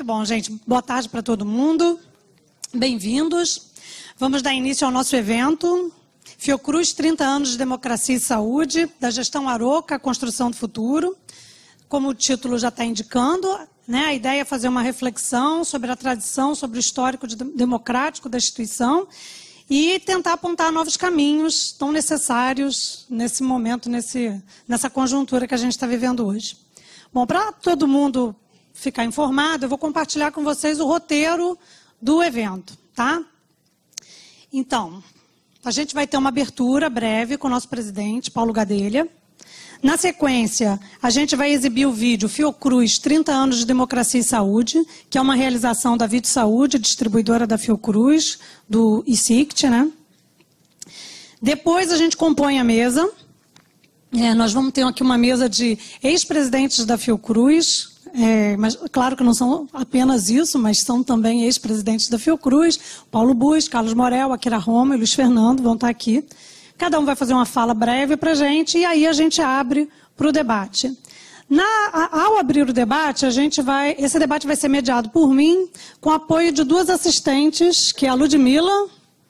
bom, gente. Boa tarde para todo mundo. Bem-vindos. Vamos dar início ao nosso evento. Fiocruz, 30 anos de democracia e saúde, da gestão Aroca à construção do futuro. Como o título já está indicando, né, a ideia é fazer uma reflexão sobre a tradição, sobre o histórico democrático da instituição e tentar apontar novos caminhos tão necessários nesse momento, nessa conjuntura que a gente está vivendo hoje. Bom, para todo mundo ficar informado, eu vou compartilhar com vocês o roteiro do evento, tá? Então, a gente vai ter uma abertura breve com o nosso presidente, Paulo Gadelha. Na sequência, a gente vai exibir o vídeo Fiocruz, 30 anos de democracia e saúde, que é uma realização da Vito Saúde, distribuidora da Fiocruz, do ICICT, né? Depois a gente compõe a mesa. Nós vamos ter aqui uma mesa de ex-presidentes da Fiocruz, mas claro que não são apenas isso, mas são também ex-presidentes da Fiocruz, Paulo Bus, Carlos Morel, Akira Roma e Luiz Fernando vão estar aqui. Cada um vai fazer uma fala breve para a gente e aí a gente abre para o debate. Ao abrir o debate, esse debate vai ser mediado por mim, com apoio de duas assistentes, que é a Ludmila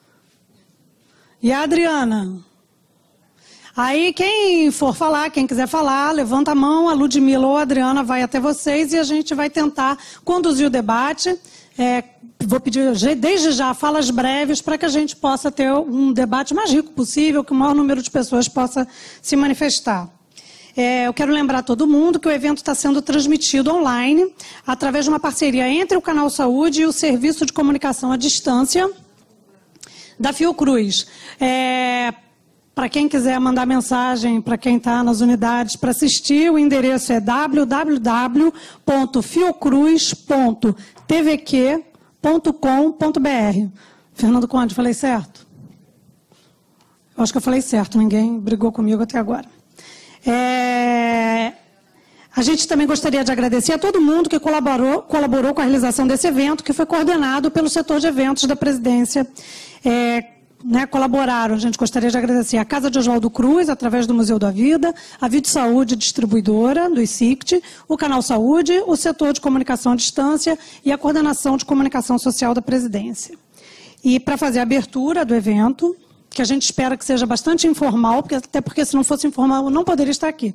e a Adriana. Aí, quem for falar, quem quiser falar, levanta a mão, a Ludmila ou a Adriana vai até vocês e a gente vai tentar conduzir o debate. Vou pedir, desde já, falas breves para que a gente possa ter um debate mais rico possível, que o maior número de pessoas possa se manifestar. Eu quero lembrar a todo mundo que o evento está sendo transmitido online, através de uma parceria entre o Canal Saúde e o Serviço de Comunicação à Distância da Fiocruz. Para quem quiser mandar mensagem, para quem está nas unidades para assistir, o endereço é www.fiocruz.tvq.com.br. Fernando Conde, falei certo? Eu acho que eu falei certo, ninguém brigou comigo até agora. A gente também gostaria de agradecer a todo mundo que colaborou com a realização desse evento, que foi coordenado pelo setor de eventos da presidência. Colaboraram, a gente gostaria de agradecer a Casa de Oswaldo Cruz, através do Museu da Vida, a Vito Saúde, distribuidora do ICICT, o Canal Saúde, o setor de comunicação à distância e a coordenação de comunicação social da presidência. E para fazer a abertura do evento, que a gente espera que seja bastante informal, até porque se não fosse informal eu não poderia estar aqui.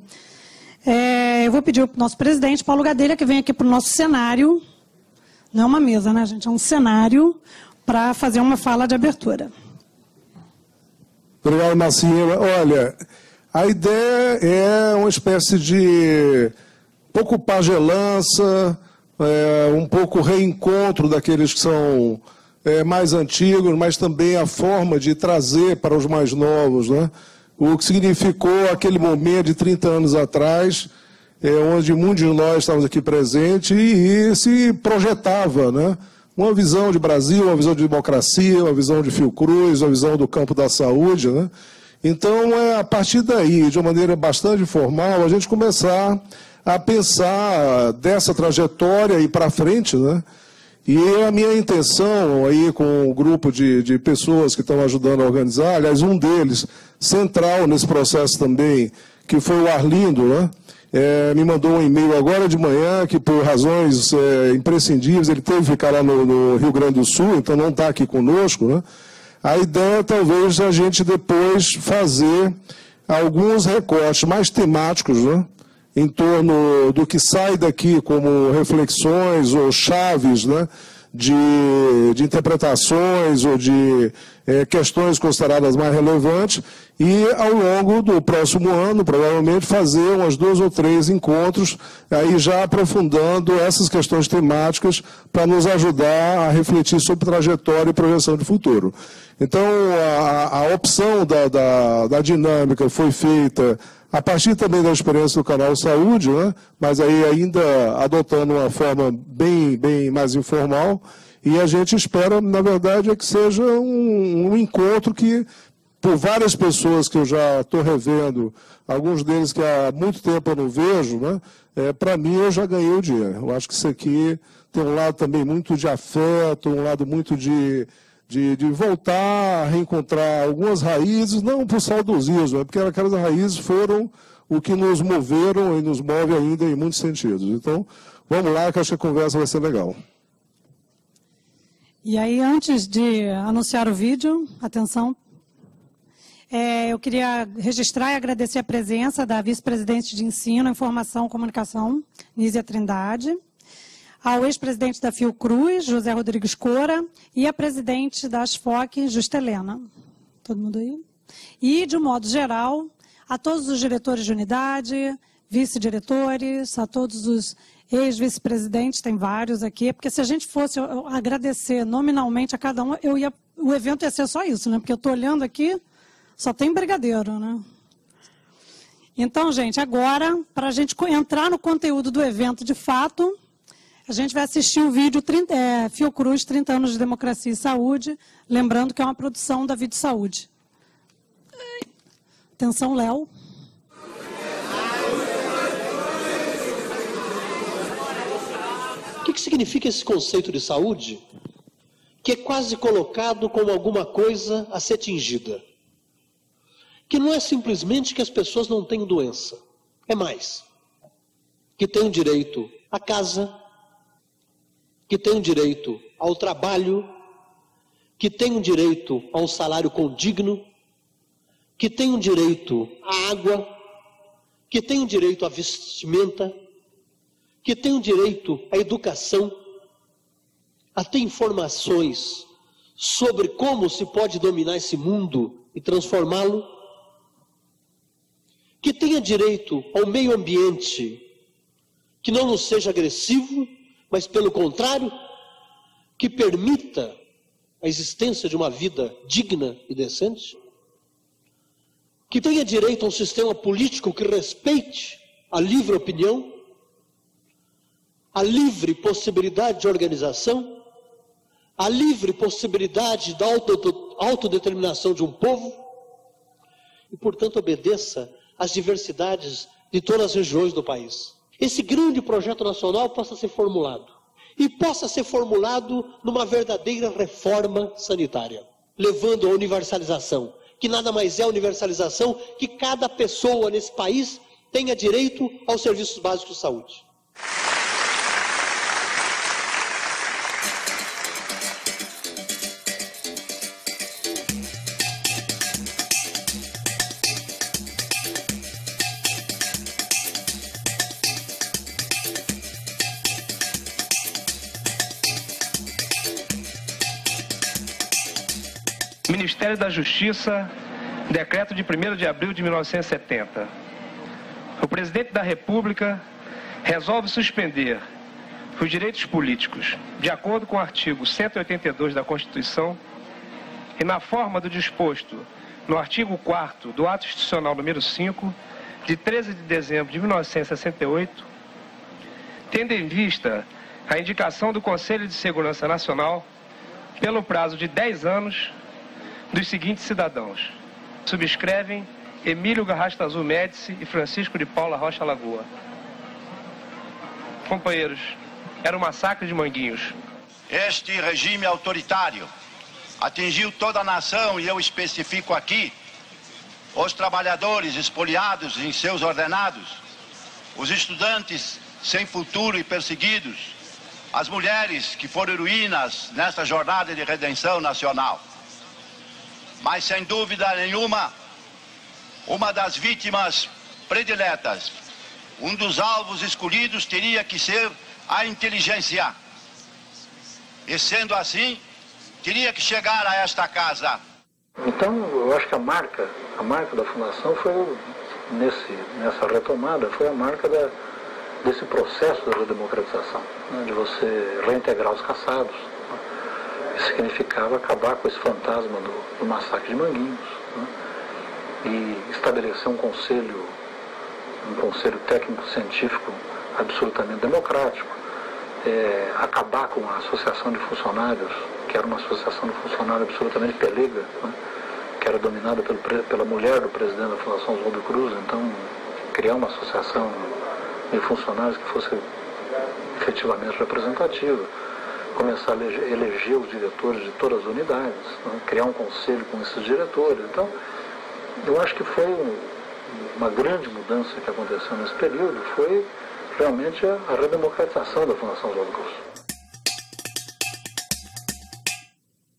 Eu vou pedir para o nosso presidente, Paulo Gadelha, que venha aqui para o nosso cenário. Não é uma mesa, né, gente? É um cenário para fazer uma fala de abertura. Obrigado, Marcinha. Olha, a ideia é uma espécie de pouco pagelança, um pouco reencontro daqueles que são mais antigos, mas também a forma de trazer para os mais novos, né, o que significou aquele momento de 30 anos atrás, onde muitos de nós estávamos aqui presentes e se projetava, né, uma visão de Brasil, uma visão de democracia, uma visão de Fiocruz, uma visão do campo da saúde, né? Então, a partir daí, de uma maneira bastante formal, a gente começar a pensar dessa trajetória e para frente, né? E a minha intenção aí com o grupo de pessoas que estão ajudando a organizar, aliás, um deles, central nesse processo também, que foi o Arlindo, né? Me mandou um e-mail agora de manhã que, por razões imprescindíveis, ele teve que ficar lá no Rio Grande do Sul, então não está aqui conosco, né? A ideia, talvez, a gente depois fazer alguns recortes mais temáticos, né, em torno do que sai daqui como reflexões ou chaves, né, de interpretações ou de questões consideradas mais relevantes e, ao longo do próximo ano, provavelmente, fazer umas 2 ou 3 encontros, aí já aprofundando essas questões temáticas para nos ajudar a refletir sobre trajetória e projeção de futuro. Então, a opção da dinâmica foi feita a partir também da experiência do Canal Saúde, né? Mas aí ainda adotando uma forma bem mais informal, e a gente espera, na verdade, que seja um encontro que, por várias pessoas que eu já estou revendo, alguns deles que há muito tempo eu não vejo, né? Para mim eu já ganhei o dia. Eu acho que isso aqui tem um lado também muito de afeto, um lado muito de voltar a reencontrar algumas raízes, não por saudosismo, porque aquelas raízes foram o que nos moveram e nos move ainda em muitos sentidos. Então, vamos lá, que acho que a conversa vai ser legal. E aí, antes de anunciar o vídeo, atenção, eu queria registrar e agradecer a presença da vice-presidente de Ensino, Informação e Comunicação, Nízia Trindade, ao ex-presidente da Fiocruz, José Rodrigues Cora, e a presidente da ASFOC, Justa Helena. Todo mundo aí? E, de um modo geral, a todos os diretores de unidade, vice-diretores, a todos os ex-vice-presidentes, tem vários aqui, porque se a gente fosse agradecer nominalmente a cada um, o evento ia ser só isso, né? Porque eu estou olhando aqui, só tem brigadeiro, né? Então, gente, agora, para a gente entrar no conteúdo do evento de fato, a gente vai assistir o vídeo Fiocruz, 30 anos de democracia e saúde, lembrando que é uma produção da Vídeo Saúde. Atenção, Léo. O que significa esse conceito de saúde? Que é quase colocado como alguma coisa a ser tingida. Que não é simplesmente que as pessoas não tenham doença. É mais. Que tenham direito à casa, que tenham direito ao trabalho, que tenham direito a um salário condigno, que tenham direito à água, que tenham direito à vestimenta, que tenham direito à educação, a ter informações sobre como se pode dominar esse mundo e transformá-lo, que tenha direito ao meio ambiente, que não nos seja agressivo, mas pelo contrário, que permita a existência de uma vida digna e decente, que tenha direito a um sistema político que respeite a livre opinião, a livre possibilidade de organização, a livre possibilidade da autodeterminação de um povo e, portanto, obedeça às diversidades de todas as regiões do país. Esse grande projeto nacional possa ser formulado e possa ser formulado numa verdadeira reforma sanitária, levando à universalização, que nada mais é a universalização que cada pessoa nesse país tenha direito aos serviços básicos de saúde. Ministério da Justiça, decreto de 1º de abril de 1970. O presidente da República resolve suspender os direitos políticos, de acordo com o artigo 182 da Constituição, e na forma do disposto no artigo 4º do Ato Institucional número 5, de 13 de dezembro de 1968, tendo em vista a indicação do Conselho de Segurança Nacional, pelo prazo de 10 anos, dos seguintes cidadãos. Subscrevem Emílio Garrastazu Médici e Francisco de Paula Rocha Lagoa. Companheiros, era um massacre de Manguinhos. Este regime autoritário atingiu toda a nação e eu especifico aqui os trabalhadores espoliados em seus ordenados, os estudantes sem futuro e perseguidos, as mulheres que foram heroínas nesta jornada de redenção nacional. Mas, sem dúvida nenhuma, uma das vítimas prediletas, um dos alvos escolhidos teria que ser a inteligência. E, sendo assim, teria que chegar a esta casa. Então, eu acho que a marca da Fundação foi, nessa retomada, foi a marca desse processo da redemocratização, né, de você reintegrar os caçados. Significava acabar com esse fantasma do massacre de Manguinhos, né? E estabelecer um conselho técnico-científico absolutamente democrático, acabar com a associação de funcionários, que era uma associação de funcionários absolutamente pelega, né? Que era dominada pela mulher do presidente da Fundação Oswaldo Cruz. Então, criar uma associação de funcionários que fosse efetivamente representativa, começar a eleger os diretores de todas as unidades, né? Criar um conselho com esses diretores. Então, eu acho que foi uma grande mudança que aconteceu nesse período, foi realmente a redemocratização da Fundação Oswaldo Cruz.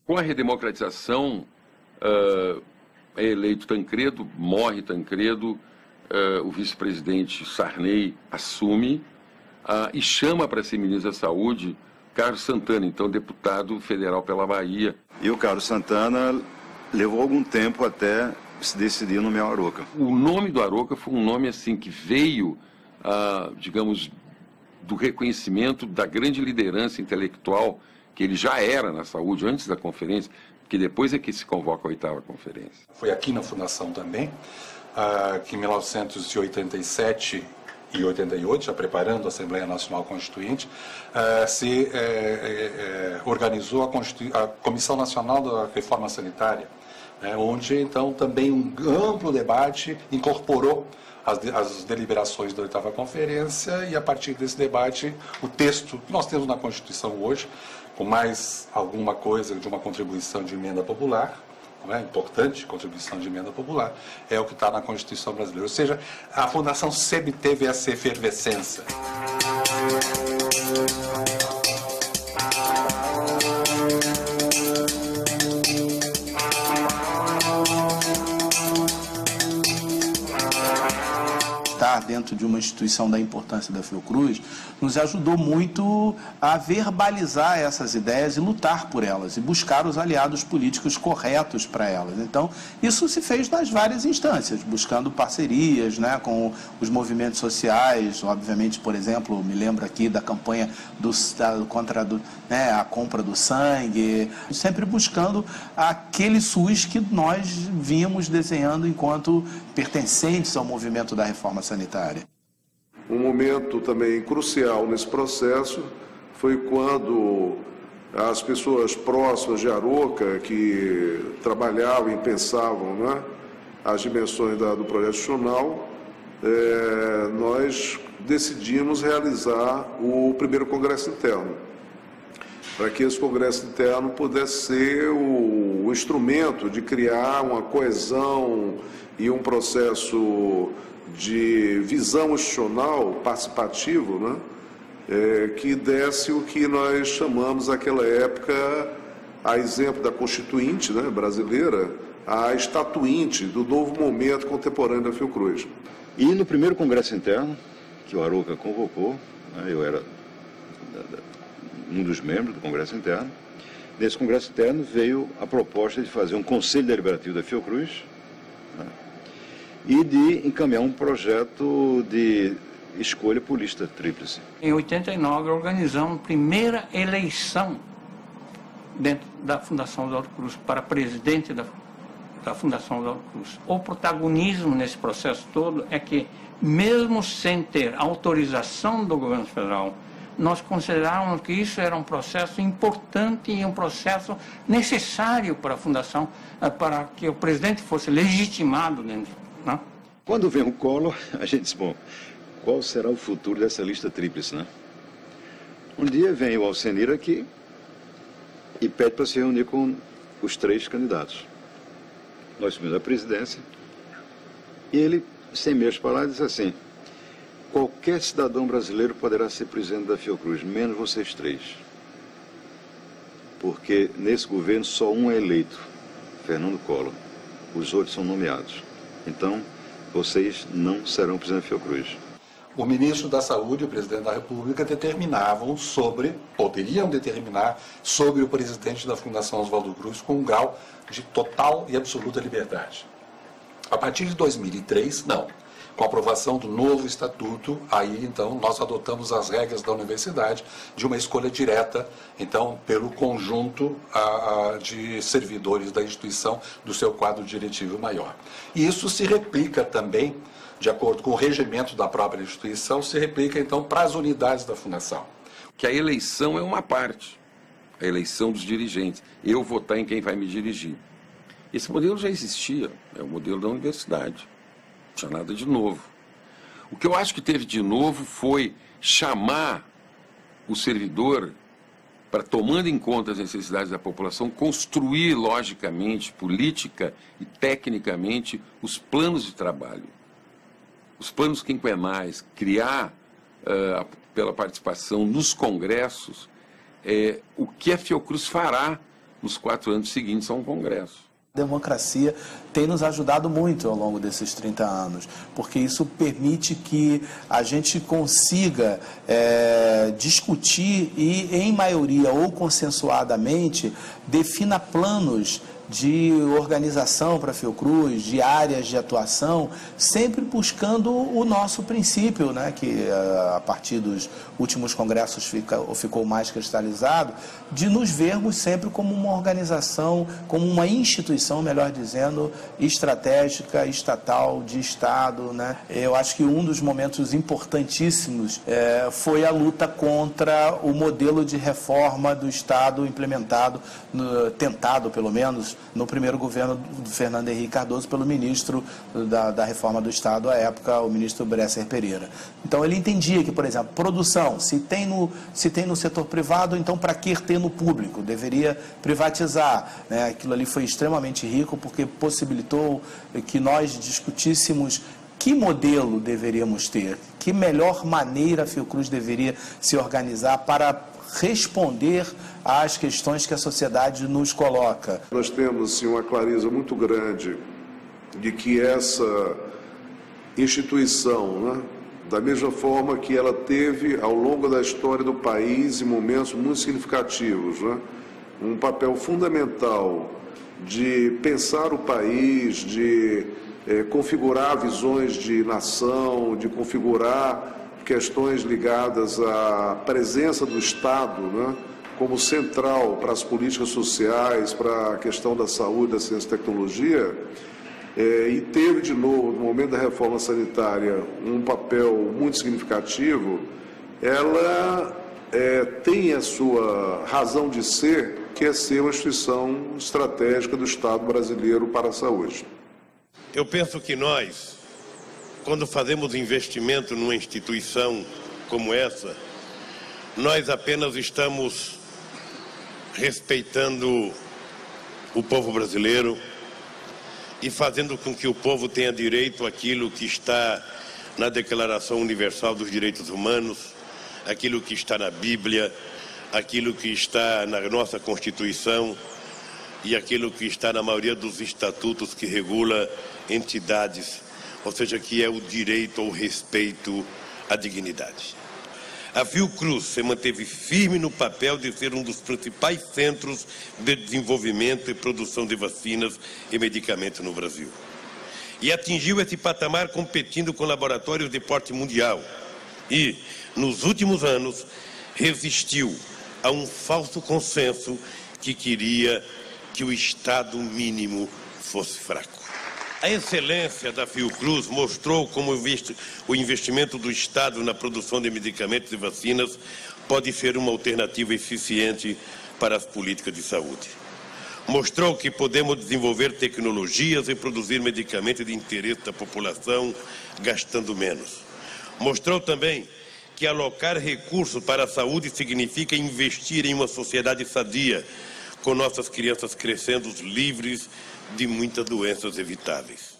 Com a redemocratização, é eleito Tancredo, morre Tancredo, o vice-presidente Sarney assume e chama para ser ministro da Saúde Carlos Santana, então deputado federal pela Bahia. E o Carlos Santana levou algum tempo até se decidir nomear o Arouca. O nome do Arouca foi um nome assim que veio, digamos, do reconhecimento da grande liderança intelectual que ele já era na saúde antes da conferência, que depois é que se convoca a 8ª conferência. Foi aqui na Fundação também, que em 1987 e 88, já preparando a Assembleia Nacional Constituinte, se organizou a Comissão Nacional da Reforma Sanitária, onde então também um amplo debate incorporou as deliberações da 8ª Conferência e, a partir desse debate, o texto que nós temos na Constituição hoje, com mais alguma coisa de uma contribuição de emenda popular, importante contribuição de emenda popular, é o que está na Constituição brasileira. Ou seja, a Fundação sempre teve essa efervescência. Estar dentro de uma instituição da importância da Fiocruz nos ajudou muito a verbalizar essas ideias e lutar por elas e buscar os aliados políticos corretos para elas. Então, isso se fez nas várias instâncias, buscando parcerias, com os movimentos sociais, obviamente, por exemplo, me lembro aqui da campanha contra a compra do sangue, sempre buscando aquele SUS que nós vínhamos desenhando enquanto pertencentes ao movimento da reforma sanitária. Um momento também crucial nesse processo foi quando as pessoas próximas de Arouca, que trabalhavam e pensavam as dimensões do projeto institucional, nós decidimos realizar o primeiro congresso interno, para que esse congresso interno pudesse ser o instrumento de criar uma coesão e um processo de visão institucional participativo, que desse o que nós chamamos naquela época, a exemplo da Constituinte brasileira, a estatuinte do novo momento contemporâneo da Fiocruz. E no primeiro congresso interno, que o Arouca convocou, eu era um dos membros do congresso interno, nesse congresso interno veio a proposta de fazer um conselho deliberativo da Fiocruz, e de encaminhar um projeto de escolha por lista tríplice. Em 89, organizamos a primeira eleição dentro da Fundação Oswaldo Cruz para presidente da Fundação Oswaldo Cruz. O protagonismo nesse processo todo é que, mesmo sem ter autorização do governo federal, nós considerávamos que isso era um processo importante e um processo necessário para a Fundação, para que o presidente fosse legitimado dentro. Quando vem o Collor, a gente diz, bom, qual será o futuro dessa lista tríplice, Um dia vem o Alcenir aqui e pede para se reunir com os 3 candidatos. Nós subimos a presidência e ele, sem meias palavras, diz assim: qualquer cidadão brasileiro poderá ser presidente da Fiocruz, menos vocês 3. Porque nesse governo só um é eleito, Fernando Collor. Os outros são nomeados. Então, vocês não serão presidente da Fiocruz. O ministro da Saúde e o presidente da República poderiam determinar sobre o presidente da Fundação Oswaldo Cruz com um grau de total e absoluta liberdade. A partir de 2003, não. Com a aprovação do novo estatuto, aí então nós adotamos as regras da universidade de uma escolha direta, então, pelo conjunto de servidores da instituição do seu quadro diretivo maior. E isso se replica também, de acordo com o regimento da própria instituição, se replica então para as unidades da fundação. Que a eleição é uma parte, a eleição dos dirigentes. Eu votar em quem vai me dirigir. Esse modelo já existia, é o modelo da universidade. Não tinha nada de novo. O que eu acho que teve de novo foi chamar o servidor para, tomando em conta as necessidades da população, construir logicamente, política e tecnicamente os planos de trabalho, os planos quinquenais, criar, pela participação nos congressos, o que a Fiocruz fará nos 4 anos seguintes a um congresso. A democracia tem nos ajudado muito ao longo desses 30 anos, porque isso permite que a gente consiga discutir e, em maioria ou consensuadamente, defina planos de organização para a Fiocruz, de áreas de atuação, sempre buscando o nosso princípio, né, que a partir dos últimos congressos ficou mais cristalizado, de nos vermos sempre como uma organização, como uma instituição, melhor dizendo, estratégica, estatal, de Estado, né? Eu acho que um dos momentos importantíssimos foi a luta contra o modelo de reforma do Estado implementado, tentado pelo menos, no primeiro governo do Fernando Henrique Cardoso pelo ministro da Reforma do Estado à época, o ministro Bresser Pereira. Então ele entendia que, por exemplo, produção, se tem no setor privado, então para que ter no público? Deveria privatizar, né? Aquilo ali foi extremamente rico porque possibilitou que nós discutíssemos que modelo deveríamos ter, que melhor maneira a Fiocruz deveria se organizar para responder às questões que a sociedade nos coloca. Nós temos, sim, uma clareza muito grande de que essa instituição, né, da mesma forma que ela teve ao longo da história do país em momentos muito significativos, né, um papel fundamental de pensar o país, de configurar visões de nação, de configurar questões ligadas à presença do Estado, né, como central para as políticas sociais, para a questão da saúde, da ciência e tecnologia, e teve de novo, no momento da reforma sanitária, um papel muito significativo, ela tem a sua razão de ser, que é ser uma instituição estratégica do Estado brasileiro para a saúde. Eu penso que nós, quando fazemos investimento numa instituição como essa, nós apenas estamos respeitando o povo brasileiro e fazendo com que o povo tenha direito àquilo que está na Declaração Universal dos Direitos Humanos, aquilo que está na Bíblia, aquilo que está na nossa Constituição e aquilo que está na maioria dos estatutos que regula entidades, ou seja, que é o direito ao respeito à dignidade. A Fiocruz se manteve firme no papel de ser um dos principais centros de desenvolvimento e produção de vacinas e medicamentos no Brasil. E atingiu esse patamar competindo com laboratórios de porte mundial. E, nos últimos anos, resistiu a um falso consenso que queria que o Estado mínimo fosse fraco. A excelência da Fiocruz mostrou como o investimento do Estado na produção de medicamentos e vacinas pode ser uma alternativa eficiente para as políticas de saúde. Mostrou que podemos desenvolver tecnologias e produzir medicamentos de interesse da população gastando menos. Mostrou também que alocar recursos para a saúde significa investir em uma sociedade sadia, com nossas crianças crescendo livres de muitas doenças evitáveis.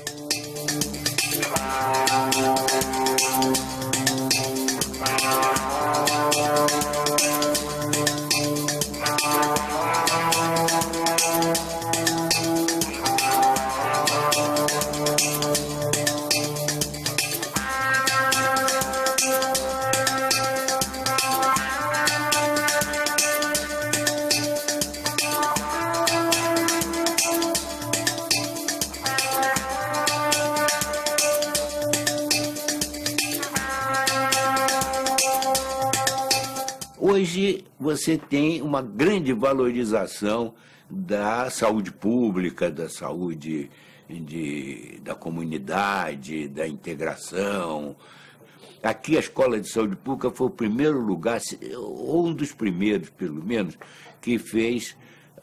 Hoje você tem uma grande valorização da saúde pública, da saúde da comunidade, da integração. Aqui a Escola de Saúde Pública foi o primeiro lugar, ou um dos primeiros, pelo menos, que fez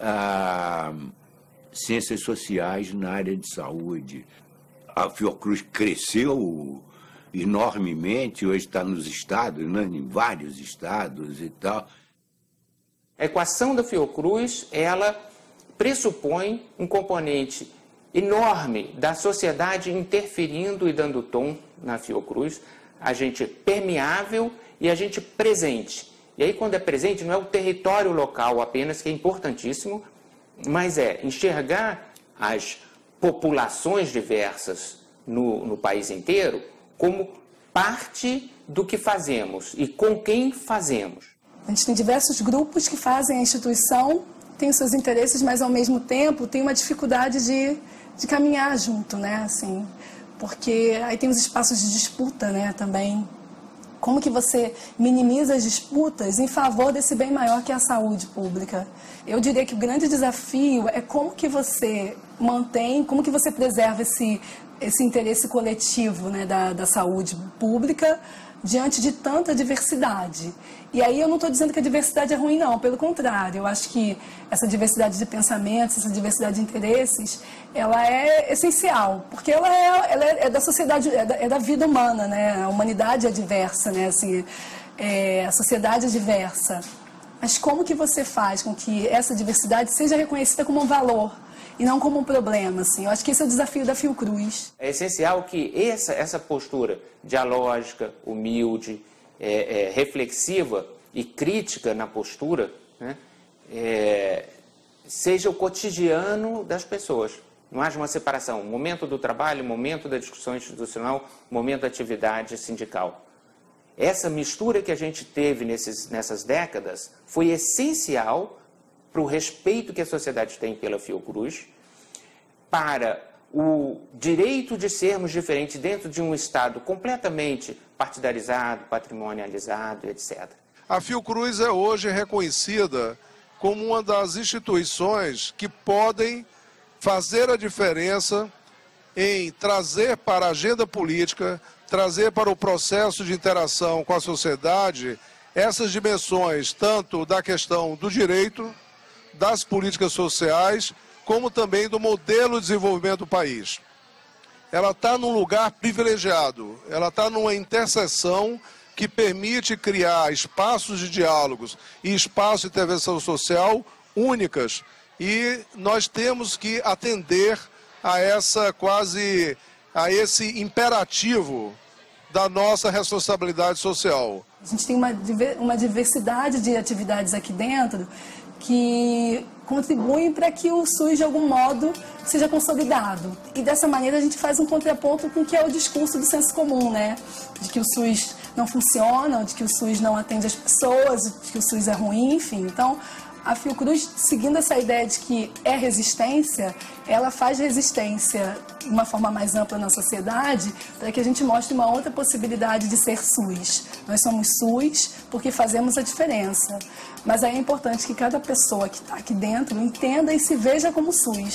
ciências sociais na área de saúde. A Fiocruz cresceu enormemente, hoje está nos estados, né, em vários estados e tal. A equação da Fiocruz, ela pressupõe um componente enorme da sociedade interferindo e dando tom na Fiocruz, a gente permeável e a gente presente. E aí, quando é presente, não é o território local apenas, que é importantíssimo, mas é enxergar as populações diversas no país inteiro como parte do que fazemos e com quem fazemos. A gente tem diversos grupos que fazem a instituição, tem os seus interesses, mas ao mesmo tempo tem uma dificuldade de caminhar junto, né? Assim, porque aí tem os espaços de disputa, né, também. Como que você minimiza as disputas em favor desse bem maior que é a saúde pública? Eu diria que o grande desafio é como que você mantém, como que você preserva esse interesse coletivo, né, da saúde pública diante de tanta diversidade. E aí eu não estou dizendo que a diversidade é ruim, não. Pelo contrário, eu acho que essa diversidade de pensamentos, essa diversidade de interesses, ela é essencial, porque ela é da sociedade, é da vida humana, né? A humanidade é diversa, né? Assim, a sociedade é diversa. Mas como que você faz com que essa diversidade seja reconhecida como um valor e não como um problema, assim? Eu acho que esse é o desafio da Fiocruz. É essencial que essa postura dialógica, humilde, reflexiva e crítica na postura, né, seja o cotidiano das pessoas. Não haja uma separação. Momento do trabalho, momento da discussão institucional, momento da atividade sindical. Essa mistura que a gente teve nessas décadas foi essencial para o respeito que a sociedade tem pela Fiocruz, para o direito de sermos diferentes dentro de um Estado completamente partidarizado, patrimonializado, etc. A Fiocruz é hoje reconhecida como uma das instituições que podem fazer a diferença em trazer para a agenda política, trazer para o processo de interação com a sociedade essas dimensões, tanto da questão do direito, das políticas sociais, como também do modelo de desenvolvimento do país. Ela está num lugar privilegiado, ela está numa interseção que permite criar espaços de diálogos e espaços de intervenção social únicas, e nós temos que atender a esse imperativo da nossa responsabilidade social. A gente tem uma diversidade de atividades aqui dentro que contribuem para que o SUS, de algum modo, seja consolidado. E dessa maneira a gente faz um contraponto com o que é o discurso do senso comum, né? De que o SUS não funciona, de que o SUS não atende as pessoas, de que o SUS é ruim, enfim. Então, a Fiocruz, seguindo essa ideia de que é resistência, ela faz resistência de uma forma mais ampla na sociedade para que a gente mostre uma outra possibilidade de ser SUS. Nós somos SUS porque fazemos a diferença. Mas aí é importante que cada pessoa que está aqui dentro entenda e se veja como SUS.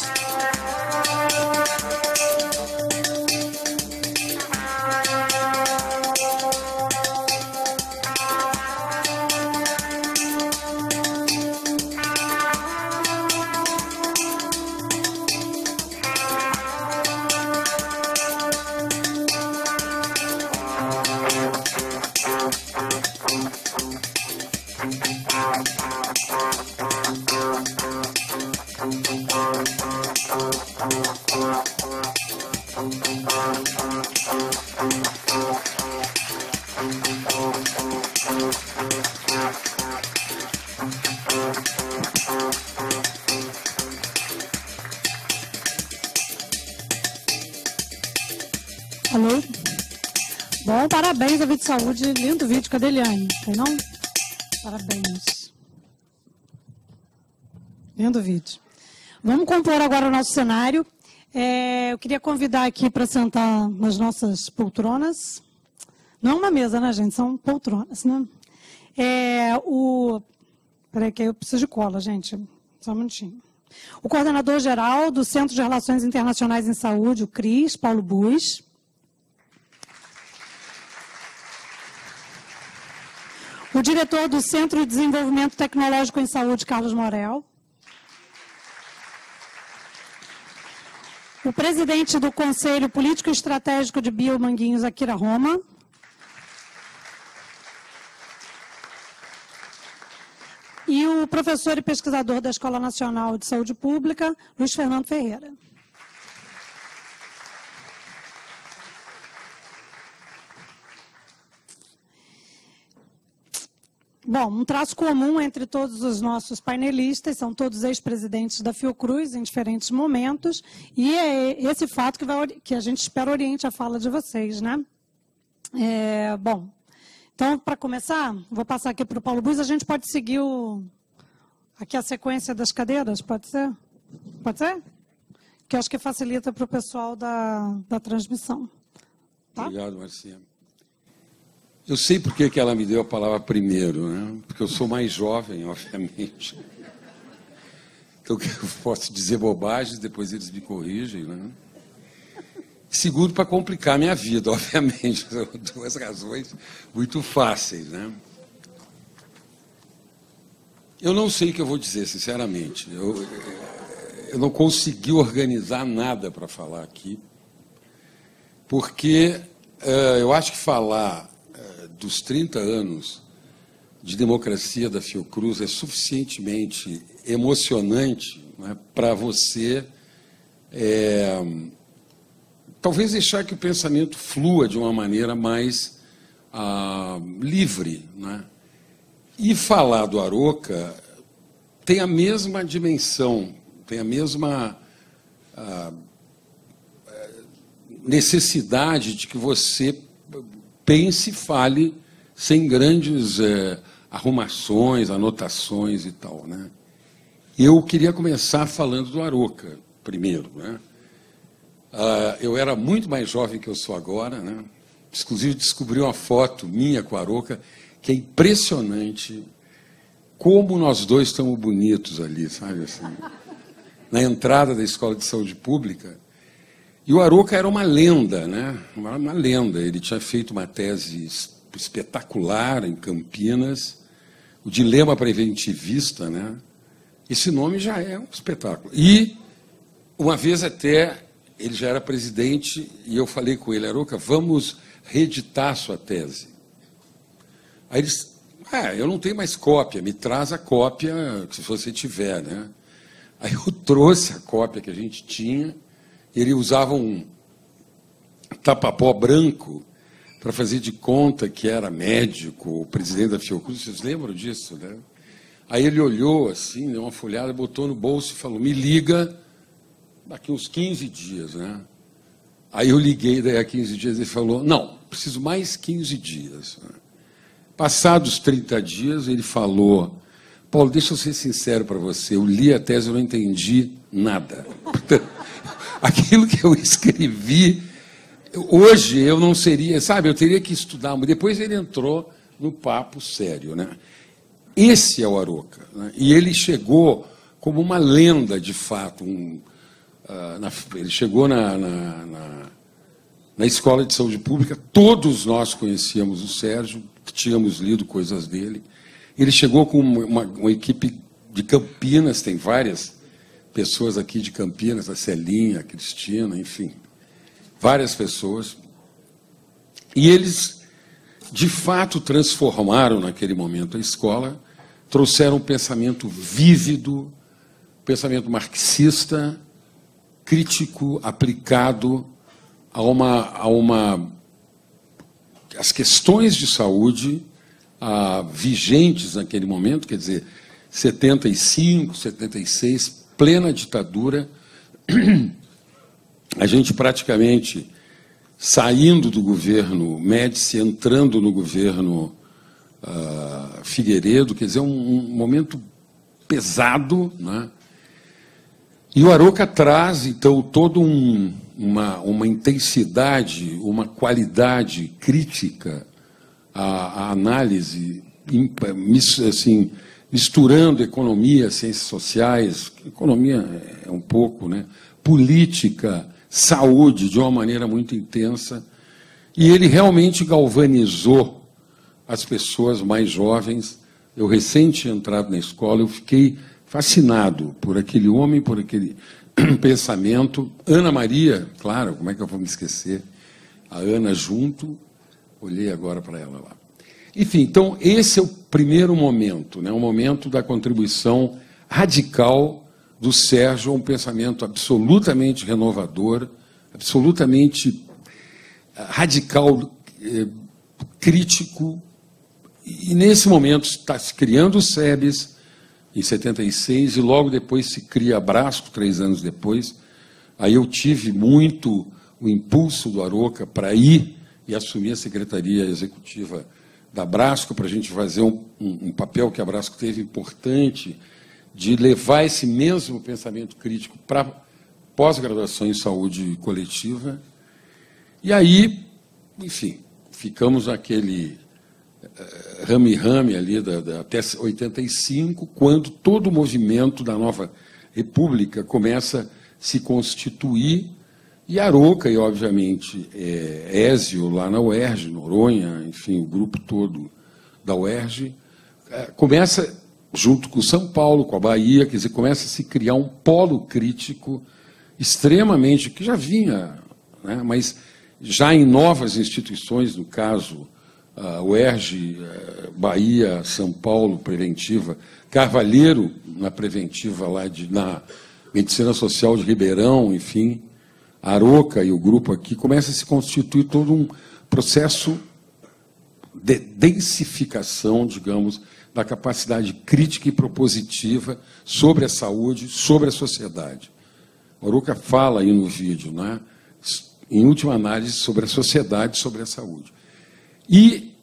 Alô? Bom, parabéns ao Vídeo de Saúde. Lindo vídeo. Cadê Eliane? Tem não? Parabéns. Lindo vídeo. Vamos compor agora o nosso cenário. Eu queria convidar aqui para sentar nas nossas poltronas. Não é uma mesa, né, gente? São poltronas, né? Peraí, que eu preciso de cola, gente. Só um minutinho. O coordenador-geral do Centro de Relações Internacionais em Saúde, o CRIS, Paulo Buis. O diretor do Centro de Desenvolvimento Tecnológico em Saúde, Carlos Morel. O presidente do Conselho Político e Estratégico de Biomanguinhos, Akira Roma. E o professor e pesquisador da Escola Nacional de Saúde Pública, Luiz Fernando Ferreira. Bom, um traço comum entre todos os nossos painelistas, são todos ex-presidentes da Fiocruz em diferentes momentos, e é esse fato que a gente espera oriente a fala de vocês, né? Bom, então, para começar, vou passar aqui para o Paulo Bus, a gente pode seguir aqui a sequência das cadeiras, pode ser? Pode ser? Que eu acho que facilita para o pessoal da transmissão. Tá? Obrigado, Marcinha. Eu sei por que ela me deu a palavra primeiro, né? Porque eu sou mais jovem, obviamente. Então, eu posso dizer bobagens, depois eles me corrigem, né? Segundo, para complicar a minha vida, obviamente. São duas razões muito fáceis, né? Eu não sei o que eu vou dizer, sinceramente. Eu não consegui organizar nada para falar aqui, porque eu acho que falar dos 30 anos de democracia da Fiocruz é suficientemente emocionante, né, para você talvez deixar que o pensamento flua de uma maneira mais livre, né? E falar do Aroca tem a mesma dimensão, tem a mesma necessidade de que você pense e fale sem grandes arrumações, anotações e tal, né? Eu queria começar falando do Aroca primeiro, né? Eu era muito mais jovem que eu sou agora, né? Inclusive descobri uma foto minha com o Aroca que é impressionante como nós dois estamos bonitos ali, sabe, assim, na entrada da Escola de Saúde Pública. E o Aroca era uma lenda, né? Uma lenda. Ele tinha feito uma tese espetacular em Campinas, o dilema preventivista, né? Esse nome já é um espetáculo. E, uma vez até, ele já era presidente, e eu falei com ele, Aroca, vamos reeditar sua tese. Aí ele disse, eu não tenho mais cópia, me traz a cópia se você tiver, né? Aí eu trouxe a cópia que a gente tinha. Ele usava um tapa-pó branco para fazer de conta que era médico, o presidente da Fiocruz. Vocês lembram disso, né? Aí ele olhou assim, deu uma folhada, botou no bolso e falou, me liga daqui uns 15 dias, né? Aí eu liguei daí a 15 dias e ele falou, não, preciso mais 15 dias. Passados 30 dias, ele falou, Paulo, deixa eu ser sincero para você, eu li a tese e não entendi nada. Aquilo que eu escrevi, hoje eu não seria, sabe, eu teria que estudar, mas depois ele entrou no papo sério, né? Esse é o Aroca, né? E ele chegou como uma lenda, de fato. Ele chegou na Escola de Saúde Pública, todos nós conhecíamos o Sérgio, tínhamos lido coisas dele. Ele chegou com uma equipe de Campinas, tem várias pessoas aqui de Campinas, a Celinha, a Cristina, enfim, várias pessoas. E eles, de fato, transformaram naquele momento a escola, trouxeram um pensamento vívido, pensamento marxista, crítico, aplicado às questões de saúde vigentes naquele momento, quer dizer, 75, 76, plena ditadura, a gente praticamente saindo do governo Médici, entrando no governo Figueiredo, quer dizer, um momento pesado, né? E o Aroca traz, então, toda uma intensidade, uma qualidade crítica à análise, assim, misturando economia, ciências sociais, economia é um pouco, né? Política, saúde, de uma maneira muito intensa. E ele realmente galvanizou as pessoas mais jovens. Eu recém tinha entrado na escola, eu fiquei fascinado por aquele homem, por aquele pensamento. Ana Maria, claro, como é que eu vou me esquecer? A Ana junto, olhei agora para ela lá. Enfim, então, esse é o primeiro momento, né? Um momento da contribuição radical do Sérgio a um pensamento absolutamente renovador, absolutamente radical, crítico, E nesse momento está se criando o SEBS, em 76, e logo depois se cria a Brasco, 3 anos depois. Aí eu tive muito o impulso do Aroca para ir e assumir a secretaria executiva da Brasco, para a gente fazer um papel que a Brasco teve importante, de levar esse mesmo pensamento crítico para pós-graduação em saúde coletiva. E aí, enfim, ficamos naquele rame-rame ali até 85, quando todo o movimento da nova república começa a se constituir, e Aroca e, obviamente, Ézio, lá na UERJ, Noronha, enfim, o grupo todo da UERJ, começa, junto com São Paulo, com a Bahia, quer dizer, começa a se criar um polo crítico extremamente, que já vinha, né, mas já em novas instituições, no caso, UERJ, Bahia, São Paulo, preventiva, Carvalheiro, na preventiva lá na Medicina Social de Ribeirão, enfim, Aroca e o grupo aqui, começa a se constituir todo um processo de densificação, digamos, da capacidade crítica e propositiva sobre a saúde, sobre a sociedade. Aroca fala aí no vídeo, né, em última análise, sobre a sociedade, sobre a saúde. E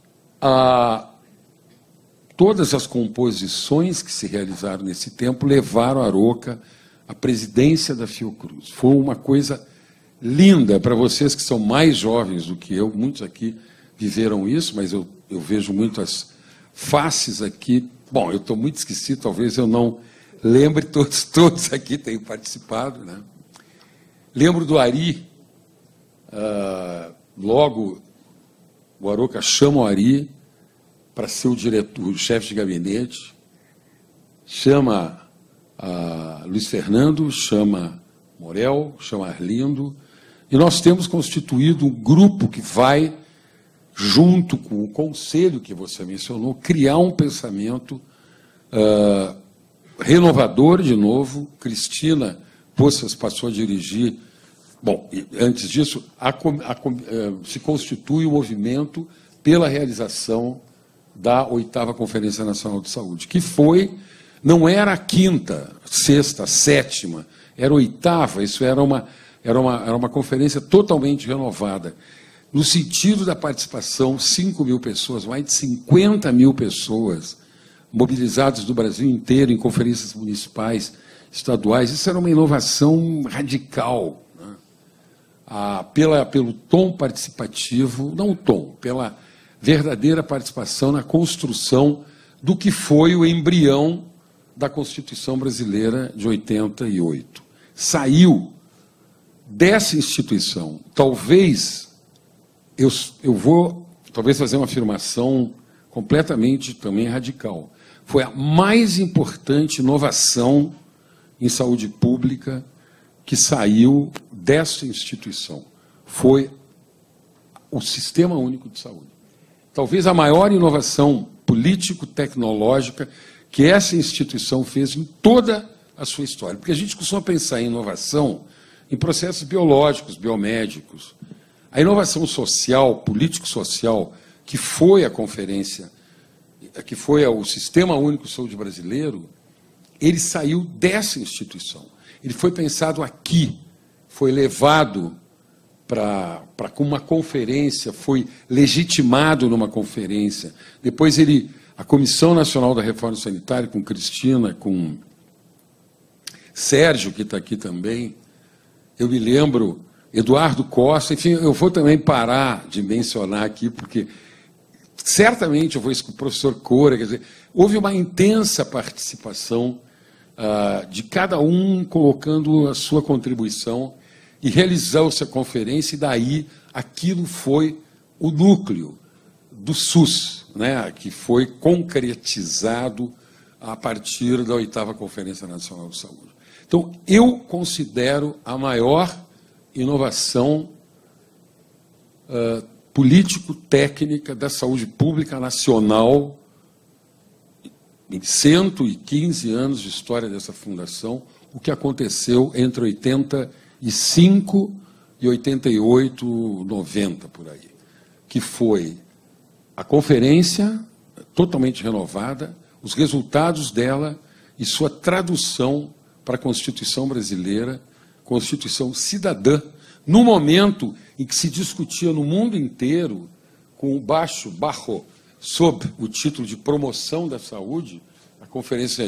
todas as composições que se realizaram nesse tempo levaram Aroca à presidência da Fiocruz. Foi uma coisa linda para vocês que são mais jovens do que eu, muitos aqui viveram isso, mas eu vejo muitas faces aqui. Bom, eu estou muito esquecido, talvez eu não lembre, todos aqui têm participado, né? Lembro do Ari, logo o Aroca chama o Ari para ser o diretor, o chefe de gabinete, chama Luiz Fernando, chama Morel, chama Arlindo, e nós temos constituído um grupo que vai, junto com o conselho que você mencionou, criar um pensamento renovador de novo. Cristina Poças passou a dirigir. Bom, antes disso, se constitui o movimento pela realização da 8ª Conferência Nacional de Saúde, que não era a 5ª, 6ª, 7ª, era a 8ª, isso era uma conferência totalmente renovada, no sentido da participação, 5.000 pessoas, mais de 50.000 pessoas mobilizadas do Brasil inteiro em conferências municipais, estaduais. Isso era uma inovação radical, né? Pelo tom participativo, não o tom, pela verdadeira participação na construção do que foi o embrião da Constituição Brasileira de 88. Saiu dessa instituição, talvez eu vou fazer uma afirmação completamente também radical. Foi a mais importante inovação em saúde pública que saiu dessa instituição. Foi o Sistema Único de Saúde. Talvez a maior inovação político-tecnológica que essa instituição fez em toda a sua história. Porque a gente costuma pensar em inovação em processos biológicos, biomédicos. A inovação social, político-social, que foi a conferência, que foi o Sistema Único de Saúde brasileiro, ele saiu dessa instituição. Ele foi pensado aqui, foi levado para uma conferência, foi legitimado numa conferência. Depois a Comissão Nacional da Reforma Sanitária, com Cristina, com Sérgio, que está aqui também, eu me lembro, Eduardo Costa, enfim, eu vou também parar de mencionar aqui, porque certamente eu vou com o professor Cora, quer dizer, houve uma intensa participação de cada um colocando a sua contribuição e realizou-se a conferência, e daí aquilo foi o núcleo do SUS, né, que foi concretizado a partir da 8ª Conferência Nacional de Saúde. Então, eu considero a maior inovação político-técnica da saúde pública nacional em 115 anos de história dessa fundação, o que aconteceu entre 85 e 88, 90, por aí, que foi a conferência totalmente renovada, os resultados dela e sua tradução para a Constituição brasileira, Constituição cidadã, no momento em que se discutia no mundo inteiro, com o barro, sob o título de promoção da saúde, a conferência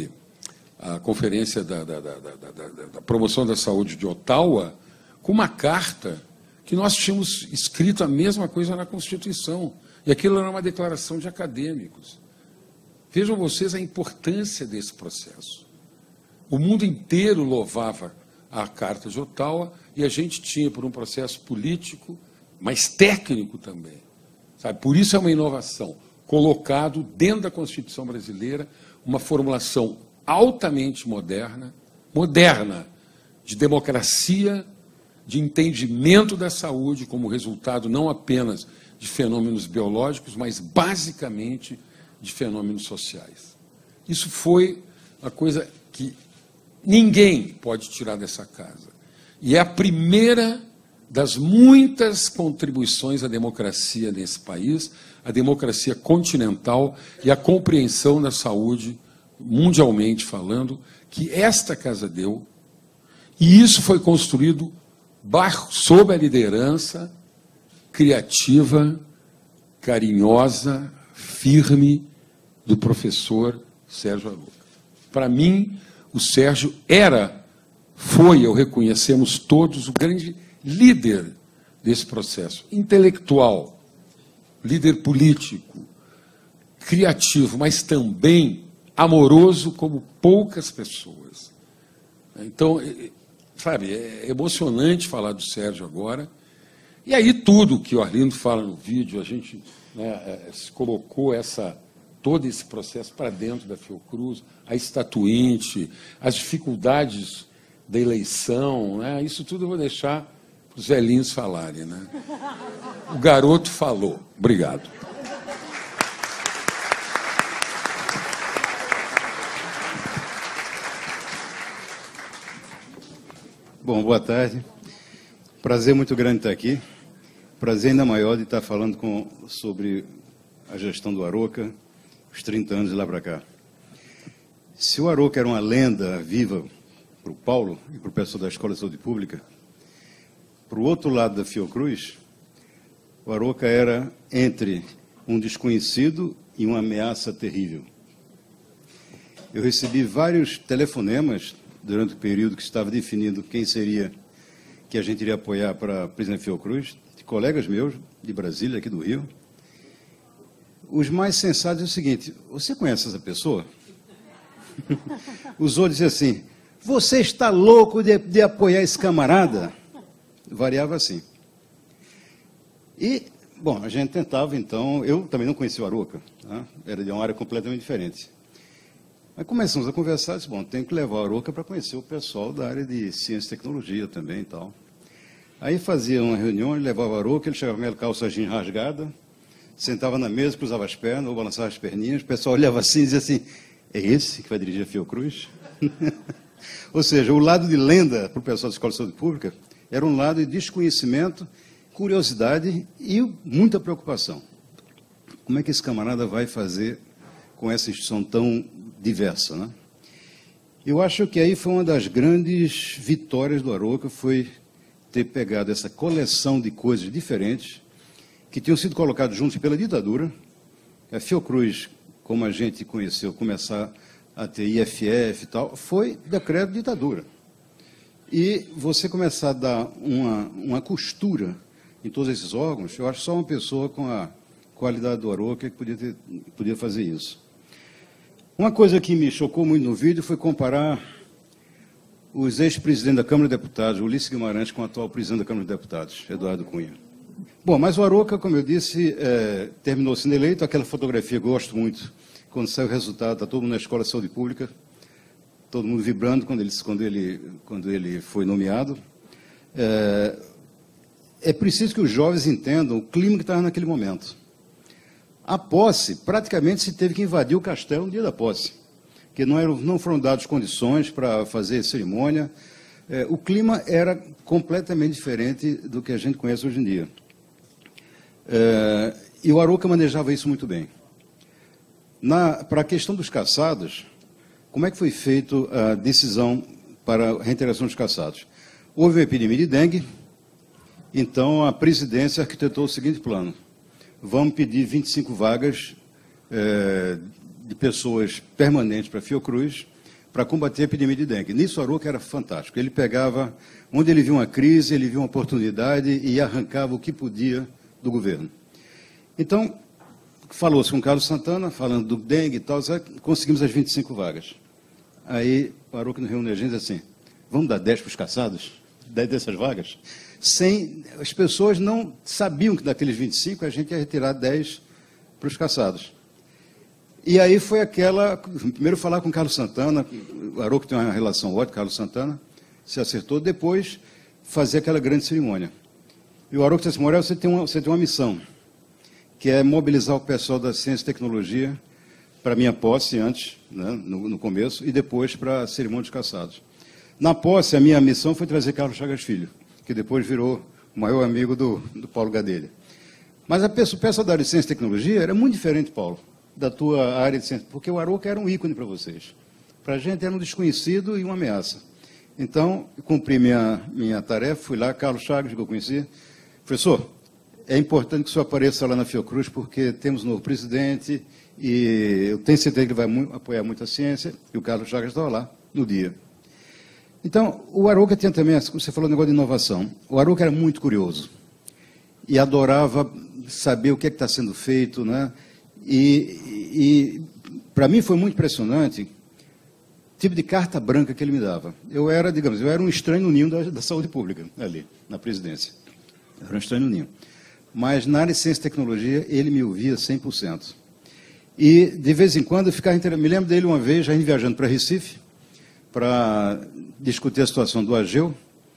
da promoção da saúde de Ottawa, com uma carta que nós tínhamos escrito a mesma coisa na Constituição. E aquilo era uma declaração de acadêmicos. Vejam vocês a importância desse processo. O mundo inteiro louvava a Carta de Ottawa e a gente tinha, por um processo político, mas técnico também. Sabe? Por isso é uma inovação. Colocado dentro da Constituição brasileira uma formulação altamente moderna, de democracia, de entendimento da saúde como resultado não apenas de fenômenos biológicos, mas basicamente de fenômenos sociais. Isso foi uma coisa que ninguém pode tirar dessa casa. E é a primeira das muitas contribuições à democracia nesse país, a democracia continental e a compreensão da saúde, mundialmente falando, que esta casa deu. E isso foi construído sob a liderança criativa, carinhosa, firme do professor Sérgio Aroca. Para mim, o Sérgio foi, eu reconhecemos todos, o grande líder desse processo, intelectual, líder político, criativo, mas também amoroso como poucas pessoas. Então, sabe, é emocionante falar do Sérgio agora. E aí tudo que o Arlindo fala no vídeo, a gente colocou todo esse processo para dentro da Fiocruz, a estatuinte, as dificuldades da eleição, né? Isso tudo eu vou deixar para os velhinhos falarem. Né? O garoto falou. Obrigado. Bom, boa tarde. Prazer muito grande estar aqui. Prazer ainda maior de estar falando sobre a gestão do Aroca, os 30 anos de lá para cá. Se o Aroca era uma lenda viva para o Paulo e para o pessoal da Escola de Saúde Pública, para o outro lado da Fiocruz, o Aroca era entre um desconhecido e uma ameaça terrível. Eu recebi vários telefonemas durante o período que estava definindo quem seria que a gente iria apoiar para a presidente da Fiocruz, de colegas meus de Brasília, aqui do Rio. Os mais sensatos é o seguinte: você conhece essa pessoa? Os outros diziam assim: você está louco de apoiar esse camarada? Variava assim. E, bom, a gente tentava, então, eu também não conhecia o Aroca, tá? Era de uma área completamente diferente. Mas começamos a conversar, disse, bom, tem que levar o Aroca para conhecer o pessoal da área de ciência e tecnologia também e tal. Aí fazia uma reunião, ele levava o Aroca, ele chegava com aquela calça jeans rasgada, sentava na mesa, cruzava as pernas, ou balançava as perninhas, o pessoal olhava assim e dizia assim: é esse que vai dirigir a Fiocruz? Ou seja, o lado de lenda para o pessoal da Escola de Saúde Pública era um lado de desconhecimento, curiosidade e muita preocupação. Como é que esse camarada vai fazer com essa instituição tão diversa, né? Eu acho que aí foi uma das grandes vitórias do Aroca, foi ter pegado essa coleção de coisas diferentes que tinham sido colocadas juntos pela ditadura. A Fiocruz, como a gente conheceu, começar a ter IFF e tal, foi decreto de ditadura. E você começar a dar uma costura em todos esses órgãos, eu acho que só uma pessoa com a qualidade do Aroca que podia fazer isso. Uma coisa que me chocou muito no vídeo foi comparar os ex-presidentes da Câmara de Deputados, Ulisses Guimarães, com o atual presidente da Câmara de Deputados, Eduardo Cunha. Bom, mas o Aroca, como eu disse, terminou sendo eleito. Aquela fotografia eu gosto muito. Quando sai o resultado, está todo mundo na Escola de Saúde Pública, todo mundo vibrando quando ele foi nomeado. É preciso que os jovens entendam o clima que estava naquele momento. A posse, praticamente se teve que invadir o castelo no dia da posse, porque não foram dadas condições para fazer cerimônia. O clima era completamente diferente do que a gente conhece hoje em dia. E o Aroca manejava isso muito bem. Para a questão dos caçados, como é que foi feita a decisão para a reintegração dos caçados? Houve uma epidemia de dengue, então a presidência arquitetou o seguinte plano: vamos pedir 25 vagas de pessoas permanentes para Fiocruz para combater a epidemia de dengue. Nisso, o Arouca era fantástico. Ele pegava, onde ele viu uma crise, ele viu uma oportunidade e arrancava o que podia do governo. Então, falou-se com o Carlos Santana, falando do dengue e tal, conseguimos as 25 vagas. Aí, o Arouca nos reuniu a gente assim: vamos dar 10 para os caçados? 10 dessas vagas? As pessoas não sabiam que daqueles 25 a gente ia retirar 10 para os caçados. E aí foi primeiro falar com o Carlos Santana, o Arouca tem uma relação ótima com o Carlos Santana, se acertou, depois fazer aquela grande cerimônia. E o Arouca disse assim: Morel, você tem uma missão, que é mobilizar o pessoal da ciência e tecnologia para a minha posse antes, né, no começo, e depois para a cerimônia dos caçados. Na posse, a minha missão foi trazer Carlos Chagas Filho, que depois virou o maior amigo do Paulo Gadelha. Mas o pessoal da área de ciência e tecnologia era muito diferente, Paulo, da tua área de ciência, porque o Arouca era um ícone para vocês. Para a gente era um desconhecido e uma ameaça. Então, eu cumpri minha tarefa, fui lá, Carlos Chagas, que eu conheci. Professor, é importante que o senhor apareça lá na Fiocruz, porque temos um novo presidente e eu tenho certeza que ele vai apoiar muito a ciência, e o Carlos Chagas estava lá no dia. Então, o Arouca tinha também, você falou do negócio de inovação, o Arouca era muito curioso e adorava saber o que é que está sendo feito, né? E para mim foi muito impressionante o tipo de carta branca que ele me dava. Eu era um estranho no ninho da saúde pública, ali, na presidência. Eu era um estranho no ninho. Mas na área de ciência e tecnologia, ele me ouvia 100%. E, de vez em quando, eu ficava me lembro dele uma vez, já indo viajando para Recife, para discutir a situação do AGEU.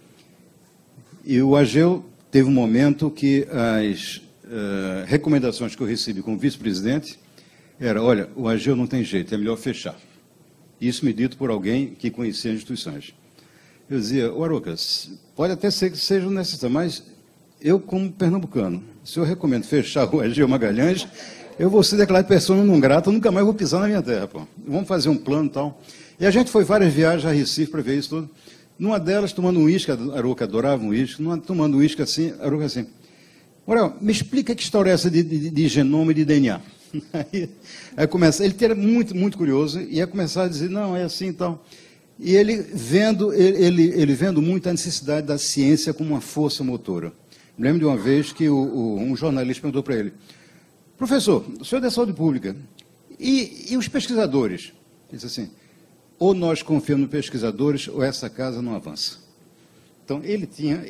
E o AGEU teve um momento que as recomendações que eu recebi como vice-presidente era: olha, o AGEU não tem jeito, é melhor fechar. Isso me dito por alguém que conhecia as instituições. Eu dizia: Arouca, pode até ser que seja necessário, mas eu, como pernambucano, se eu recomendo fechar o AGEU Magalhães, eu vou ser declarado persona não grata, eu nunca mais vou pisar na minha terra. Pô. Vamos fazer um plano e tal. E a gente foi várias viagens a Recife para ver isso tudo. Numa delas, tomando um uísque, a Arouca adorava um uísque, tomando um uísque assim, a Arouca assim: Morel, me explica que história é essa de genoma e de DNA. Aí começa, ele era muito, muito curioso, e ia começar a dizer: não, é assim e tal. E ele vendo muito a necessidade da ciência como uma força motora. Me lembro de uma vez que um jornalista perguntou para ele: professor, o senhor é da saúde pública, e os pesquisadores? Ele disse assim: ou nós confiamos nos pesquisadores, ou essa casa não avança. Então, ele tinha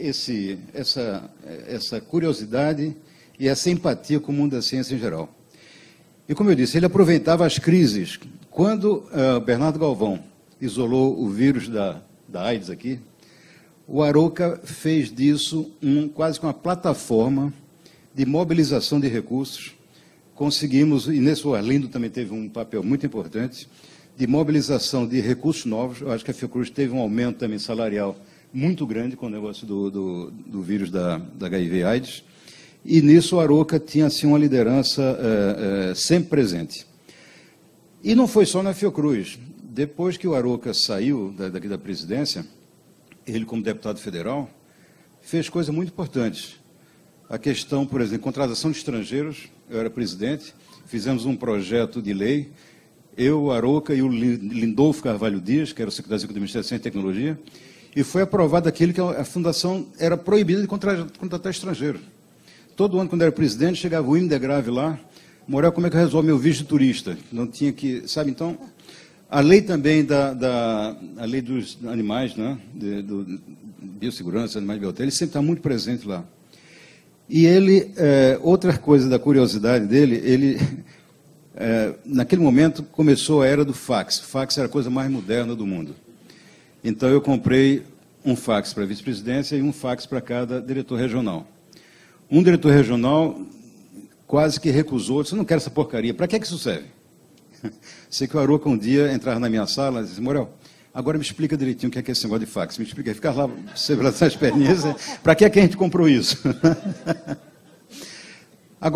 essa curiosidade e essa empatia com o mundo da ciência em geral. E, como eu disse, ele aproveitava as crises. Quando Bernardo Galvão isolou o vírus da AIDS aqui, o Arouca fez disso quase que uma plataforma de mobilização de recursos. Conseguimos, e nesse o Arlindo também teve um papel muito importante, de mobilização de recursos novos. Eu acho que a Fiocruz teve um aumento também salarial muito grande com o negócio do vírus da HIV/AIDS. E nisso o Arouca tinha assim, uma liderança sempre presente. E não foi só na Fiocruz. Depois que o Arouca saiu daqui da presidência, ele, como deputado federal, fez coisas muito importantes. A questão, por exemplo, contratação de estrangeiros. Eu era presidente, fizemos um projeto de lei, eu, o Arouca e o Lindolfo Carvalho Dias, que era o secretário do Ministério da Ciência e Tecnologia, e foi aprovado aquilo que a fundação era proibida de contratar estrangeiro. Todo ano, quando era presidente, chegava o Indegrave lá: Morel, como é que eu resolvo meu visto de turista? Não tinha que... Sabe, então, a lei também a lei dos animais, né, do biossegurança, animais de biotec, ele sempre está muito presente lá. E ele, outra coisa da curiosidade dele, ele, naquele momento, começou a era do fax. O fax era a coisa mais moderna do mundo. Então, eu comprei um fax para a vice-presidência e um fax para cada diretor regional. Um diretor regional quase que recusou, disse: eu não quero essa porcaria, para que isso serve? Sei que o Arouca um dia entrava na minha sala e disse: Morel, agora me explica direitinho o que é esse negócio de fax. Me explica, ficar lá, segurando as perninhas, para que a gente comprou isso? Agora,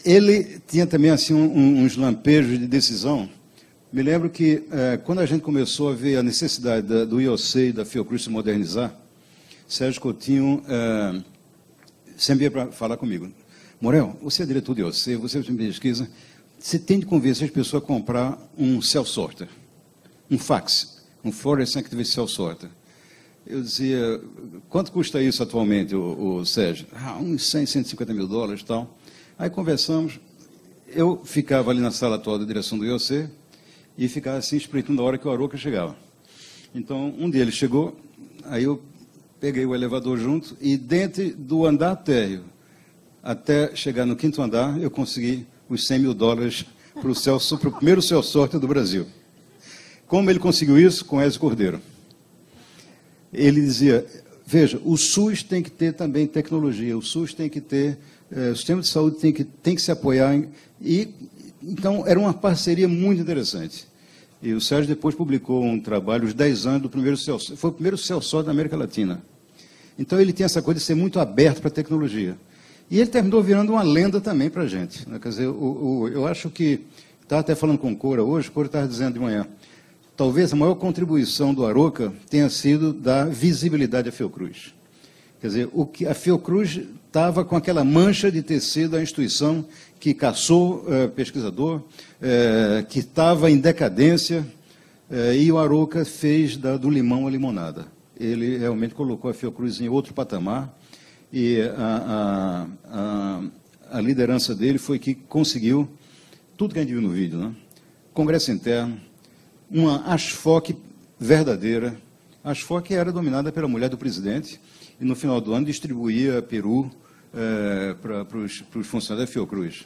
ele tinha também assim uns lampejos de decisão. Me lembro que, quando a gente começou a ver a necessidade do IOC e da Fiocruz se modernizar, Sérgio Coutinho sempre ia para falar comigo. Morel, você é diretor do IOC, você me pesquisa, você tem de convencer as pessoas a comprar um cell-sorter, um fax, um Fluorescent Active Cell Sorter. Eu dizia, quanto custa isso atualmente, o Sérgio? Uns 100, 150 mil dólares e tal. Aí conversamos, eu ficava ali na sala atual da direção do IOC e ficava assim, espreitando a hora que o Arouca chegava. Então, um dia ele chegou, aí eu peguei o elevador junto e dentro do andar térreo, até chegar no 5º andar, eu consegui os 100 mil dólares para o primeiro cell sorter do Brasil. Como ele conseguiu isso? Com Ezio Cordeiro. Ele dizia, veja, o SUS tem que ter também tecnologia, o SUS tem que ter, o sistema de saúde tem que se apoiar. Então, era uma parceria muito interessante. E o Sérgio depois publicou um trabalho, os 10 anos do primeiro cell sorter. Foi o primeiro cell sorter da América Latina. Então, ele tinha essa coisa de ser muito aberto para a tecnologia. E ele terminou virando uma lenda também para a gente. Né? Quer dizer, eu acho que, estava até falando com o Cora hoje, o Cora estava dizendo de manhã, talvez a maior contribuição do Arouca tenha sido da visibilidade à Fiocruz. Quer dizer, a Fiocruz estava com aquela mancha de ter sido a instituição que caçou pesquisador, que estava em decadência, e o Arouca fez do limão a limonada. Ele realmente colocou a Fiocruz em outro patamar, e a liderança dele foi que conseguiu tudo que a gente viu no vídeo, né? Congresso interno, uma ASFOC verdadeira. A ASFOC era dominada pela mulher do presidente e, no final do ano, distribuía peru para os funcionários da Fiocruz.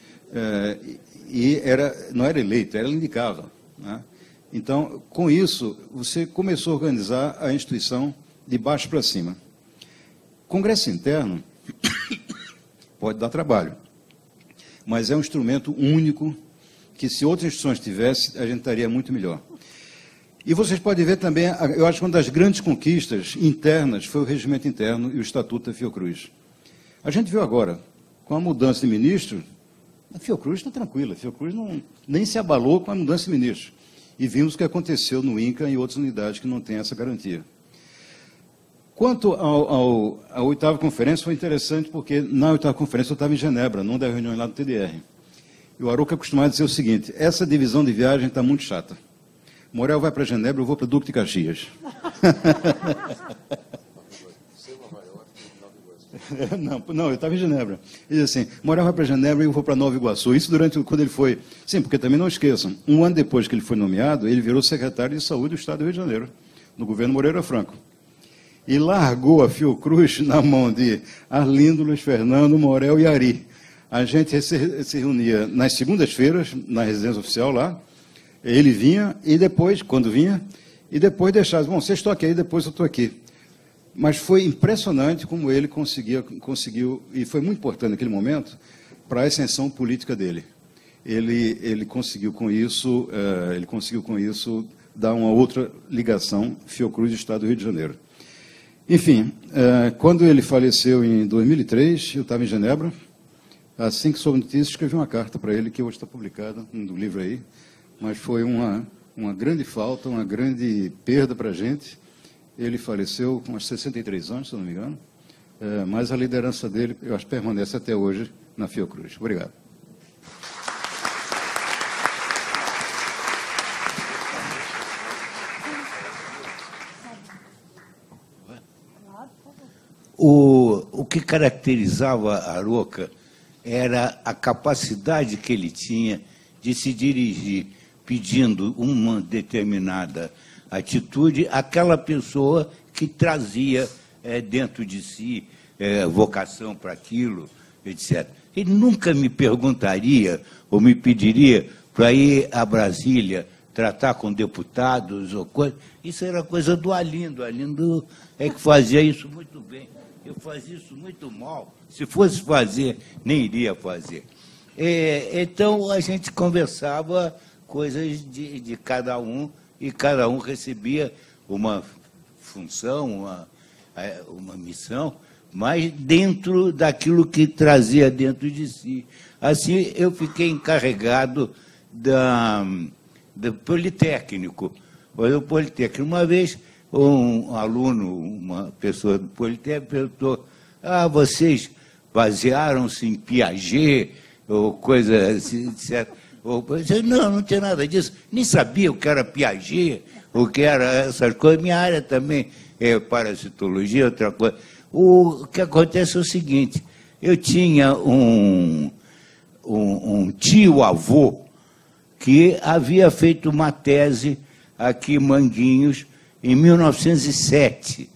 E não era eleito, era indicável. Né? Então, com isso, você começou a organizar a instituição de baixo para cima. Congresso interno pode dar trabalho, mas é um instrumento único que, se outras instituições tivessem, a gente estaria muito melhor. E vocês podem ver também, eu acho que uma das grandes conquistas internas foi o regimento interno e o Estatuto da Fiocruz. A gente viu agora, com a mudança de ministro, a Fiocruz está tranquila, a Fiocruz nem se abalou com a mudança de ministro. E vimos o que aconteceu no INCA e em outras unidades que não têm essa garantia. Quanto à 8ª conferência, foi interessante, porque na 8ª conferência eu estava em Genebra, numa das reuniões lá do TDR. E o Arouca costumava dizer o seguinte, essa divisão de viagem está muito chata. Morel vai para Genebra, eu vou para Duque de Caxias. Não, eu estava em Genebra. Ele disse assim, Morel vai para Genebra e eu vou para Nova Iguaçu. Isso quando ele foi... Sim, porque também não esqueçam, um ano depois que ele foi nomeado, ele virou secretário de Saúde do Estado do Rio de Janeiro, no governo Moreira Franco. E largou a Fiocruz na mão de Arlindo, Luiz Fernando, Morel e Ari. A gente se reunia nas segundas-feiras, na residência oficial lá, ele vinha, e depois, quando vinha, e depois deixava, bom, vocês estão aqui, depois eu estou aqui. Mas foi impressionante como ele conseguiu, e foi muito importante naquele momento, para a ascensão política dele. Ele conseguiu com isso, dar uma outra ligação, Fiocruz e Estado do Rio de Janeiro. Enfim, quando ele faleceu em 2003, eu estava em Genebra, assim que soube notícia, escrevi uma carta para ele, que hoje está publicada no livro aí, mas foi uma grande falta, uma grande perda para a gente. Ele faleceu com uns 63 anos, se eu não me engano, mas a liderança dele, eu acho, permanece até hoje na Fiocruz. Obrigado. O que caracterizava Arouca era a capacidade que ele tinha de se dirigir pedindo uma determinada atitude àquela pessoa que trazia dentro de si vocação para aquilo, etc. Ele nunca me perguntaria ou me pediria para ir a Brasília tratar com deputados ou coisa. Isso era coisa do Arlindo. Arlindo é que fazia isso muito bem. Eu fazia isso muito mal. Se fosse fazer, nem iria fazer. Então, a gente conversava coisas de cada um, e cada um recebia uma função, uma missão, mas dentro daquilo que trazia dentro de si. Assim, eu fiquei encarregado do Politécnico. O Politécnico, uma vez, um aluno, uma pessoa do Politécnico, perguntou: vocês basearam-se em Piaget, ou coisa assim, etc. Eu disse: não tinha nada disso, nem sabia o que era Piaget, o que era essas coisas. Minha área também é parasitologia, outra coisa. O que acontece é o seguinte: eu tinha um tio-avô que havia feito uma tese aqui em Manguinhos em 1907,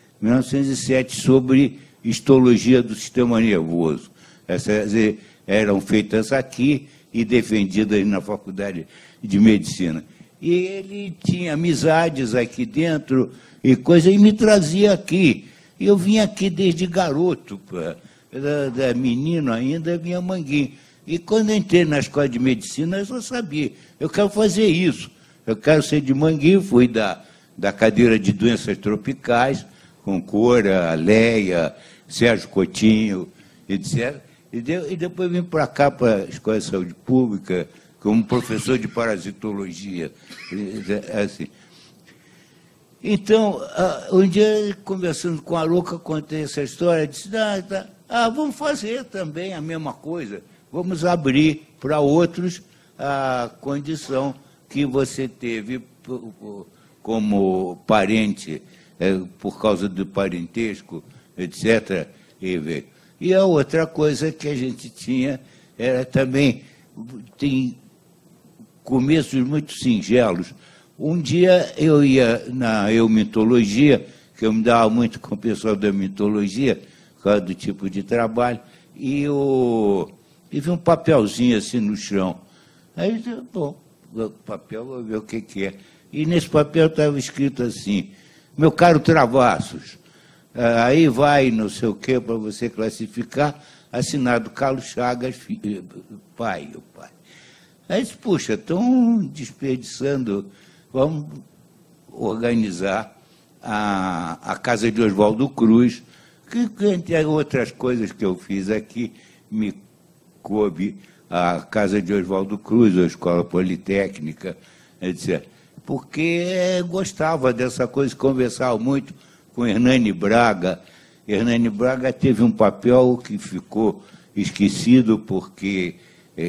sobre histologia do sistema nervoso. Essas eram feitas aqui e defendidas na Faculdade de Medicina. E ele tinha amizades aqui dentro e coisa, e me trazia aqui. Eu vim aqui desde garoto, da menino ainda, vinha Manguinho. E quando entrei na Escola de Medicina, eu só sabia, eu quero fazer isso. Eu quero ser de Manguinho, fui da cadeira de doenças tropicais, com Cora, Leia, Sérgio Coutinho, etc. E depois vim para cá, para a Escola de Saúde Pública, como professor de parasitologia. Assim. Então, um dia, conversando com a Arouca, contei essa história, disse: vamos fazer também a mesma coisa, vamos abrir para outros a condição que você teve como parente, por causa do parentesco, etc. E a outra coisa que a gente tinha era também, tem começos muito singelos. Um dia eu ia na eumitologia, que eu me dava muito com o pessoal da eumitologia, por causa do tipo de trabalho, e eu vi um papelzinho assim no chão. Aí eu disse: bom, o papel, vou ver o que é. E nesse papel estava escrito assim: meu caro Travassos, aí vai não sei o que para você classificar, assinado Carlos Chagas, pai. Aí disse: puxa, estão desperdiçando, vamos organizar a Casa de Oswaldo Cruz, que entre outras coisas que eu fiz aqui, me coube a Casa de Oswaldo Cruz, a Escola Politécnica, etc. Porque gostava dessa coisa, conversava muito com Hernani Braga. Hernani Braga teve um papel que ficou esquecido porque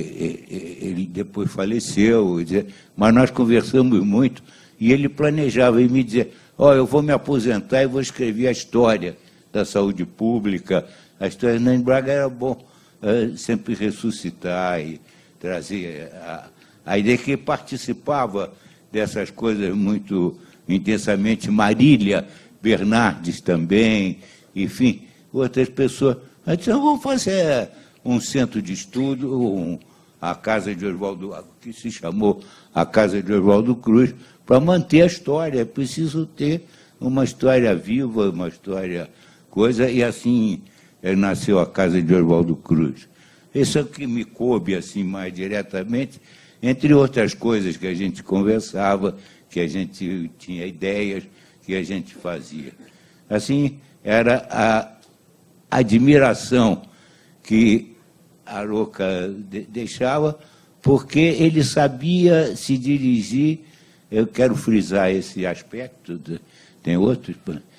ele depois faleceu, mas nós conversamos muito e ele planejava e me dizia: eu vou me aposentar e vou escrever a história da saúde pública. A história de Hernani Braga era bom, sempre ressuscitar e trazer a ideia que participava dessas coisas muito intensamente. Marília Bernardes também, enfim, outras pessoas. Então, vamos fazer um centro de estudo, a Casa de Oswaldo, que se chamou a Casa de Oswaldo Cruz, para manter a história. É preciso ter uma história viva, uma história coisa, e assim nasceu a Casa de Oswaldo Cruz. Isso é o que me coube assim mais diretamente, entre outras coisas que a gente conversava, que a gente tinha ideias, que a gente fazia. Assim, era a admiração que a Arouca deixava, porque ele sabia se dirigir. Eu quero frisar esse aspecto, tem outros.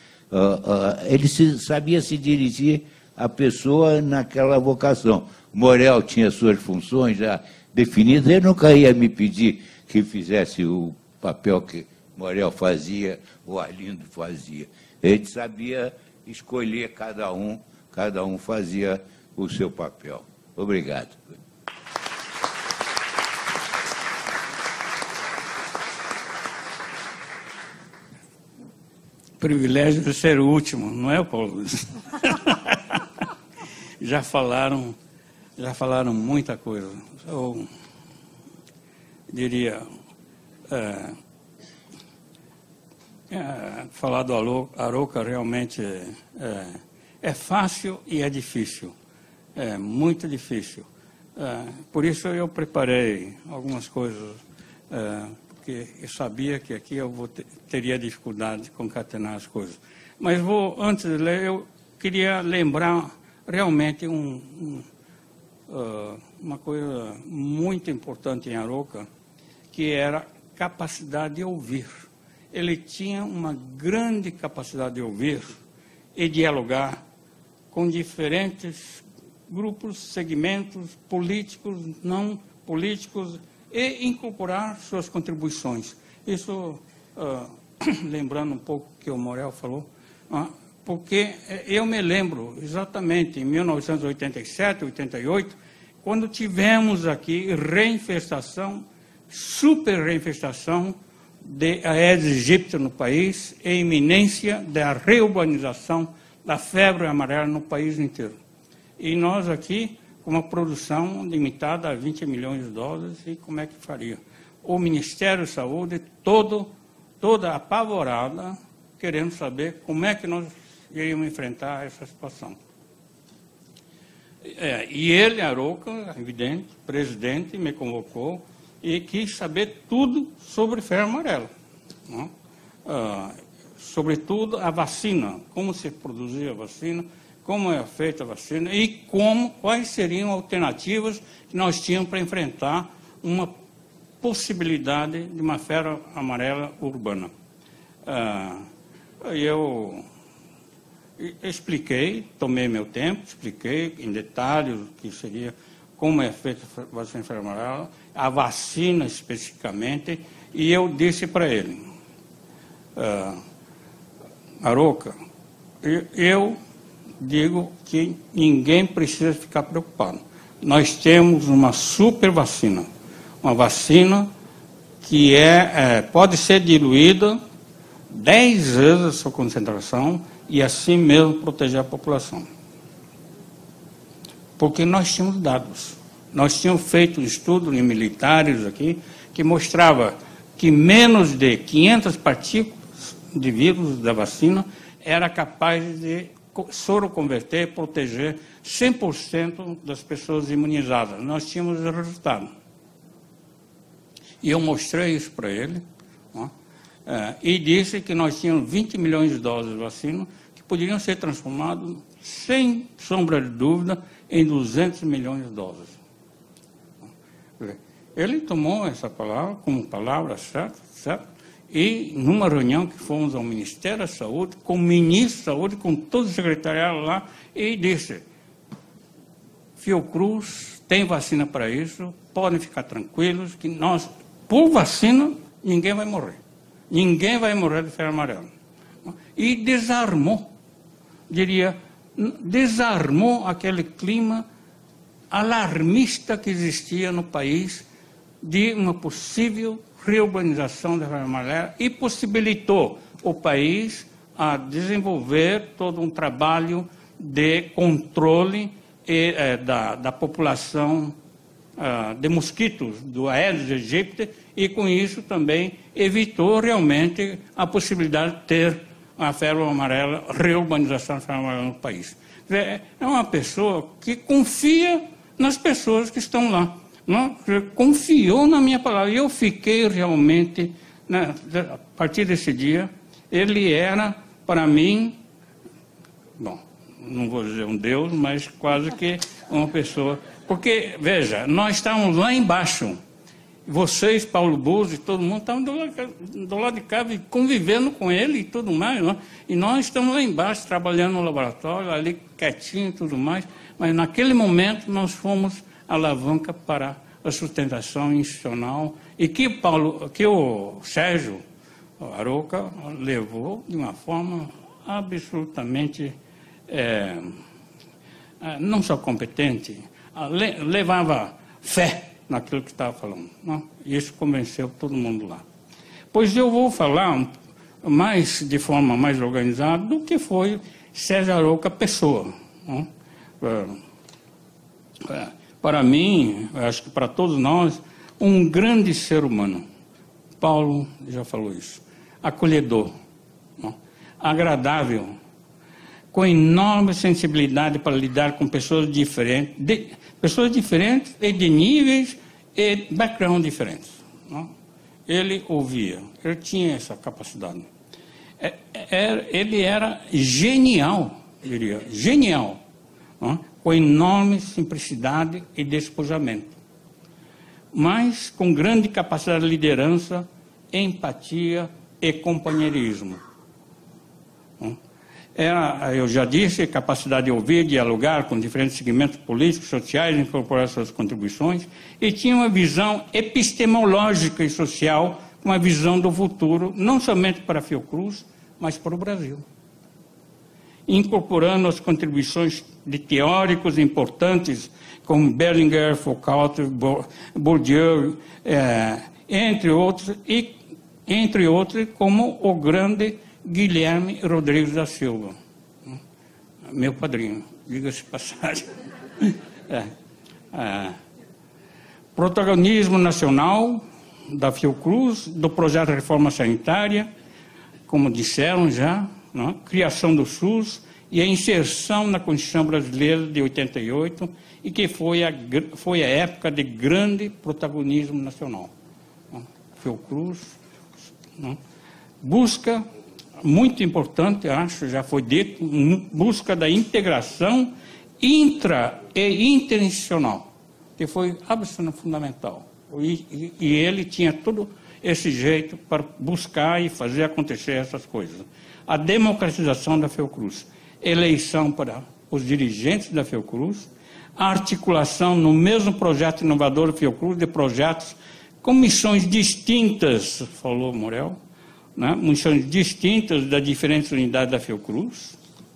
Ele sabia se dirigir à pessoa naquela vocação. Morel tinha suas funções já definidas, ele nunca ia me pedir que fizesse o papel que Morel fazia, ou Arlindo fazia. Ele sabia escolher cada um fazia o seu papel. Obrigado. Privilégio de ser o último, não é, Paulo Luiz? Já falaram muita coisa. Eu diria, falar do Arouca realmente é fácil e é difícil. É muito difícil. Por isso eu preparei algumas coisas, porque eu sabia que aqui eu teria dificuldade de concatenar as coisas. Mas antes de ler, queria lembrar realmente uma coisa muito importante em Arouca, que era capacidade de ouvir. Ele tinha uma grande capacidade de ouvir e dialogar com diferentes grupos, segmentos, políticos, não políticos, e incorporar suas contribuições. Isso, lembrando um pouco o que o Morel falou, porque eu me lembro exatamente em 1987, 88, quando tivemos aqui reinfestação, super reinfestação de Aedes aegypti no país e iminência da reurbanização da febre amarela no país inteiro. E nós aqui, com uma produção limitada a 20 milhões de doses, e como é que faria? O Ministério da Saúde toda apavorada, querendo saber como é que nós iríamos enfrentar essa situação. E ele, Arouca, evidente, presidente, me convocou e quis saber tudo sobre febre amarela. Não? Sobretudo a vacina, como se produzia a vacina, como é feita a vacina e quais seriam alternativas que nós tínhamos para enfrentar uma possibilidade de uma febre amarela urbana. Eu expliquei, tomei meu tempo, expliquei em detalhes o que seria, como é feita a vacina febre amarela, a vacina especificamente, e eu disse para ele, Arouca, eu digo que ninguém precisa ficar preocupado. Nós temos uma super vacina, uma vacina que pode ser diluída 10 vezes a sua concentração e assim mesmo proteger a população. Porque nós tínhamos dados. Nós tínhamos feito estudos em militares aqui que mostrava que menos de 500 partículas de vírus da vacina era capaz de soroconverter, proteger 100% das pessoas imunizadas. Nós tínhamos o resultado. E eu mostrei isso para ele, e disse que nós tínhamos 20 milhões de doses de vacina que poderiam ser transformadas, sem sombra de dúvida, em 200 milhões de doses. Ele tomou essa palavra como palavra certa, e numa reunião que fomos ao Ministério da Saúde, com o ministro da Saúde, com todo o secretariado lá, e disse, Fiocruz tem vacina para isso, podem ficar tranquilos, que nós, por vacina, ninguém vai morrer. Ninguém vai morrer de febre amarela. E desarmou aquele clima alarmista que existia no país de uma possível reurbanização da febre amarela e possibilitou o país a desenvolver todo um trabalho de controle da população de mosquitos do Aedes aegypti e, com isso, também evitou realmente a possibilidade de ter a febre amarela, reurbanização da febre amarela no país. É uma pessoa que confia nas pessoas que estão lá. Não? Confiou na minha palavra. E eu fiquei realmente, a partir desse dia, ele era, para mim, bom, não vou dizer um Deus, mas quase que uma pessoa. Porque, veja, nós estávamos lá embaixo. Vocês, Paulo Buzzi, todo mundo estavam do lado de cá, convivendo com ele e tudo mais. Não? E nós estamos lá embaixo, trabalhando no laboratório, ali quietinho e tudo mais. Mas, naquele momento, nós fomos a alavanca para a sustentação institucional e que o Sérgio Arouca levou de uma forma absolutamente, não só competente, levava fé naquilo que estava falando. Não? E isso convenceu todo mundo lá. Pois eu vou falar de forma mais organizada do que foi Sérgio Arouca pessoa. Não? Para mim, acho que para todos nós, um grande ser humano. Paulo já falou isso. Acolhedor, não? Agradável, com enorme sensibilidade para lidar com pessoas diferentes e de níveis e background diferentes. Não? Ele ouvia, ele tinha essa capacidade. Ele era genial diria, genial, com enorme simplicidade e despojamento, mas com grande capacidade de liderança, empatia e companheirismo. Eu já disse, capacidade de ouvir, dialogar com diferentes segmentos políticos, sociais, incorporar suas contribuições, e tinha uma visão epistemológica e social, uma visão do futuro, não somente para a Fiocruz, mas para o Brasil. Incorporando as contribuições de teóricos importantes, como Berlinguer, Foucault, Bourdieu, entre outros, como o grande Guilherme Rodrigues da Silva, meu padrinho, diga-se de passagem. Protagonismo nacional da Fiocruz, do projeto de reforma sanitária, como disseram já, criação do SUS e a inserção na Constituição Brasileira de 88, e que foi a época de grande protagonismo nacional. Fiocruz busca, muito importante, acho, já foi dito, busca da integração intra e interinstitucional, que foi absolutamente fundamental. E ele tinha todo esse jeito para buscar e fazer acontecer essas coisas. A democratização da Fiocruz, eleição para os dirigentes da Fiocruz, a articulação no mesmo projeto inovador da Fiocruz de projetos com missões distintas, falou Morel, missões distintas das diferentes unidades da Fiocruz,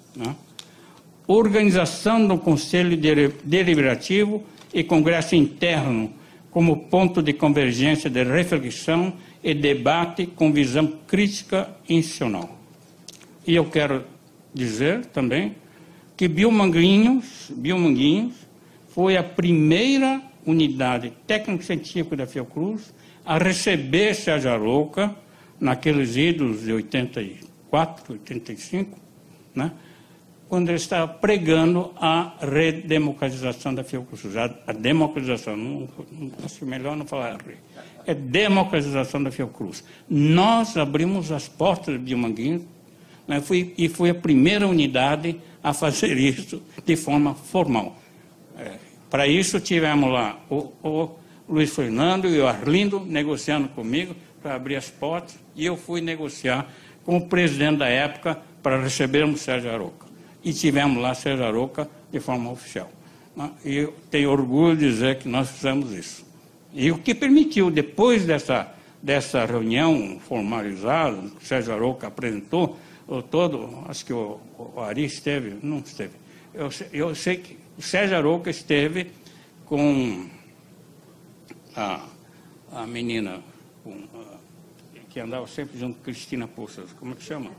organização do Conselho Deliberativo e Congresso Interno como ponto de convergência de reflexão e debate com visão crítica e institucional. E eu quero dizer também que Biomanguinhos foi a primeira unidade técnico-científica da Fiocruz a receber Sérgio Arouca, naqueles idos de 84, 85, quando ele estava pregando a redemocratização da Fiocruz. A democratização, não acho melhor não falar é democratização da Fiocruz. Nós abrimos as portas de Biomanguinhos, e foi a primeira unidade a fazer isso de forma formal. Para isso tivemos lá o Luiz Fernando e o Arlindo negociando comigo para abrir as portas, e eu fui negociar com o presidente da época para recebermos Sérgio Arouca. E tivemos lá Sérgio Arouca de forma oficial. E eu tenho orgulho de dizer que nós fizemos isso. E o que permitiu, depois dessa reunião formalizada, que Sérgio Arouca apresentou, acho que o Ari esteve, não esteve. Eu sei que o Sérgio Arouca esteve com a menina que andava sempre junto com Cristina Poças, como é que chama?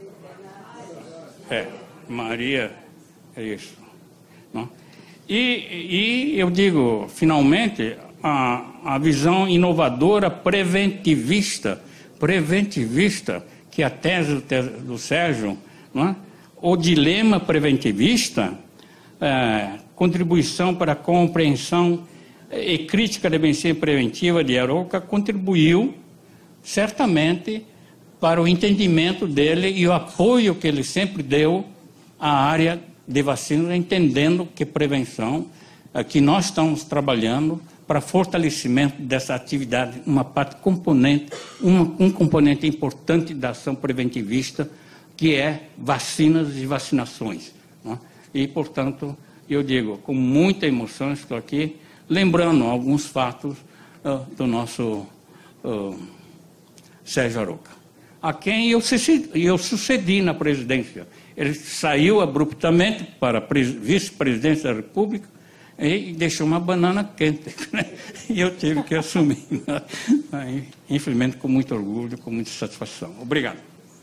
Maria, é isso. Não? E eu digo, finalmente, a visão inovadora preventivista, que é a tese do Sérgio, não é? O dilema preventivista, contribuição para a compreensão e crítica da medicina preventiva de Arouca, contribuiu certamente para o entendimento dele e o apoio que ele sempre deu à área de vacinas, entendendo que prevenção, que nós estamos trabalhando para fortalecimento dessa atividade, uma parte um componente importante da ação preventivista, que é vacinas e vacinações. Não é? E, portanto, eu digo, com muita emoção, estou aqui lembrando alguns fatos do nosso Sérgio Arouca, a quem eu sucedi na presidência. Ele saiu abruptamente para vice-presidência da República e deixou uma banana quente, e eu tive que assumir, infelizmente com muito orgulho, com muita satisfação. Obrigado.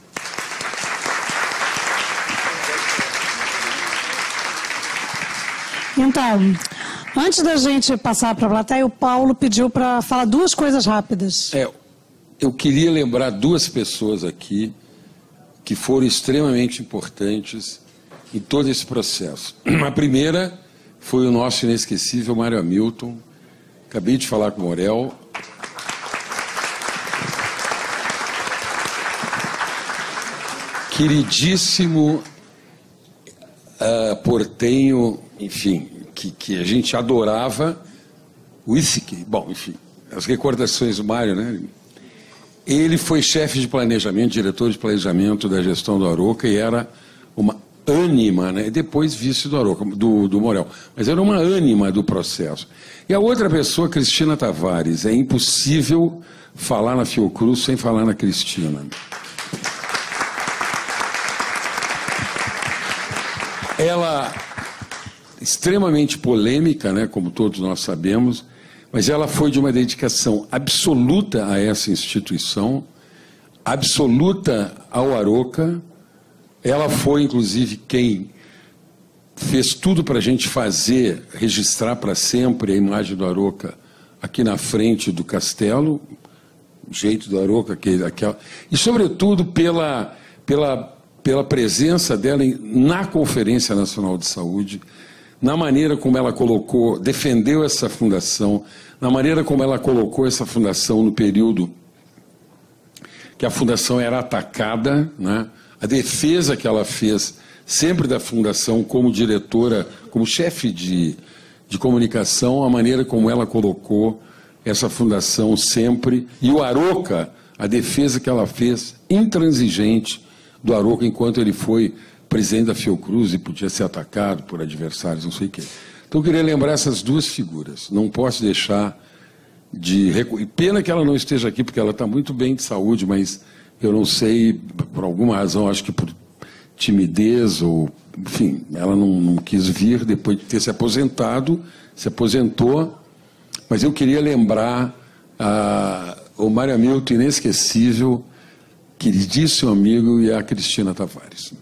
Então, antes da gente passar para a plateia, o Paulo pediu para falar duas coisas rápidas. Eu queria lembrar duas pessoas aqui que foram extremamente importantes em todo esse processo. A primeira foi o nosso inesquecível Mário Hamilton. Acabei de falar com o Morel. Queridíssimo, portenho, enfim, que a gente adorava, whisky, bom, enfim, as recordações do Mário, né? Ele foi chefe de planejamento, diretor de planejamento da gestão do Arouca e era uma ânima, né? Depois vice do Arouca, do Morel, mas era uma ânima do processo. E a outra pessoa, Cristina Tavares, é impossível falar na Fiocruz sem falar na Cristina. Ela, extremamente polêmica, né, como todos nós sabemos, mas ela foi de uma dedicação absoluta a essa instituição, absoluta ao Arouca. Ela foi, inclusive, quem fez tudo para a gente fazer, registrar para sempre a imagem do Arouca aqui na frente do castelo, o jeito do Arouca, e, sobretudo, pela presença dela na Conferência Nacional de Saúde, na maneira como ela colocou, defendeu essa fundação, na maneira como ela colocou essa fundação no período que a fundação era atacada, né? A defesa que ela fez sempre da fundação como diretora, como chefe de comunicação, a maneira como ela colocou essa fundação sempre, e o Arouca, a defesa que ela fez intransigente do Arouca enquanto ele foi presidente da Fiocruz e podia ser atacado por adversários, não sei o quê. Então eu queria lembrar essas duas figuras. Não posso deixar de... Pena que ela não esteja aqui, porque ela está muito bem de saúde, mas eu não sei, por alguma razão, acho que por timidez ou... Enfim, ela não quis vir depois de ter se aposentado, se aposentou, mas eu queria lembrar o Mário Hamilton, inesquecível, queridíssimo amigo, e a Cristina Tavares.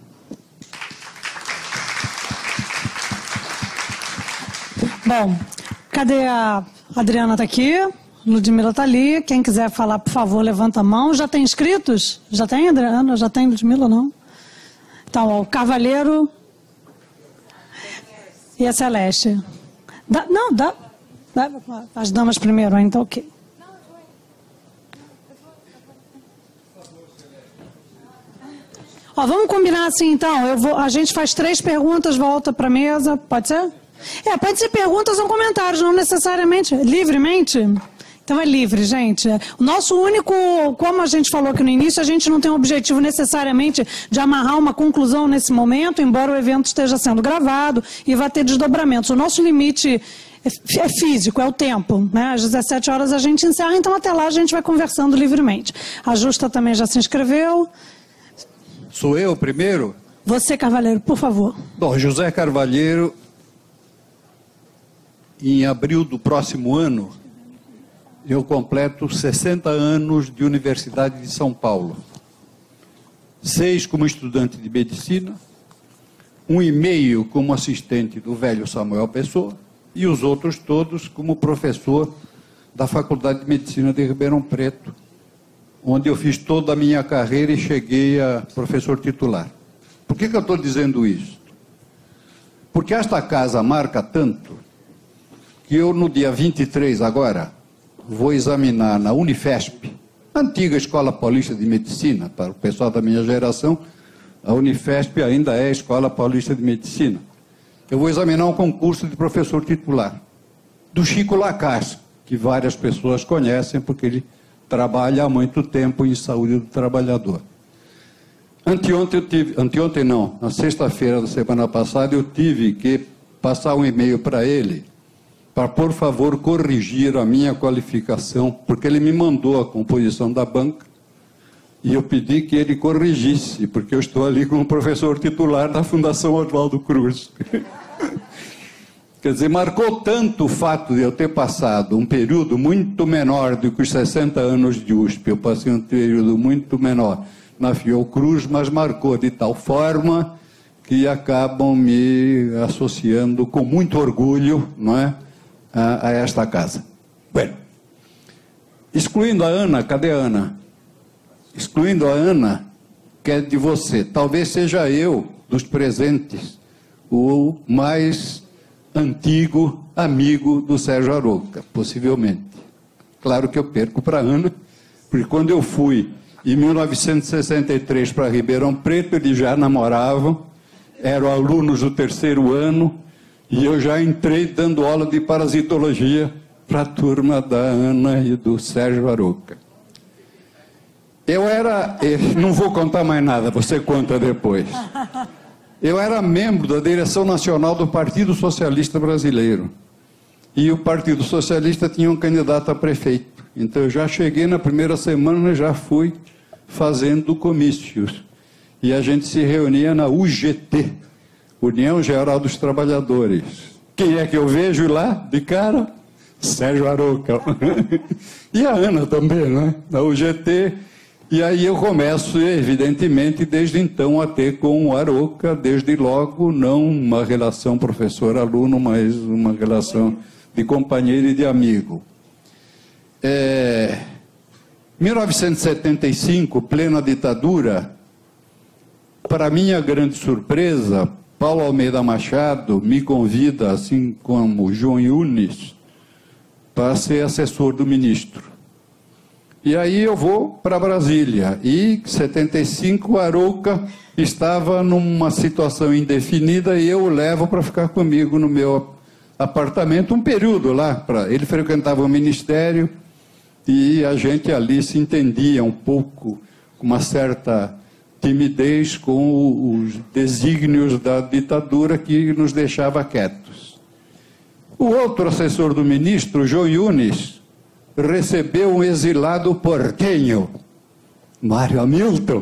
Bom, cadê a Adriana? Está aqui, Ludmila está ali. Quem quiser falar, por favor, levanta a mão. Já tem inscritos? Já tem, Adriana? Já tem, Ludmila, não? Então, ó, o Cavalheiro e a Celeste. Dá as damas primeiro, então ok. Ó, vamos combinar assim, então. A gente faz 3 perguntas, volta para a mesa. Pode ser? Pode ser perguntas ou comentários, não necessariamente. Livremente? Então é livre, gente. O nosso único, como a gente falou aqui no início, a gente não tem o objetivo necessariamente de amarrar uma conclusão nesse momento, embora o evento esteja sendo gravado e vá ter desdobramentos. O nosso limite é físico, é o tempo, né? Às 17 horas a gente encerra, então até lá a gente vai conversando livremente. A Justa também já se inscreveu. Sou eu primeiro? Você, Carvalheiro, por favor. Bom, José Carvalheiro, em abril do próximo ano, eu completo 60 anos de Universidade de São Paulo. 6 como estudante de medicina, 1,5 como assistente do velho Samuel Pessoa, e os outros todos como professor da Faculdade de Medicina de Ribeirão Preto, onde eu fiz toda a minha carreira e cheguei a professor titular. Por que eu estou dizendo isso? Porque esta casa marca tanto que eu, no dia 23 agora, vou examinar na Unifesp, antiga Escola Paulista de Medicina. Para o pessoal da minha geração, a Unifesp ainda é a Escola Paulista de Medicina. Eu vou examinar um concurso de professor titular, do Chico Lacasse, que várias pessoas conhecem, porque ele trabalha há muito tempo em saúde do trabalhador. Anteontem não, na sexta-feira da semana passada, eu tive que passar um e-mail para ele, para, por favor, corrigir a minha qualificação, porque ele me mandou a composição da banca, e eu pedi que ele corrigisse, porque eu estou ali como professor titular da Fundação Oswaldo Cruz. Quer dizer, marcou tanto o fato de eu ter passado um período muito menor do que os 60 anos de USP, eu passei um período muito menor na Fiocruz, mas marcou de tal forma que acabam me associando com muito orgulho, não é, a esta casa. Bueno, excluindo a Ana, cadê a Ana? Excluindo a Ana, que é de você, talvez seja eu, dos presentes, o mais antigo amigo do Sérgio Arouca, possivelmente. Claro que eu perco para a Ana, porque quando eu fui em 1963 para Ribeirão Preto, eles já namoravam, eram alunos do 3º ano, e eu já entrei dando aula de parasitologia para a turma da Ana e do Sérgio Arouca. Não vou contar mais nada, você conta depois. Eu era membro da direção nacional do Partido Socialista Brasileiro. E o Partido Socialista tinha um candidato a prefeito. Então eu já cheguei na primeira semana e já fui fazendo comícios. E a gente se reunia na UGT, União Geral dos Trabalhadores. Quem é que eu vejo lá de cara? Sérgio Arouca. E a Ana também, né? Na UGT. E aí eu começo, evidentemente, desde então a ter com o Arouca, desde logo, não uma relação professor-aluno, mas uma relação de companheiro e de amigo. 1975, plena ditadura, para minha grande surpresa, Paulo Almeida Machado me convida, assim como João Yunes, para ser assessor do ministro. E aí eu vou para Brasília. E em 75, o Arouca estava numa situação indefinida e eu o levo para ficar comigo no meu apartamento um período lá. Ele frequentava o ministério e a gente ali se entendia um pouco, com uma certa timidez com os desígnios da ditadura que nos deixava quietos. O outro assessor do ministro, João Yunes, recebeu um exilado portenho, Mário Hamilton,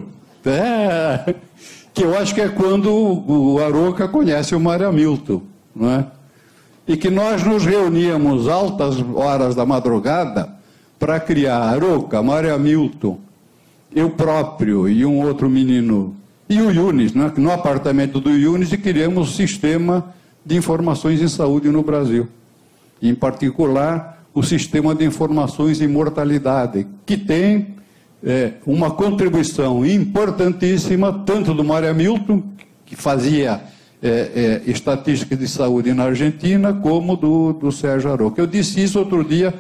que eu acho que é quando o Arouca conhece o Mário Hamilton, não é? E que nós nos reuníamos altas horas da madrugada para criar Arouca, Mário Hamilton, eu próprio e um outro menino, e o Yunes, né? No apartamento do Yunes, e criamos o sistema de informações em saúde no Brasil. Em particular, o sistema de informações em mortalidade, que tem uma contribuição importantíssima, tanto do Mário Hamilton, que fazia estatística de saúde na Argentina, como do Sérgio Arouca. Eu disse isso outro dia,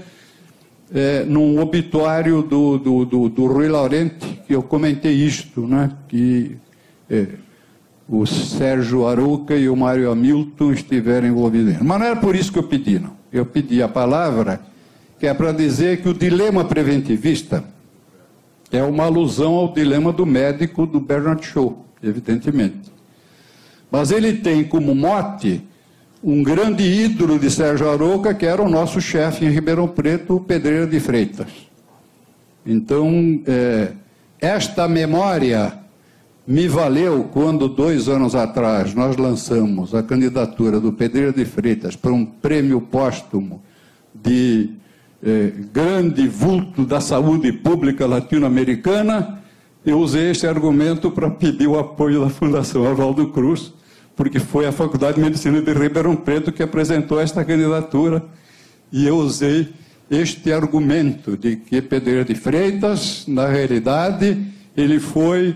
num obituário do Rui Laurenti, que eu comentei isto, né, que o Sérgio Arouca e o Mário Hamilton estiveram envolvidos. Mas não era por isso que eu pedi, não. Eu pedi a palavra, que é para dizer que o dilema preventivista é uma alusão ao dilema do médico do Bernard Shaw, evidentemente. Mas ele tem como mote um grande ídolo de Sérgio Arouca, que era o nosso chefe em Ribeirão Preto, o Pedreira de Freitas. Então, esta memória me valeu quando, 2 anos atrás, nós lançamos a candidatura do Pedreira de Freitas para um prêmio póstumo de grande vulto da saúde pública latino-americana. Eu usei este argumento para pedir o apoio da Fundação Oswaldo Cruz, porque foi a Faculdade de Medicina de Ribeirão Preto que apresentou esta candidatura, e eu usei este argumento de que Pedreira de Freitas, na realidade, ele foi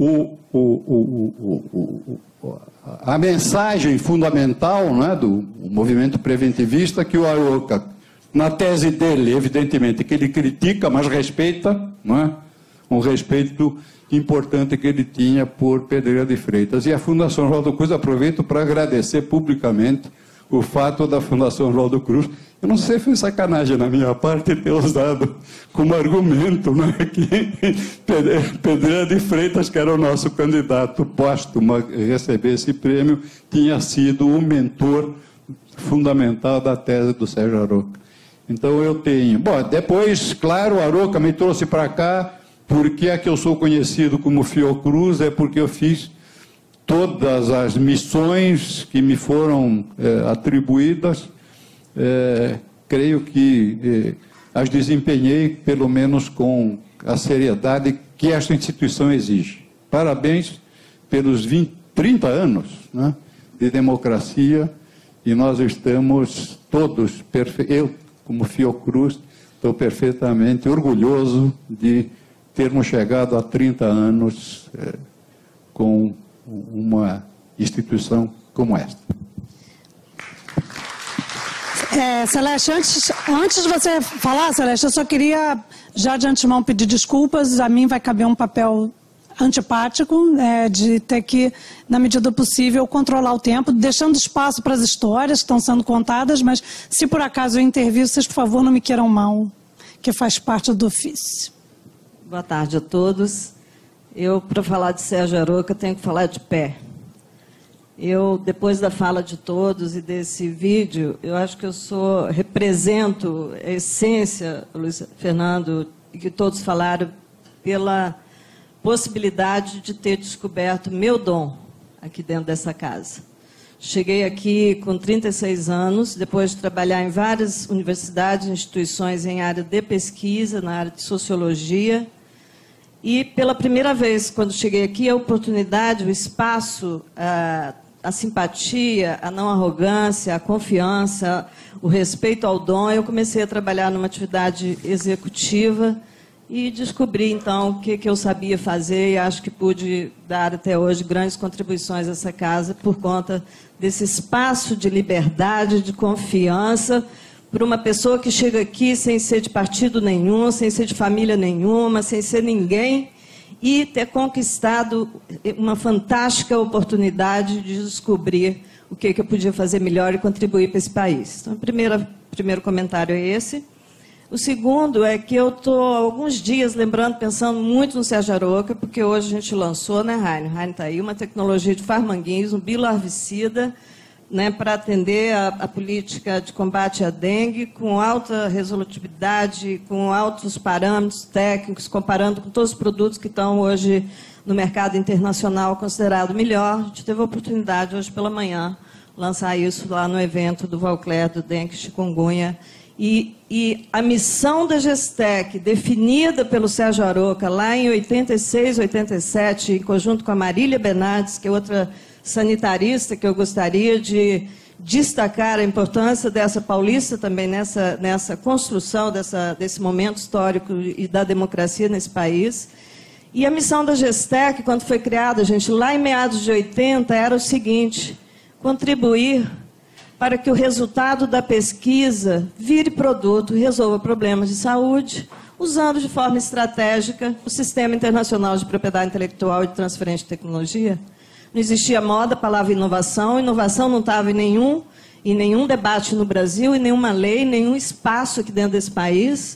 a mensagem fundamental, né, do movimento preventivista, que o Arouca, na tese dele, evidentemente, que ele critica, mas respeita, não é? Um respeito importante que ele tinha por Pedreira de Freitas. E a Fundação Oswaldo Cruz, aproveito para agradecer publicamente o fato da Fundação Oswaldo Cruz, eu não sei se foi sacanagem na minha parte ter usado como argumento, né, que Pedreira de Freitas, que era o nosso candidato póstumo a receber esse prêmio, tinha sido o mentor fundamental da tese do Sérgio Arouca. Então eu tenho... Bom, depois, claro, o Arouca me trouxe para cá, porque é que eu sou conhecido como Fiocruz, é porque eu fiz todas as missões que me foram atribuídas, creio que as desempenhei, pelo menos com a seriedade que esta instituição exige. Parabéns pelos 30 anos, né, de democracia, e nós estamos todos, eu, como Fiocruz, estou perfeitamente orgulhoso de termos chegado a 30 anos com uma instituição como esta. Celeste, antes de você falar, Celeste, eu só queria, já de antemão, pedir desculpas. A mim vai caber um papel antipático, de ter que, na medida do possível, controlar o tempo, deixando espaço para as histórias que estão sendo contadas, mas se por acaso eu intervir, vocês, por favor, não me queiram mal, que faz parte do ofício. Boa tarde a todos. Eu, para falar de Sérgio Aroca, tenho que falar de pé. Eu, depois da fala de todos e desse vídeo, eu acho que eu represento a essência, Luiz Fernando, e que todos falaram, pela possibilidade de ter descoberto meu dom aqui dentro dessa casa. Cheguei aqui com 36 anos, depois de trabalhar em várias universidades, instituições em área de pesquisa, na área de sociologia, e pela primeira vez, quando cheguei aqui, a oportunidade, o espaço, a simpatia, a não arrogância, a confiança, o respeito ao dom, eu comecei a trabalhar numa atividade executiva e descobri, então, o que eu sabia fazer e acho que pude dar até hoje grandes contribuições a essa casa por conta desse espaço de liberdade, de confiança, para uma pessoa que chega aqui sem ser de partido nenhum, sem ser de família nenhuma, sem ser ninguém, e ter conquistado uma fantástica oportunidade de descobrir o que eu podia fazer melhor e contribuir para esse país. Então, o primeiro comentário é esse. O segundo é que eu estou há alguns dias lembrando, pensando muito no Sérgio Aroca, porque hoje a gente lançou, né, Raine? Raine está aí, uma tecnologia de farmanguismo, bilarvicida, né, para atender a política de combate à dengue, com alta resolutividade, com altos parâmetros técnicos, comparando com todos os produtos que estão hoje no mercado internacional considerado melhor. A gente teve a oportunidade, hoje pela manhã, lançar isso lá no evento do Valcler, do Dengue Chikungunya. E a missão da Gestec, definida pelo Sérgio Aroca lá em 86, 87, em conjunto com a Marília Bernardes, que é outra sanitarista que eu gostaria de destacar a importância dessa paulista também nessa construção desse momento histórico e da democracia nesse país. E a missão da Gestec, quando foi criada, gente, lá em meados de 80, era o seguinte: contribuir para que o resultado da pesquisa vire produto e resolva problemas de saúde, usando de forma estratégica o Sistema Internacional de Propriedade Intelectual e de Transferência de Tecnologia. Não existia moda, a palavra inovação. Inovação não estava em nenhum debate no Brasil, em nenhuma lei, em nenhum espaço aqui dentro desse país.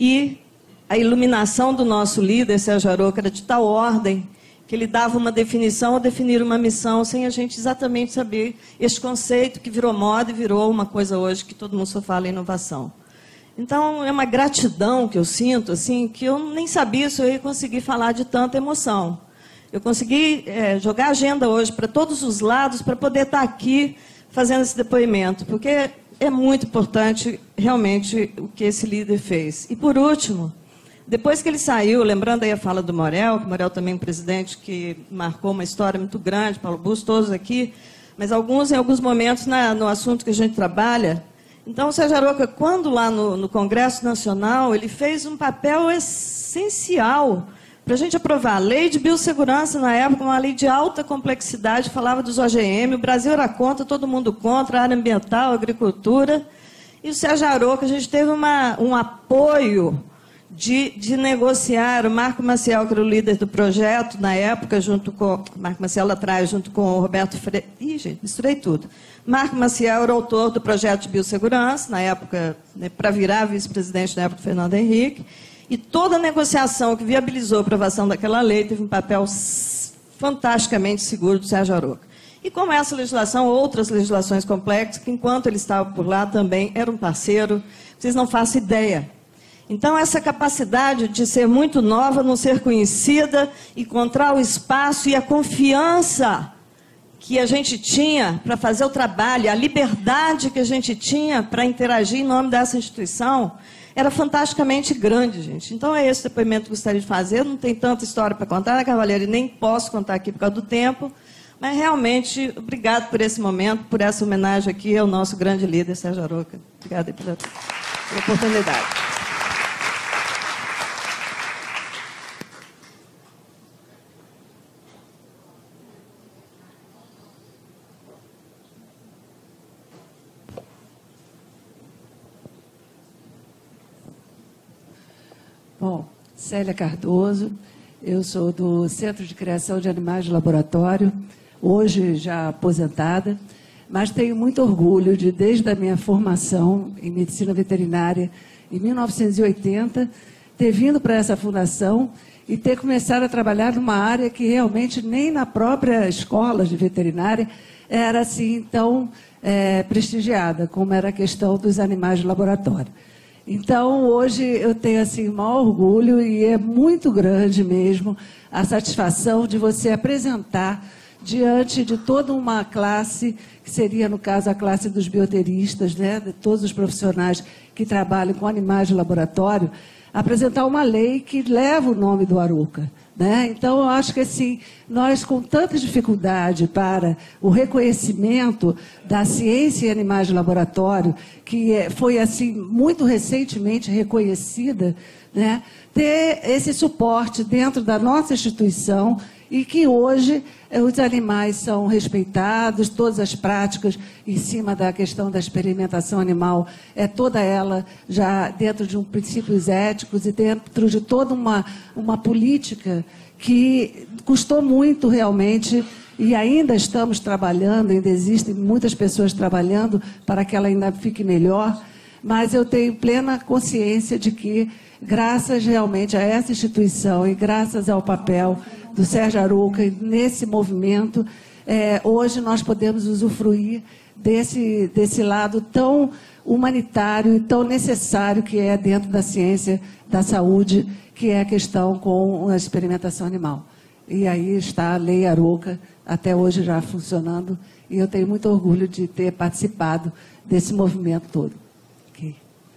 E a iluminação do nosso líder, Sérgio Aroca, era de tal ordem que ele dava uma definição ou definir uma missão sem a gente exatamente saber este conceito que virou moda e virou uma coisa hoje que todo mundo só fala em inovação. Então, é uma gratidão que eu sinto, assim, que eu nem sabia se eu ia conseguir falar de tanta emoção. Eu consegui jogar a agenda hoje para todos os lados para poder estar aqui fazendo esse depoimento, porque é muito importante realmente o que esse líder fez. E, por último, depois que ele saiu, lembrando aí a fala do Morel, que o Morel também é um presidente que marcou uma história muito grande, Paulo Bustos, todos aqui, mas alguns em alguns momentos no assunto que a gente trabalha. Então, o Sérgio Aroca, quando lá no Congresso Nacional, ele fez um papel essencial para a gente aprovar a lei de biossegurança, na época, uma lei de alta complexidade, falava dos OGM, o Brasil era contra, todo mundo contra, a área ambiental, a agricultura. E o Sérgio Aroca, a gente teve um apoio de negociar. O Marco Maciel, que era o líder do projeto, na época, junto com... O Marco Maciel lá atrás, junto com o Roberto Freire... Ih, gente, misturei tudo. Marco Maciel era o autor do projeto de biossegurança, na época, né, para virar vice-presidente na época do Fernando Henrique. E toda a negociação que viabilizou a aprovação daquela lei teve um papel fantasticamente seguro do Sérgio Aroca. E como essa legislação, outras legislações complexas, que enquanto ele estava por lá também era um parceiro, vocês não fazem ideia. Então, essa capacidade de ser muito nova, não ser conhecida, encontrar o espaço e a confiança que a gente tinha para fazer o trabalho, a liberdade que a gente tinha para interagir em nome dessa instituição, era fantasticamente grande, gente. Então, é esse depoimento que eu gostaria de fazer. Não tem tanta história para contar, né, Cavalieri? Nem posso contar aqui por causa do tempo. Mas, realmente, obrigado por esse momento, por essa homenagem aqui ao nosso grande líder, Sérgio Aroca. Obrigada pela oportunidade. Bom, Célia Cardoso, Eu sou do Centro de Criação de Animais de Laboratório, hoje já aposentada, mas tenho muito orgulho de, desde a minha formação em medicina veterinária, em 1980, ter vindo para essa fundação e ter começado a trabalhar numa área que realmente nem na própria escola de veterinária era assim tão prestigiada, como era a questão dos animais de laboratório. Então, hoje eu tenho assim, o maior orgulho e é muito grande mesmo a satisfação de você apresentar diante de toda uma classe, que seria, no caso, a classe dos bioteristas, né, de todos os profissionais que trabalham com animais de laboratório, apresentar uma lei que leva o nome do Arouca. Né? Então, eu acho que assim, nós, com tanta dificuldade para o reconhecimento da ciência em animais de laboratório, que foi assim, muito recentemente reconhecida, né? Ter esse suporte dentro da nossa instituição e que hoje os animais são respeitados, todas as práticas em cima da questão da experimentação animal, toda ela já dentro de princípios éticos e dentro de toda uma política que custou muito realmente e ainda estamos trabalhando, ainda existem muitas pessoas trabalhando para que ela ainda fique melhor, mas eu tenho plena consciência de que, graças realmente a essa instituição e graças ao papel do Sérgio Arouca nesse movimento, hoje nós podemos usufruir desse lado tão humanitário e tão necessário que é dentro da ciência da saúde, que é a questão com a experimentação animal. E aí está a Lei Arouca, até hoje já funcionando, e eu tenho muito orgulho de ter participado desse movimento todo. Okay.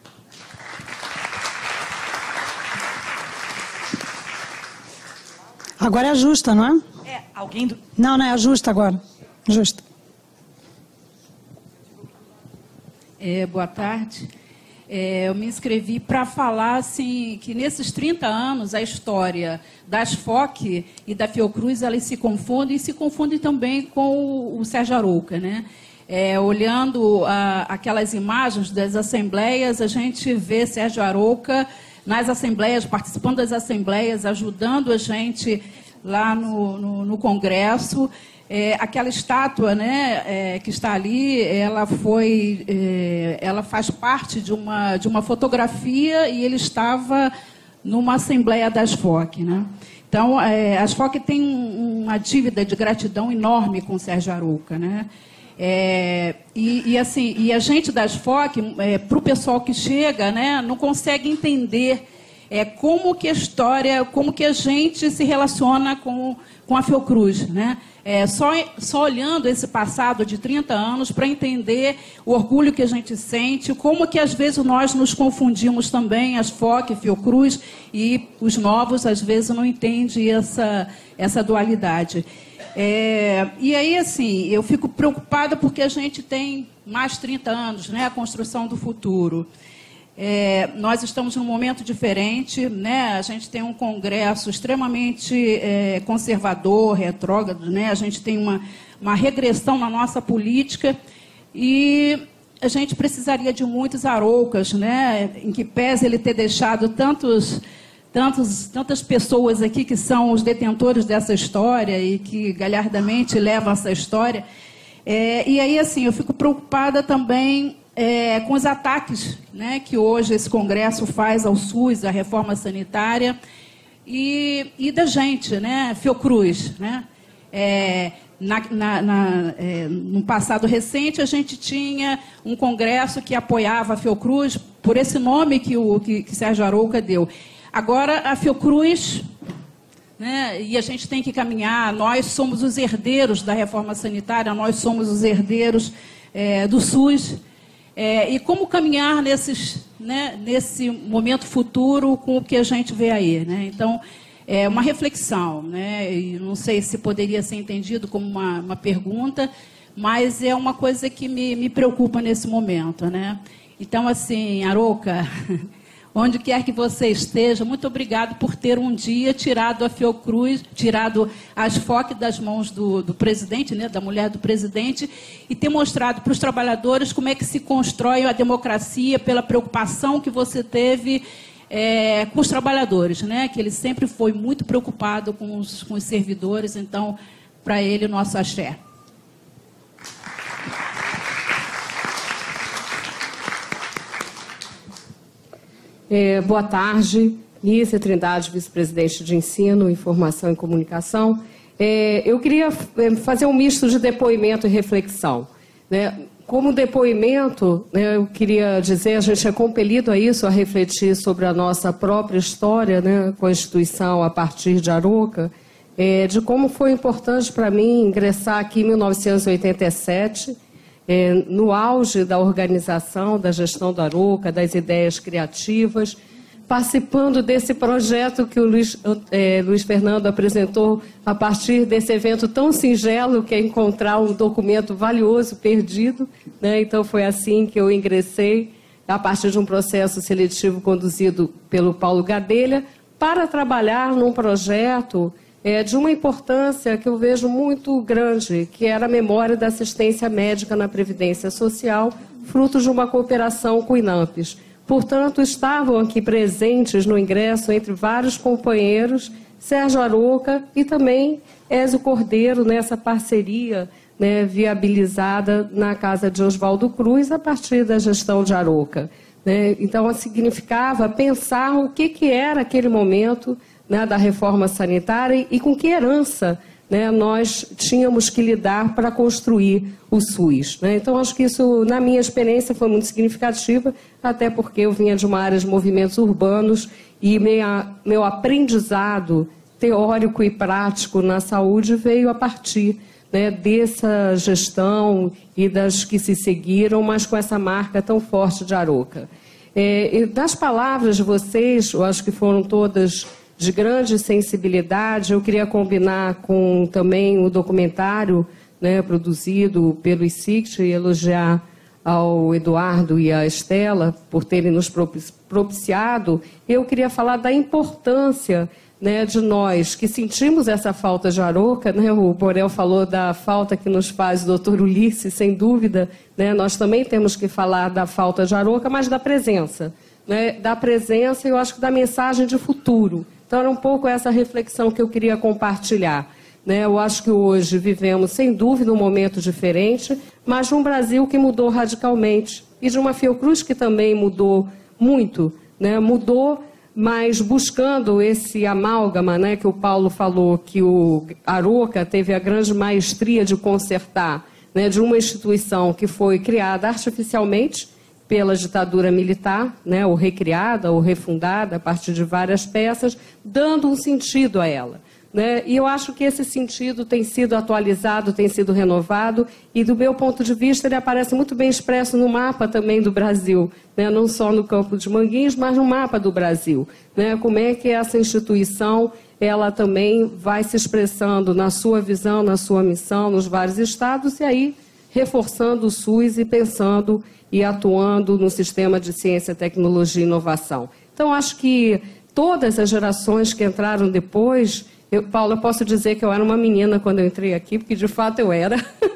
Agora é a Justa, não é? Alguém do... Não, é a Justa agora. Justa. Boa tarde. Eu me inscrevi para falar assim, que nesses 30 anos a história das FOC e da Fiocruz elas se confundem e se confundem também com o Sérgio Arouca, né? Olhando aquelas imagens das assembleias, a gente vê Sérgio Arouca nas assembleias, participando das assembleias, ajudando a gente lá no Congresso. Aquela estátua, né, que está ali, ela faz parte de uma fotografia e ele estava numa assembleia das FOC, né? Então, as FOC têm uma dívida de gratidão enorme com o Sérgio Arouca, né? E a gente das FOC, para o pessoal que chega, né, não consegue entender como que a história, como que a gente se relaciona com a Fiocruz, né? Só olhando esse passado de 30 anos para entender o orgulho que a gente sente, como que às vezes nós nos confundimos também, as FOC, Fiocruz, e os novos às vezes não entendem essa dualidade. E aí, assim, eu fico preocupada porque a gente tem mais 30 anos, né, a construção do futuro. Nós estamos num momento diferente, né? A gente tem um Congresso extremamente conservador, retrógrado, né? A gente tem uma regressão na nossa política e a gente precisaria de muitos Aroucas, né? Em que pese ele ter deixado tantas pessoas aqui que são os detentores dessa história e que galhardamente levam essa história. E aí, assim, eu fico preocupada também com os ataques, né, que hoje esse Congresso faz ao SUS, à reforma sanitária, e da gente, né, Fiocruz. Né? No passado recente, a gente tinha um Congresso que apoiava a Fiocruz por esse nome que Sérgio Arouca deu. Agora, a Fiocruz, né, e a gente tem que caminhar, nós somos os herdeiros da reforma sanitária, nós somos os herdeiros do SUS, e como caminhar nesse momento futuro com o que a gente vê aí. Né? Então, é uma reflexão, né? E não sei se poderia ser entendido como uma pergunta, mas é uma coisa que me preocupa nesse momento. Né? Então, assim, Arouca, onde quer que você esteja, muito obrigado por ter um dia tirado a Fiocruz, tirado as FOC das mãos do presidente, né, da mulher do presidente, e ter mostrado para os trabalhadores como é que se constrói a democracia, pela preocupação que você teve com os trabalhadores, né? Que ele sempre foi muito preocupado com os servidores, então, para ele, o nosso axé. Boa tarde, Lícia Trindade, vice-presidente de Ensino, Informação e Comunicação. Eu queria fazer um misto de depoimento e reflexão, né? Como depoimento, né, eu queria dizer, a gente é compelido a isso, a refletir sobre a nossa própria história, né, com a instituição a partir de Arouca, de como foi importante para mim ingressar aqui em 1987, no auge da organização, da gestão da Arouca, das ideias criativas, participando desse projeto que o Luiz Fernando apresentou a partir desse evento tão singelo, que é encontrar um documento valioso perdido, né? Então foi assim que eu ingressei, a partir de um processo seletivo conduzido pelo Paulo Gadelha, para trabalhar num projeto de uma importância que eu vejo muito grande, que era a memória da assistência médica na Previdência Social, fruto de uma cooperação com o INAMPES. Portanto, estavam aqui presentes no ingresso, entre vários companheiros, Sérgio Arouca e também Ézio Cordeiro, nessa parceria, né, viabilizada na casa de Oswaldo Cruz, a partir da gestão de Arouca, né? Então, significava pensar o que era aquele momento, né, da reforma sanitária e com que herança, né, nós tínhamos que lidar para construir o SUS, né? Então, acho que isso, na minha experiência, foi muito significativa, até porque eu vinha de uma área de movimentos urbanos e meu aprendizado teórico e prático na saúde veio a partir, né, dessa gestão e das que se seguiram, mas com essa marca tão forte de Arouca. E das palavras de vocês, eu acho que foram todas de grande sensibilidade. Eu queria combinar com também o documentário, né, produzido pelo ICICT e elogiar ao Eduardo e à Estela por terem nos propiciado. Eu queria falar da importância, né, de nós que sentimos essa falta de Arouca, né? O Borel falou da falta que nos faz o doutor Ulisses, sem dúvida, né? Nós também temos que falar da falta de Arouca, mas da presença, né? Da presença, eu acho que da mensagem de futuro. Então, era um pouco essa reflexão que eu queria compartilhar, né? Eu acho que hoje vivemos, sem dúvida, um momento diferente, mas de um Brasil que mudou radicalmente e de uma Fiocruz que também mudou muito, né? Mudou, mas buscando esse amálgama, né, que o Paulo falou, que o Arouca teve a grande maestria de consertar, né, de uma instituição que foi criada artificialmente pela ditadura militar, né, ou recriada, ou refundada a partir de várias peças, dando um sentido a ela, né? E eu acho que esse sentido tem sido atualizado, tem sido renovado, e do meu ponto de vista ele aparece muito bem expresso no mapa também do Brasil, né? Não só no campo de Manguinhos, mas no mapa do Brasil, né? Como é que essa instituição ela também vai se expressando na sua visão, na sua missão, nos vários estados, e aí reforçando o SUS e pensando e atuando no sistema de ciência, tecnologia e inovação. Então, acho que todas as gerações que entraram depois, Paulo, eu posso dizer que eu era uma menina quando eu entrei aqui, porque de fato eu era,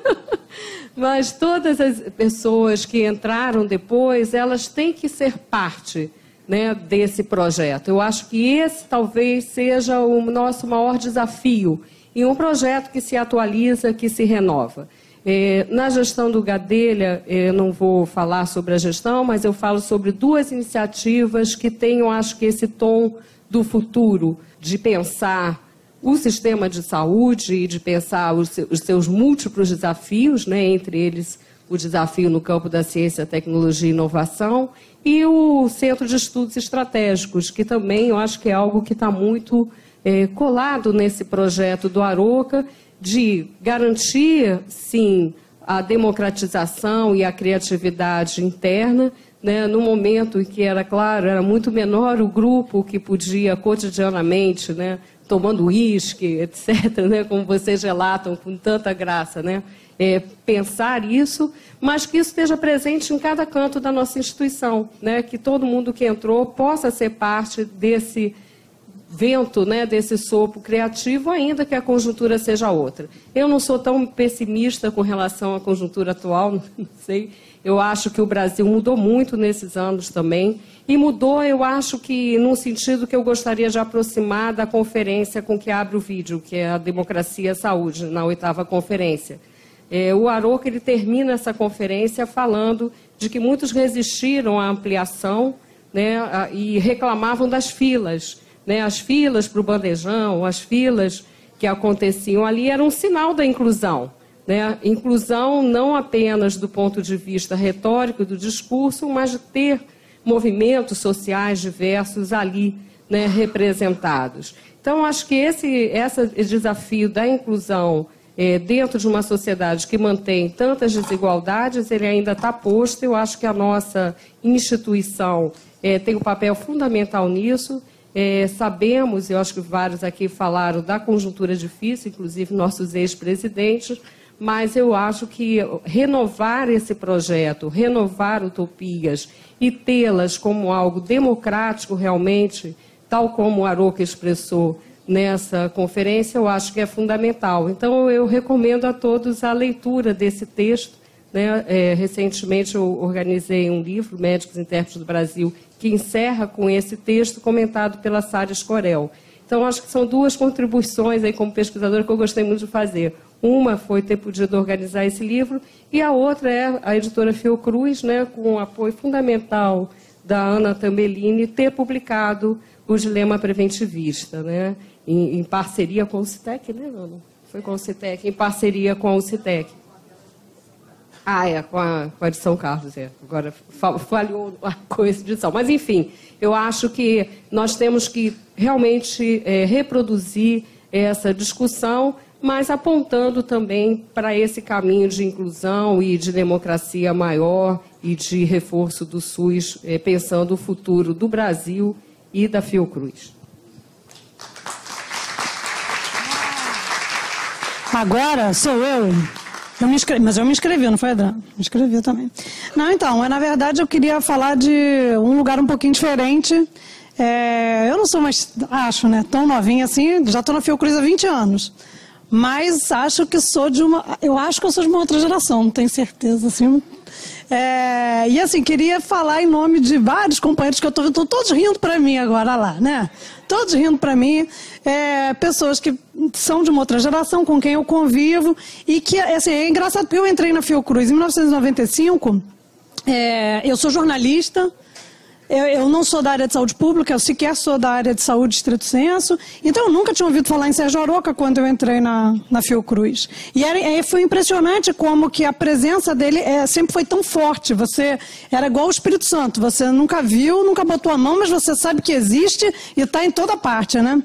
mas todas as pessoas que entraram depois, elas têm que ser parte, né, desse projeto. Eu acho que esse talvez seja o nosso maior desafio, e um projeto que se atualiza, que se renova. Na gestão do Gadelha, eu não vou falar sobre a gestão, mas eu falo sobre duas iniciativas que tenham, acho que, esse tom do futuro, de pensar o sistema de saúde e de pensar os seus múltiplos desafios, né, entre eles o desafio no campo da ciência, tecnologia e inovação, e o Centro de Estudos Estratégicos, que também eu acho que é algo que está muito colado nesse projeto do Arouca, de garantir, sim, a democratização e a criatividade interna, né, no momento em que era, claro, era muito menor o grupo que podia cotidianamente, né, tomando uísque, etc., né, como vocês relatam com tanta graça, né, pensar isso, mas que isso esteja presente em cada canto da nossa instituição, né, que todo mundo que entrou possa ser parte desse vento, né, desse sopro criativo, ainda que a conjuntura seja outra. Eu não sou tão pessimista com relação à conjuntura atual, não sei. Eu acho que o Brasil mudou muito nesses anos também. E mudou, eu acho que, num sentido que eu gostaria de aproximar da conferência com que abre o vídeo, que é a Democracia e a Saúde, na 8ª conferência. O Aroca, ele termina essa conferência falando de que muitos resistiram à ampliação, né, e reclamavam das filas. Né, as filas para o bandejão, as filas que aconteciam ali eram um sinal da inclusão. Né? Inclusão não apenas do ponto de vista retórico do discurso, mas de ter movimentos sociais diversos ali, né, representados. Então, acho que esse desafio da inclusão dentro de uma sociedade que mantém tantas desigualdades, ele ainda está posto. Eu acho que a nossa instituição tem um papel fundamental nisso. Sabemos, eu acho que vários aqui falaram da conjuntura difícil, inclusive nossos ex-presidentes, mas eu acho que renovar esse projeto, renovar utopias e tê-las como algo democrático realmente, tal como o Aroca expressou nessa conferência, eu acho que é fundamental. Então, eu recomendo a todos a leitura desse texto. Né? Recentemente, eu organizei um livro, Médicos e Intérpretes do Brasil, que encerra com esse texto comentado pela Sara Escorel. Então, acho que são duas contribuições aí como pesquisadora que eu gostei muito de fazer. Uma foi ter podido organizar esse livro e a outra é a editora Fiocruz, né, com o apoio fundamental da Ana Tambellini, ter publicado o Dilema Preventivista, né, em parceria com o CITEC, né, Ana? Foi com o CITEC, em parceria com o CITEC. Com a de São Carlos, Agora falhou a coisa de edição. Mas, enfim, eu acho que nós temos que realmente reproduzir essa discussão, mas apontando também para esse caminho de inclusão e de democracia maior e de reforço do SUS, pensando o futuro do Brasil e da Fiocruz. Agora sou eu. Mas eu me inscrevi, não foi, Adriana? Me inscrevi também. Não, então, na verdade eu queria falar de um lugar um pouquinho diferente. Eu não sou mais, acho, né, tão novinha assim, já estou na Fiocruz há 20 anos. Mas acho que sou de uma outra geração, não tenho certeza, assim. E assim, queria falar em nome de vários companheiros que eu estou todos rindo para mim agora lá, né? Todos rindo para mim, pessoas que são de uma outra geração, com quem eu convivo, e que, assim, é engraçado porque eu entrei na Fiocruz em 1995, eu sou jornalista, eu não sou da área de saúde pública, eu sequer sou da área de saúde estrito senso, então eu nunca tinha ouvido falar em Sérgio Aroca quando eu entrei na Fiocruz. E foi impressionante como que a presença dele sempre foi tão forte. Você era igual o Espírito Santo, você nunca viu, nunca botou a mão, mas você sabe que existe e está em toda parte, né?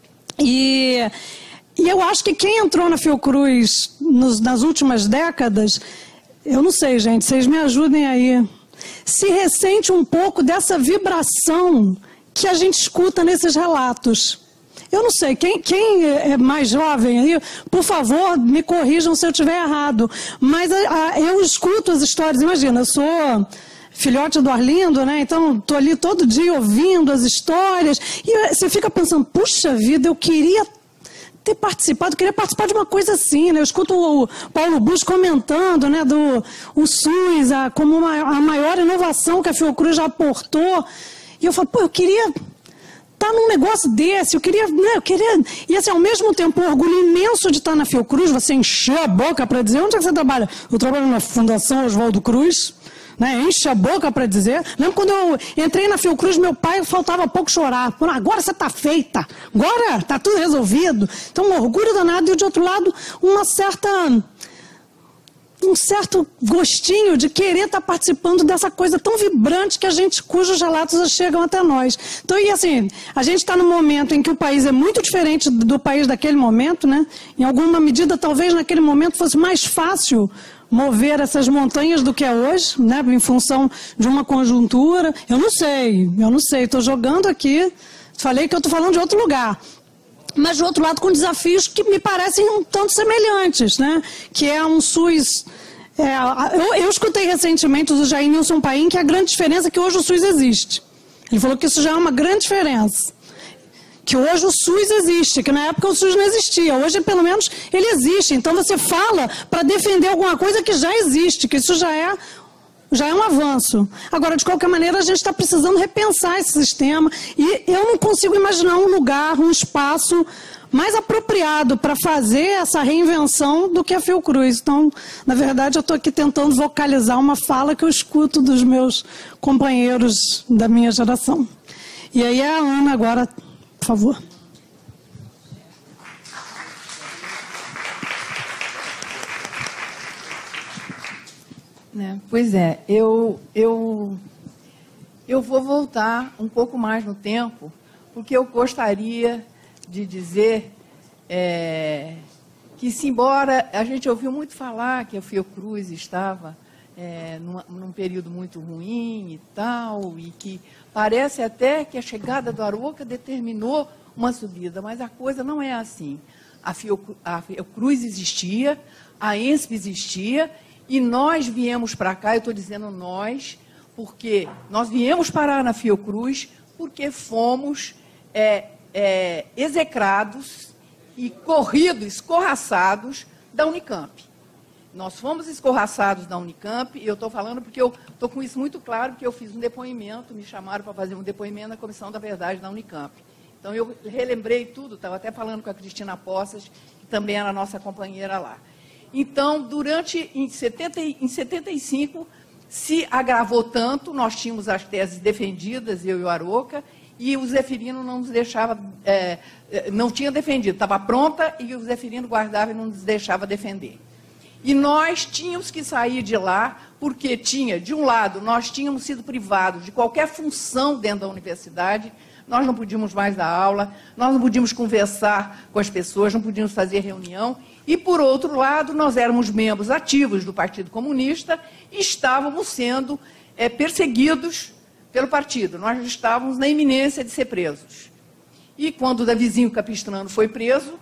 E eu acho que quem entrou na Fiocruz nas últimas décadas, eu não sei, gente, vocês me ajudem aí, se ressente um pouco dessa vibração que a gente escuta nesses relatos. Eu não sei, quem é mais jovem aí, por favor, me corrijam se eu estiver errado, mas eu escuto as histórias, imagina, eu sou filhote do Arlindo, né? Então estou ali todo dia ouvindo as histórias, e você fica pensando, puxa vida, eu queria ter participado, queria participar de uma coisa assim, né? Eu escuto o Paulo Busch comentando, né, o SUS como a maior inovação que a Fiocruz já aportou, e eu falo, eu queria estar num negócio desse, eu queria, e assim, ao mesmo tempo, um orgulho imenso de estar na Fiocruz, você encher a boca para dizer, onde é que você trabalha? Eu trabalho na Fundação Oswaldo Cruz, né? Enche a boca para dizer. Lembro quando eu entrei na Fiocruz, meu pai faltava pouco chorar. Agora você está feita, agora está tudo resolvido. Então, um orgulho danado e, de outro lado, um certo gostinho de querer estar participando dessa coisa tão vibrante cujos relatos chegam até nós. Então, e assim, a gente está num momento em que o país é muito diferente do país daquele momento, né? Em alguma medida, talvez naquele momento fosse mais fácil mover essas montanhas do que é hoje, né, em função de uma conjuntura. Eu não sei, estou jogando aqui, falei que eu estou falando de outro lugar, mas de outro lado com desafios que me parecem um tanto semelhantes, né, que é um SUS... eu escutei recentemente do Jair Nilson Paim que a grande diferença é que hoje o SUS existe. Ele falou que isso já é uma grande diferença. Que hoje o SUS existe, que na época o SUS não existia. Hoje, pelo menos, ele existe. Então, você fala para defender alguma coisa que já existe, que isso já é já é um avanço. Agora, de qualquer maneira, a gente está precisando repensar esse sistema e eu não consigo imaginar um lugar, um espaço mais apropriado para fazer essa reinvenção do que a Fiocruz. Então, na verdade, eu estou aqui tentando vocalizar uma fala que eu escuto dos meus companheiros da minha geração. E aí a Ana agora, por favor. Pois é, eu vou voltar um pouco mais no tempo, porque eu gostaria de dizer que, se embora a gente ouviu muito falar que a Fiocruz estava num período muito ruim e tal, e que parece até que a chegada do Arouca determinou uma subida, mas a coisa não é assim. A Fiocruz existia, a ENSP existia, e nós viemos para cá, eu estou dizendo nós, porque nós viemos parar na Fiocruz porque fomos execrados e corridos, escorraçados da Unicamp. Nós fomos escorraçados da Unicamp, e eu estou falando porque eu estou com isso muito claro, porque eu fiz um depoimento, me chamaram para fazer um depoimento na Comissão da Verdade da Unicamp. Então, eu relembrei tudo, estava até falando com a Cristina Poças, que também era nossa companheira lá. Então, em 75, se agravou tanto, nós tínhamos as teses defendidas, eu e o Arouca, e o Zeferino não nos deixava, não tinha defendido, estava pronta, e o Zeferino guardava e não nos deixava defender. E nós tínhamos que sair de lá, porque de um lado, nós tínhamos sido privados de qualquer função dentro da universidade, nós não podíamos mais dar aula, nós não podíamos conversar com as pessoas, não podíamos fazer reunião, e, por outro lado, nós éramos membros ativos do Partido Comunista e estávamos sendo perseguidos pelo partido. Nós estávamos na iminência de ser presos. E quando o Davizinho Capistrano foi preso,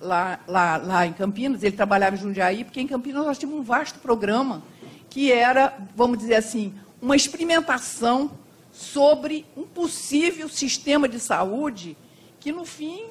lá em Campinas, ele trabalhava em Jundiaí, porque em Campinas nós tínhamos um vasto programa que era, vamos dizer assim, uma experimentação sobre um possível sistema de saúde que, no fim,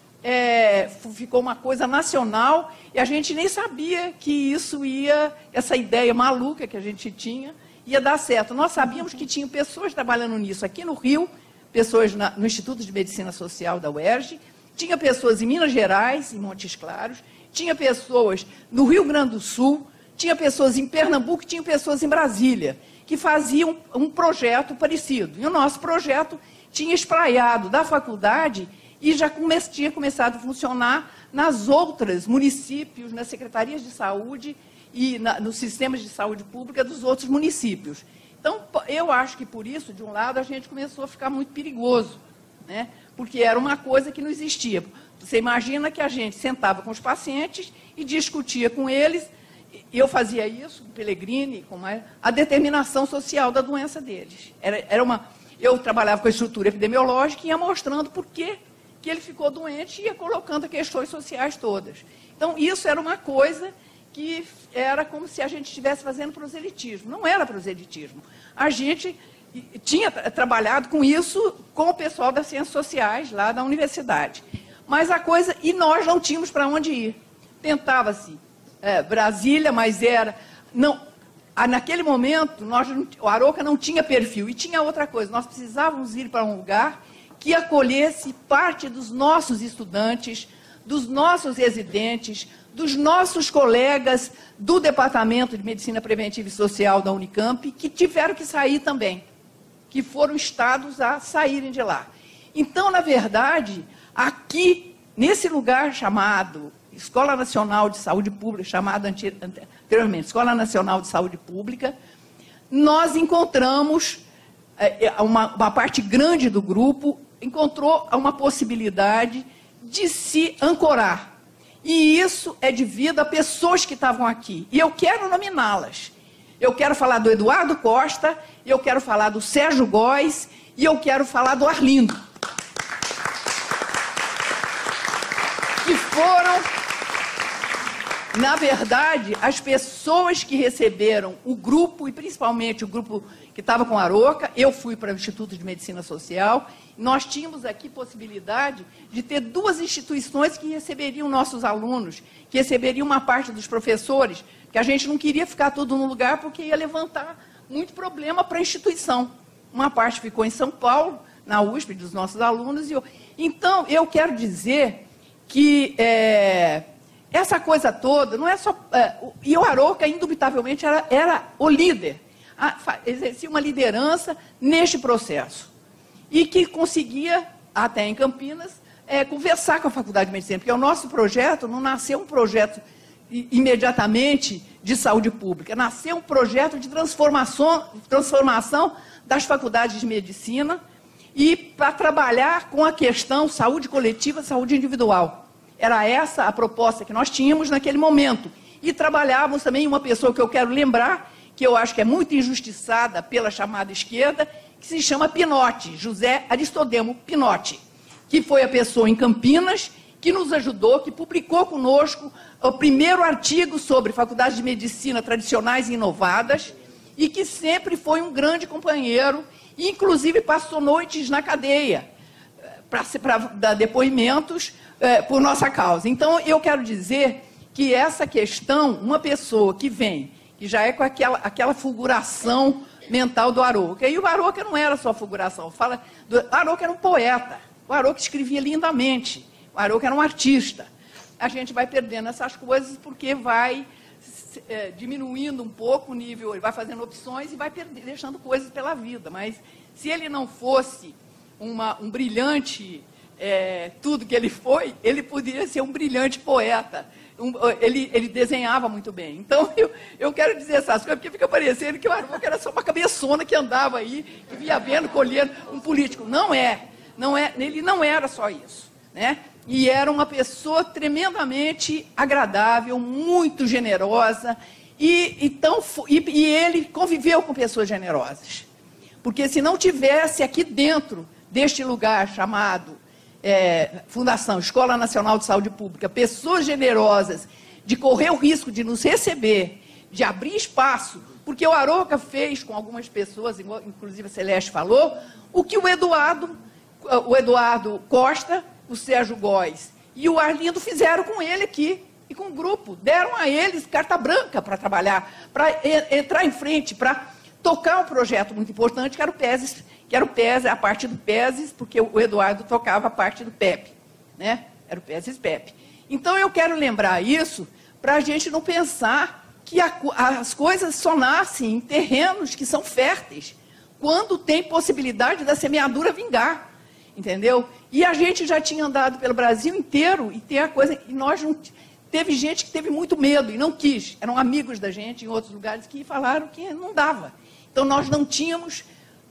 ficou uma coisa nacional, e a gente nem sabia que essa ideia maluca que a gente tinha, ia dar certo. Nós sabíamos que tinham pessoas trabalhando nisso aqui no Rio, pessoas no Instituto de Medicina Social da UERJ, tinha pessoas em Minas Gerais, em Montes Claros, tinha pessoas no Rio Grande do Sul, tinha pessoas em Pernambuco, tinha pessoas em Brasília, que faziam um projeto parecido. E o nosso projeto tinha espraiado da faculdade e já tinha começado a funcionar nas outras municípios, nas secretarias de saúde e nos sistemas de saúde pública dos outros municípios. Então, eu acho que, por isso, de um lado, a gente começou a ficar muito perigoso, né? Porque era uma coisa que não existia. Você imagina que a gente sentava com os pacientes e discutia com eles, e eu fazia isso, com Pellegrini, a determinação social da doença deles. Eu trabalhava com a estrutura epidemiológica e ia mostrando por que ele ficou doente e ia colocando as questões sociais todas. Então, isso era uma coisa que era como se a gente estivesse fazendo proselitismo. Não era proselitismo. A gente tinha trabalhado com isso com o pessoal das ciências sociais, lá da universidade. Mas e nós não tínhamos para onde ir. Tentava-se Brasília, mas naquele momento, o Arouca não tinha perfil. E tinha outra coisa, nós precisávamos ir para um lugar que acolhesse parte dos nossos estudantes, dos nossos residentes, dos nossos colegas do Departamento de Medicina Preventiva e Social da Unicamp, que tiveram que sair também, que foram instados a saírem de lá. Então, na verdade, aqui, nesse lugar chamado Escola Nacional de Saúde Pública, chamada anteriormente Escola Nacional de Saúde Pública, nós encontramos, uma parte grande do grupo encontrou uma possibilidade de se ancorar. E isso é devido a pessoas que estavam aqui. E eu quero nominá-las. Eu quero falar do Eduardo Costa, eu quero falar do Sérgio Góes e eu quero falar do Arlindo. Que foram, na verdade, as pessoas que receberam o grupo, e principalmente o grupo que estava com a Arouca. Eu fui para o Instituto de Medicina Social. Nós tínhamos aqui possibilidade de ter duas instituições que receberiam nossos alunos, que receberiam uma parte dos professores, que a gente não queria ficar tudo no lugar porque ia levantar muito problema para a instituição. Uma parte ficou em São Paulo, na USP, dos nossos alunos. Então, eu quero dizer que essa coisa toda não é só... e o Arouca, indubitavelmente, era o líder. Exercia uma liderança neste processo. E que conseguia, até em Campinas, conversar com a Faculdade de Medicina. Porque o nosso projeto não nasceu um projeto imediatamente de saúde pública. Nasceu um projeto de transformação das faculdades de medicina e para trabalhar com a questão saúde coletiva, saúde individual. Era essa a proposta que nós tínhamos naquele momento. E trabalhávamos também uma pessoa que eu quero lembrar, que eu acho que é muito injustiçada pela chamada esquerda, que se chama Pinotti, José Aristodemo Pinotti, que foi a pessoa em Campinas que nos ajudou, que publicou conosco o primeiro artigo sobre faculdades de medicina tradicionais e inovadas, e que sempre foi um grande companheiro, e inclusive passou noites na cadeia para dar depoimentos por nossa causa. Então, eu quero dizer que essa questão, uma pessoa que vem, que já é com aquela fulguração mental do Arouca, e o Arouca não era só fulguração, o Arouca era um poeta, o Arouca escrevia lindamente, o Arouca era um artista. A gente vai perdendo essas coisas porque vai diminuindo um pouco o nível, ele vai fazendo opções e vai deixando coisas pela vida. Mas se ele não fosse um brilhante tudo que ele foi, ele poderia ser um brilhante poeta. Ele desenhava muito bem. Então, eu quero dizer essas coisas, porque fica parecendo que o Arouca era só uma cabeçona que andava aí, que via vendo, colhendo um político. Não é. Ele não era só isso, né? E era uma pessoa tremendamente agradável, muito generosa, e ele conviveu com pessoas generosas. Porque se não tivesse aqui dentro deste lugar chamado Fundação Escola Nacional de Saúde Pública, pessoas generosas, de correr o risco de nos receber, de abrir espaço, porque o Arouca fez com algumas pessoas, inclusive a Celeste falou, o que o Eduardo Costa, o Sérgio Góes e o Arlindo fizeram com ele aqui, e com o grupo. Deram a eles carta branca para trabalhar, para entrar em frente, para tocar um projeto muito importante, que era o PES, a parte do PES, porque o Eduardo tocava a parte do PEP, né? Era o PES-PEP. Então, eu quero lembrar isso para a gente não pensar que as coisas só nascem em terrenos que são férteis, quando tem possibilidade da semeadura vingar. Entendeu? E a gente já tinha andado pelo Brasil inteiro e tem a coisa, e nós não teve gente que teve muito medo e não quis. Eram amigos da gente em outros lugares que falaram que não dava. Então nós não tínhamos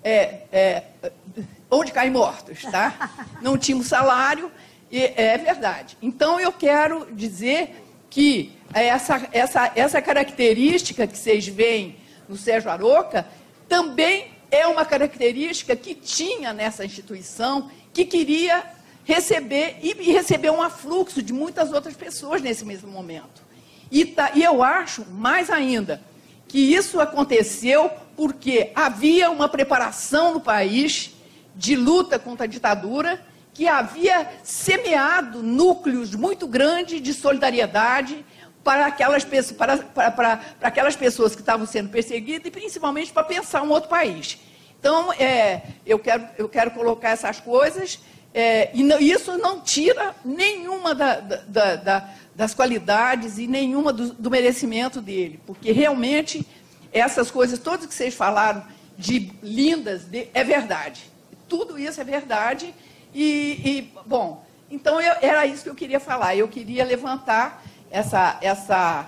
onde cair mortos, tá? Não tínhamos salário, é verdade. Então eu quero dizer que essa característica que vocês veem no Sérgio Arouca também é uma característica que tinha nessa instituição, que queria receber, e recebeu um afluxo de muitas outras pessoas nesse mesmo momento. E eu acho, mais ainda, que isso aconteceu porque havia uma preparação no país de luta contra a ditadura, que havia semeado núcleos muito grandes de solidariedade para aquelas pessoas que estavam sendo perseguidas e principalmente para pensar um outro país. Então, eu quero colocar essas coisas, e isso não tira nenhuma das qualidades e nenhuma do merecimento dele, porque realmente essas coisas, todas que vocês falaram de lindas, é verdade. Tudo isso é verdade bom, então era isso que eu queria falar. Eu queria levantar essa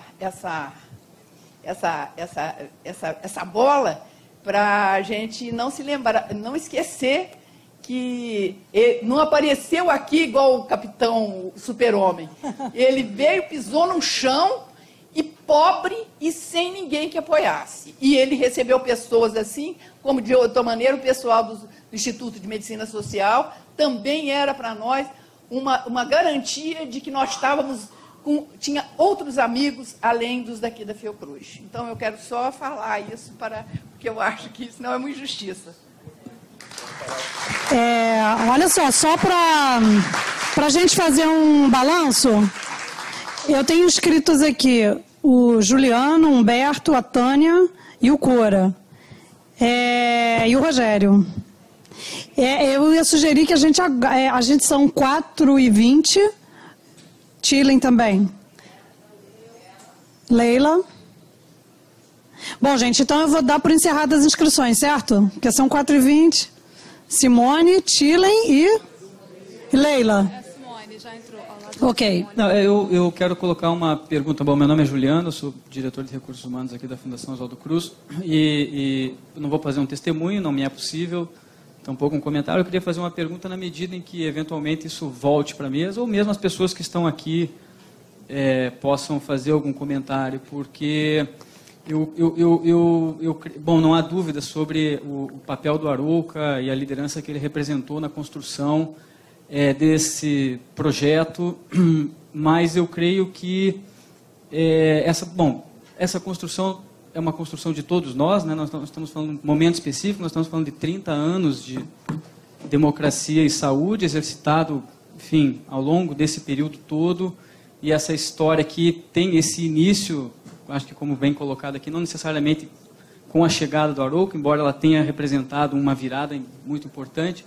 bola para a gente não se lembrar, não esquecer que não apareceu aqui igual o Capitão Super-Homem. Ele veio, pisou no chão, e pobre e sem ninguém que apoiasse. E ele recebeu pessoas assim, como de outra maneira o pessoal do Instituto de Medicina Social também era para nós uma garantia de que nós tinha outros amigos além dos daqui da Fiocruz. Então, eu quero só falar isso, porque eu acho que isso não é uma injustiça. Olha só para a gente fazer um balanço, eu tenho escritos aqui o Juliano, o Humberto, a Tânia e o Cora. E o Rogério? Eu ia sugerir que a gente são 4h20. Tillen também. Leila? Bom, gente, então eu vou dar por encerradas as inscrições, certo? Porque são 4h20. Simone, Tillen e Leila. Simone, já entrou. Ok. Não, eu quero colocar uma pergunta. Bom, meu nome é Juliano, eu sou diretor de recursos humanos aqui da Fundação Oswaldo Cruz e não vou fazer um testemunho, não me é possível, tampouco um comentário. Eu queria fazer uma pergunta na medida em que, eventualmente, isso volte para a mesa, ou mesmo as pessoas que estão aqui possam fazer algum comentário, porque bom, não há dúvida sobre o papel do Arouca e a liderança que ele representou na construção desse projeto, mas eu creio que essa construção é uma construção de todos nós, né? Nós estamos falando de um momento específico, nós estamos falando de 30 anos de democracia e saúde exercitado, enfim, ao longo desse período todo, e essa história que tem esse início, acho que como bem colocado aqui, não necessariamente com a chegada do Arouca, embora ela tenha representado uma virada muito importante.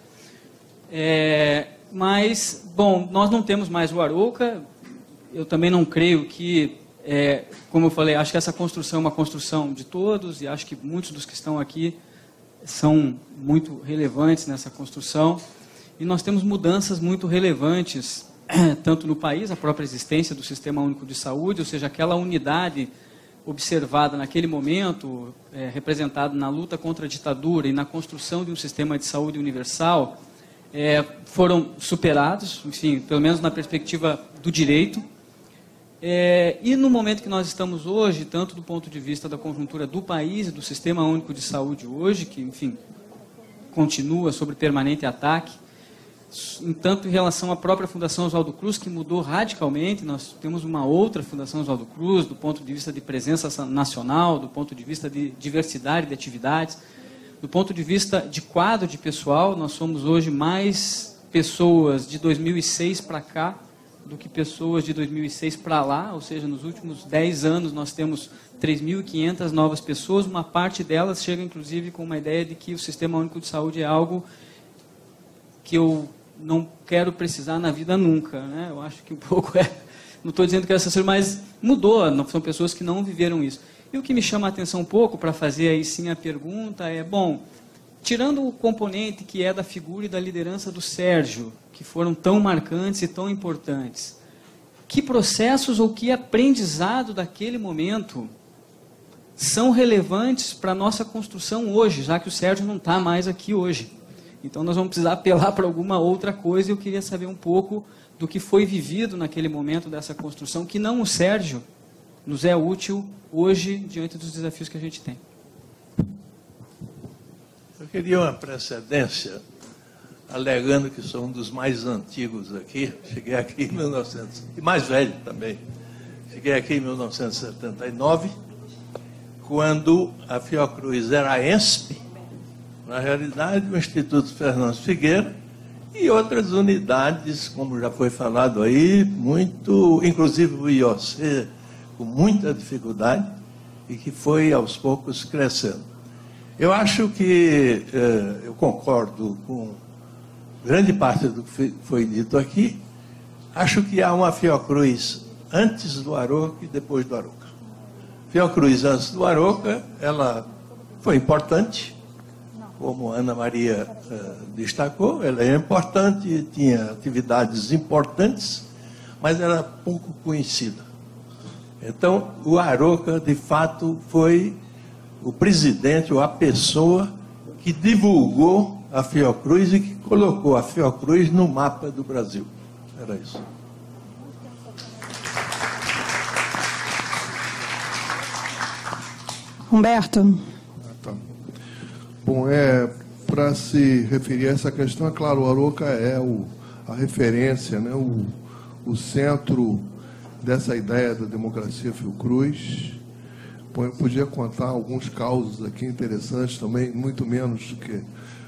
Mas, bom, nós não temos mais o Arouca. Eu também não creio que, como eu falei, acho que essa construção é uma construção de todos, e acho que muitos dos que estão aqui são muito relevantes nessa construção. E nós temos mudanças muito relevantes, tanto no país, a própria existência do Sistema Único de Saúde, ou seja, aquela unidade observada naquele momento, representada na luta contra a ditadura e na construção de um sistema de saúde universal, foram superados, enfim, pelo menos na perspectiva do direito. E no momento que nós estamos hoje, tanto do ponto de vista da conjuntura do país e do Sistema Único de Saúde hoje, que, enfim, continua sob permanente ataque, tanto em relação à própria Fundação Oswaldo Cruz, que mudou radicalmente. Nós temos uma outra Fundação Oswaldo Cruz, do ponto de vista de presença nacional, do ponto de vista de diversidade de atividades, do ponto de vista de quadro de pessoal. Nós somos hoje mais pessoas de 2006 para cá do que pessoas de 2006 para lá, ou seja, nos últimos 10 anos nós temos 3.500 novas pessoas. Uma parte delas chega, inclusive, com uma ideia de que o Sistema Único de Saúde é algo que eu não quero precisar na vida nunca, né? Eu acho que um pouco não estou dizendo que é essa, mas mudou, são pessoas que não viveram isso. E o que me chama a atenção um pouco, para fazer aí sim a pergunta, bom, tirando o componente que é da figura e da liderança do Sérgio, que foram tão marcantes e tão importantes, que processos ou que aprendizado daquele momento são relevantes para a nossa construção hoje, já que o Sérgio não está mais aqui hoje? Então, nós vamos precisar apelar para alguma outra coisa, e eu queria saber um pouco do que foi vivido naquele momento dessa construção, que não o Sérgio nos é útil hoje, diante dos desafios que a gente tem. Eu queria uma precedência, alegando que sou um dos mais antigos aqui. Cheguei aqui em 1900, e mais velho também. Cheguei aqui em 1979, quando a Fiocruz era a ENSP, na realidade, o Instituto Fernando Figueira e outras unidades, como já foi falado aí, inclusive o IOC, com muita dificuldade, e que foi, aos poucos, crescendo. Eu acho que, eu concordo com grande parte do que foi dito aqui. Acho que há uma Fiocruz antes do Arouca e depois do Arouca. Fiocruz antes do Arouca, ela foi importante, como a Ana Maria destacou, ela é importante, tinha atividades importantes, mas era pouco conhecida. Então, o Arouca, de fato, foi o presidente ou a pessoa que divulgou a Fiocruz e que colocou a Fiocruz no mapa do Brasil. Era isso. Humberto. Bom, para se referir a essa questão, é claro, o Arouca é a referência, né, o centro dessa ideia da democracia Fiocruz. Bom, eu podia contar alguns causos aqui interessantes também, muito menos do que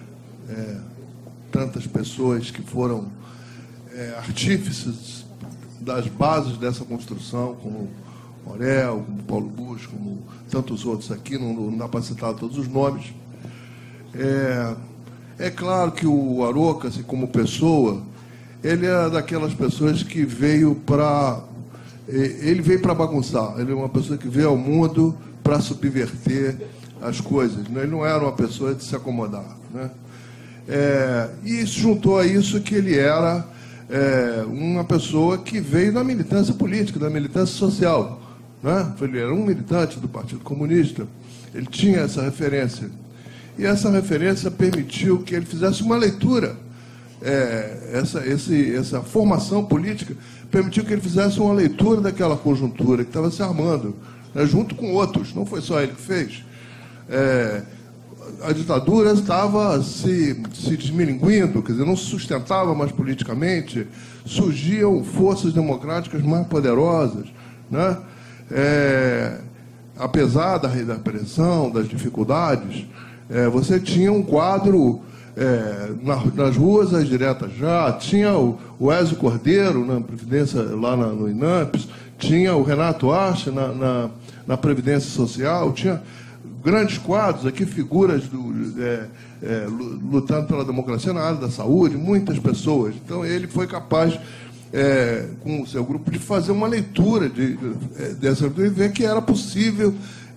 tantas pessoas que foram artífices das bases dessa construção, como Morel, como Paulo Bush, como tantos outros aqui, não dá para citar todos os nomes. É claro que o Aroca, assim, como pessoa, ele é daquelas pessoas que veio para bagunçar. Ele é uma pessoa que veio ao mundo para subverter as coisas, né? Ele não era uma pessoa de se acomodar, né? E se juntou a isso que ele era uma pessoa que veio da militância política, da militância social, né? Ele era um militante do Partido Comunista, ele tinha essa referência. E essa referência permitiu que ele fizesse uma leitura, essa formação política permitiu que ele fizesse uma leitura daquela conjuntura que estava se armando, né, junto com outros, não foi só ele que fez. A ditadura estava se desmilinguindo, quer dizer, não se sustentava mais politicamente, surgiam forças democráticas mais poderosas, né? Apesar da repressão, das dificuldades, você tinha um quadro nas ruas, as diretas já, tinha o Ezio Cordeiro na Previdência, lá no INAMPS, tinha o Renato Arce na Previdência Social, tinha grandes quadros aqui, figuras lutando pela democracia na área da saúde, muitas pessoas. Então, ele foi capaz, com o seu grupo, de fazer uma leitura dessa leitura e ver que era possível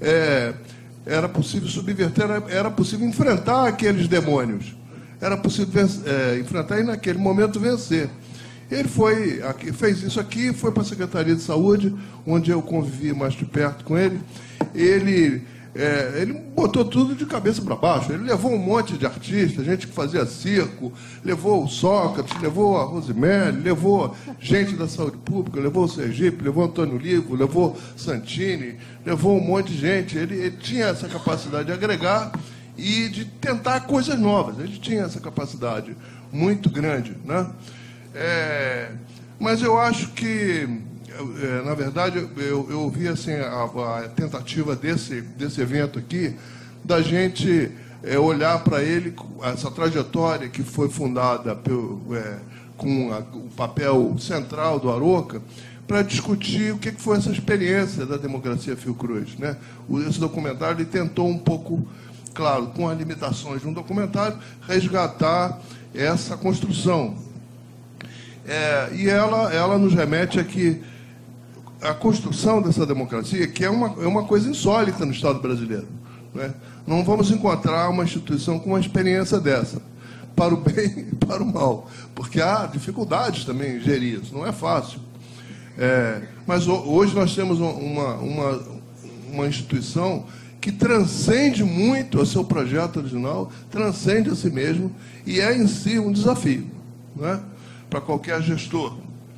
subverter, era possível enfrentar aqueles demônios, era possível enfrentar e, naquele momento, vencer. Ele fez isso aqui, foi para a Secretaria de Saúde, onde eu convivi mais de perto com ele. Ele botou tudo de cabeça para baixo. Ele levou um monte de artistas, gente que fazia circo, levou o Sócrates, levou a Rosemary, levou gente da saúde pública, levou o Sergipe, levou o Antônio Ligo, levou Santini, levou um monte de gente. Ele tinha essa capacidade de agregar e de tentar coisas novas. Ele tinha essa capacidade muito grande, né? Mas eu acho que, na verdade, eu vi assim, a tentativa desse evento aqui, da gente olhar para ele, essa trajetória que foi fundada com o papel central do Aroca, para discutir o que foi essa experiência da democracia Fiocruz, né? Esse documentário ele tentou um pouco, claro, com as limitações de um documentário, resgatar essa construção. E ela nos remete a que a construção dessa democracia, que é uma coisa insólita no Estado brasileiro, né? Não vamos encontrar uma instituição com uma experiência dessa, para o bem e para o mal, porque há dificuldades também em gerir isso, não é fácil. Mas hoje nós temos uma instituição que transcende muito o seu projeto original, transcende a si mesmo, e é em si um desafio, né, para qualquer gestor.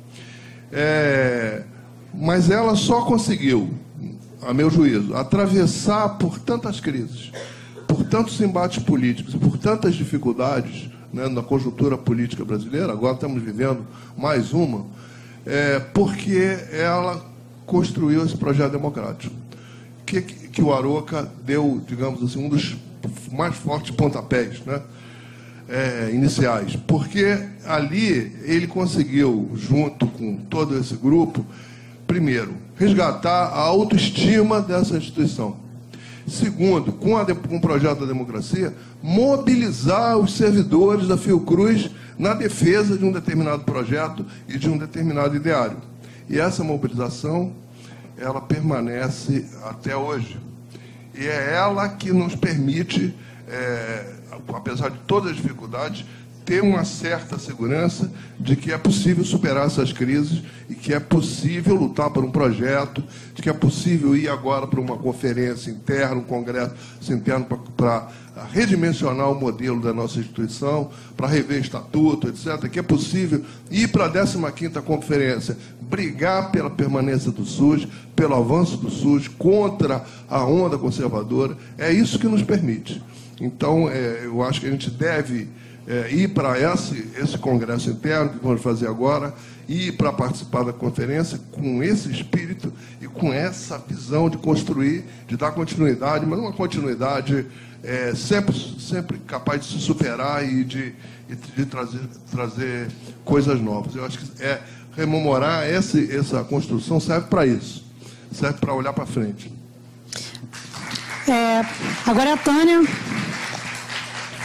Mas ela só conseguiu, a meu juízo, atravessar por tantas crises, por tantos embates políticos, por tantas dificuldades, né, na conjuntura política brasileira, agora estamos vivendo mais uma, porque ela construiu esse projeto democrático, que o Aroca deu, digamos assim, um dos mais fortes pontapés, né, iniciais, porque ali ele conseguiu, junto com todo esse grupo, primeiro, resgatar a autoestima dessa instituição. Segundo, com o projeto da democracia, mobilizar os servidores da Fiocruz na defesa de um determinado projeto e de um determinado ideário. E essa mobilização, ela permanece até hoje. E é ela que nos permite, apesar de todas as dificuldades, ter uma certa segurança de que é possível superar essas crises e que é possível lutar por um projeto, de que é possível ir agora para uma conferência interna, um congresso interno para redimensionar o modelo da nossa instituição, para rever estatuto, etc., que é possível ir para a 15ª conferência, brigar pela permanência do SUS, pelo avanço do SUS, contra a onda conservadora. É isso que nos permite. Então, eu acho que a gente deve ir para esse congresso interno que vamos fazer agora, ir para participar da conferência com esse espírito e com essa visão de construir, de dar continuidade, mas uma continuidade sempre capaz de se superar e de trazer coisas novas. Eu acho que rememorar essa construção serve para isso, serve para olhar para frente. Agora é a Tânia.